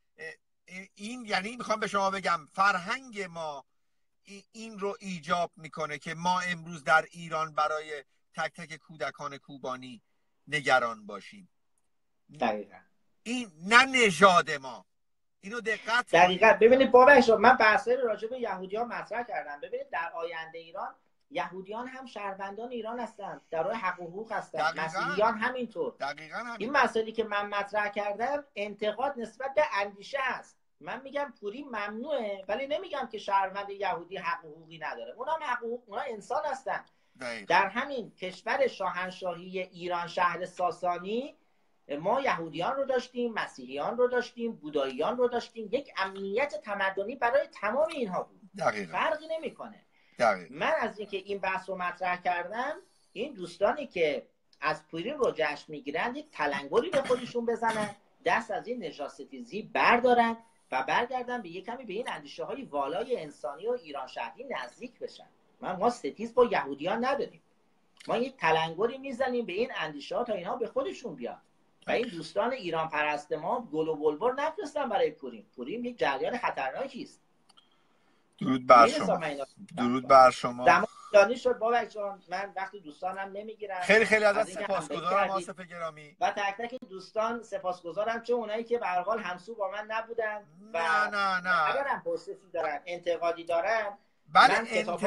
این یعنی میخوام به شما بگم فرهنگ ما این رو ایجاب میکنه که ما امروز در ایران برای تک تک کودکان کوبانی نگران باشیم. دقیقا. این نه نژاد ما. اینو دقت دقیقاً. ببینید بابک، من بحثی راجع به یهودیان مطرح کردم. ببینید در آینده ایران یهودیان هم شهروندان ایران هستند، دارای حق و حقوق هستند، مسیحیان همینطور. دقیقاً همین. این مسئله که من مطرح کردم انتقاد نسبت به اندیشه است. من میگم پوریم ممنوعه، ولی نمیگم که شهروند یهودی حق و حقوقی نداره. اونا هم حق و حقوق، اونا انسان هستن. در همین کشور شاهنشاهی ایران شهر ساسانی ما یهودیان رو داشتیم، مسیحیان رو داشتیم، بوداییان رو داشتیم. یک امنیت تمدنی برای تمام اینها بود. فرقی نمیکنه. من از اینکه این بحث رو مطرح کردم، این دوستانی که از پوریم رو جشن میگیرند یک تلنگری به خودشون بزنن، دست از این نژادستیزی بردارن و برگردن به یک کمی به این اندیشه های والای انسانی و ایران شهری نزدیک بشن. ما ستیز با یهودیان نداریم. ما یک تلنگری میزنیم به این اندیشه ها تا اینها به خودشون بیان. و این دوستان ایران پرست ما گل و بلبل نفرستن برای پوریم. پوریم یک جریان خطرناکی است. درود بر شما. درود بر شما. زمانی شد بابک جان، من وقتی دوستانم نمیگیرم. خیلی ازت سپاسگزارم آصف گرامی. و تک تک دوستان سپاسگزارم، چون اونایی که به هر حال همسو با من نبودن و نه اگرم پرسشی دارن، انتقادی دارن، بله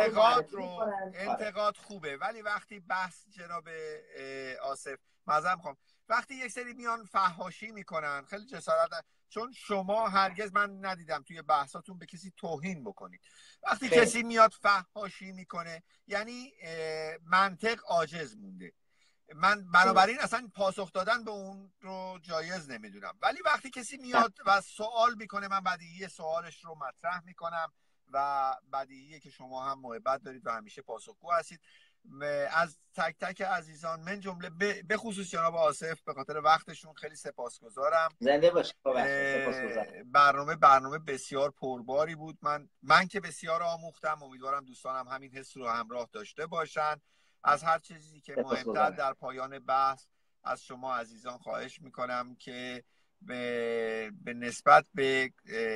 انتقاد خوبه، ولی وقتی بحث جناب آصف معذرت میخوام، وقتی یک سری میان فحاشی میکنن خیلی جسارت، چون شما هرگز من ندیدم توی بحثاتون به کسی توهین بکنید. وقتی کسی میاد فحاشی میکنه یعنی منطق عاجز مونده. من بنابراین اصلا پاسخ دادن به اون رو جایز نمیدونم. ولی وقتی کسی میاد و سوال میکنه، من بدیهی سوالش رو مطرح میکنم و بدیهیه که شما هم محبت دارید و همیشه پاسخگو هستید. از تک تک عزیزان من جمله به خصوص جناب آصف به خاطر وقتشون خیلی سپاسگزارم. زنده باشید. سپاسگزارم. برنامه بسیار پرباری بود. من که بسیار آموختم. امیدوارم دوستانم همین حس رو همراه داشته باشن. از هر چیزی که مهمتر در پایان بحث از شما عزیزان خواهش میکنم که به نسبت به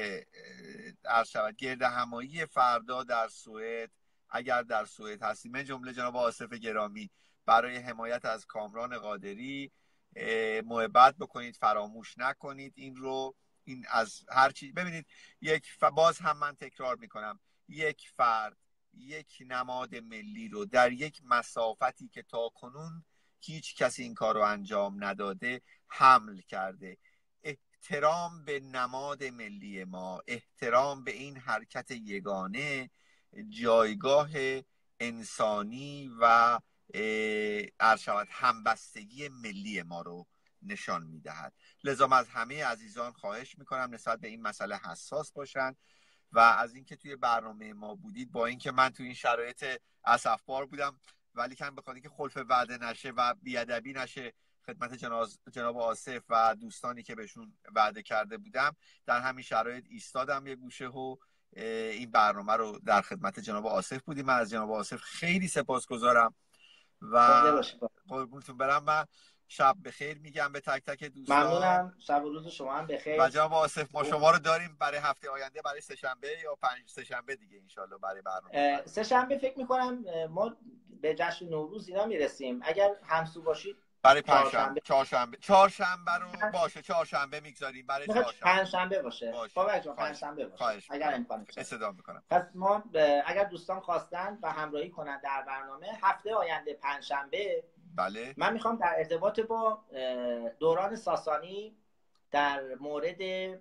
گرد همایی فردا در سوئد، اگر در سوئد هستیم، من جمله جناب آصف گرامی، برای حمایت از کامران قادری محبت بکنید، فراموش نکنید این رو. این از هر چیز ببینید، باز هم من تکرار میکنم، یک فرد یک نماد ملی رو در یک مسافتی که تا کنون هیچ کسی این کار رو انجام نداده حمل کرده. احترام به نماد ملی ما، احترام به این حرکت یگانه جایگاه انسانی و ارشد همبستگی ملی ما رو نشان میدهد. لذا از همه عزیزان خواهش میکنم نسبت به این مسئله حساس باشن و از اینکه توی برنامه ما بودید، با اینکه من توی این شرایط اسفبار بودم ولی کن بخاطر اینکه خلف وعده نشه و بیادبی نشه خدمت جناب آصف و دوستانی که بهشون وعده کرده بودم، در همین شرایط ایستادم یه گوشه و این برنامه رو در خدمت جناب آصف بودیم. من از جناب آصف خیلی سپاسگزارم و قربونتون برم. من شب بخیر میگم به تک تک دوستان. ممنونم. شب و روز شما هم بخیر. و جناب آصف ما شما رو داریم برای هفته آینده، برای سه‌شنبه یا سه‌شنبه دیگه انشالله برای برنامه. سه‌شنبه فکر میکنم ما به جشن نوروز اینا میرسیم. اگر همسو باشید برای چهارشنبه رو باشه، چهارشنبه میگذاریم برای پنجشنبه باشه. بابا جان پنجشنبه باشه اگر امکانش هست. استفاده میکنم. پس ما اگر دوستان خواستن و همراهی کنن در برنامه هفته آینده پنجشنبه، بله، من میخوام در ارتباط با دوران ساسانی در مورد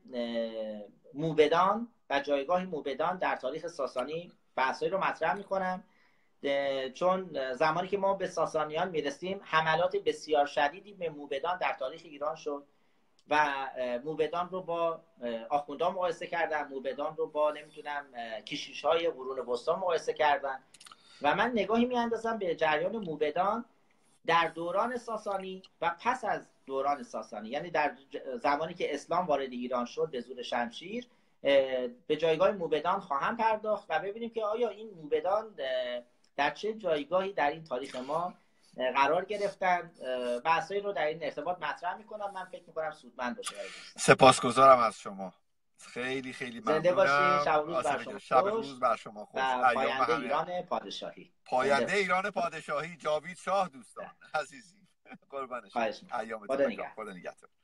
موبدان و جایگاه موبدان در تاریخ ساسانی بحثایی رو مطرح میکنم، چون زمانی که ما به ساسانیان میرسیم حملات بسیار شدیدی به موبدان در تاریخ ایران شد و موبدان رو با آخوندان مقایسه کردن، موبدان رو با نمیتونم کشیش‌های قرون وسطا مقایسه کردن و من نگاهی میاندازم به جریان موبدان در دوران ساسانی و پس از دوران ساسانی، یعنی در زمانی که اسلام وارد ایران شد به زور شمشیر به جایگاه موبدان خواهم پرداخت و ببینیم که آیا این موبدان در چه جایگاهی در این تاریخ ما قرار گرفتن. بحثایی رو در این ارتباط مطرح میکنم. من فکر میکنم سودمند باشه. سپاسگزارم از شما، خیلی خیلی ممنونم. زنده باشی. شب روز بر شما شب روز بر شما خوش. پاینده ایران پادشاهی. پاینده ایران پادشاهی جاوید شاه دوستان عزیزی. قربانش. ایام خدا نگهدار.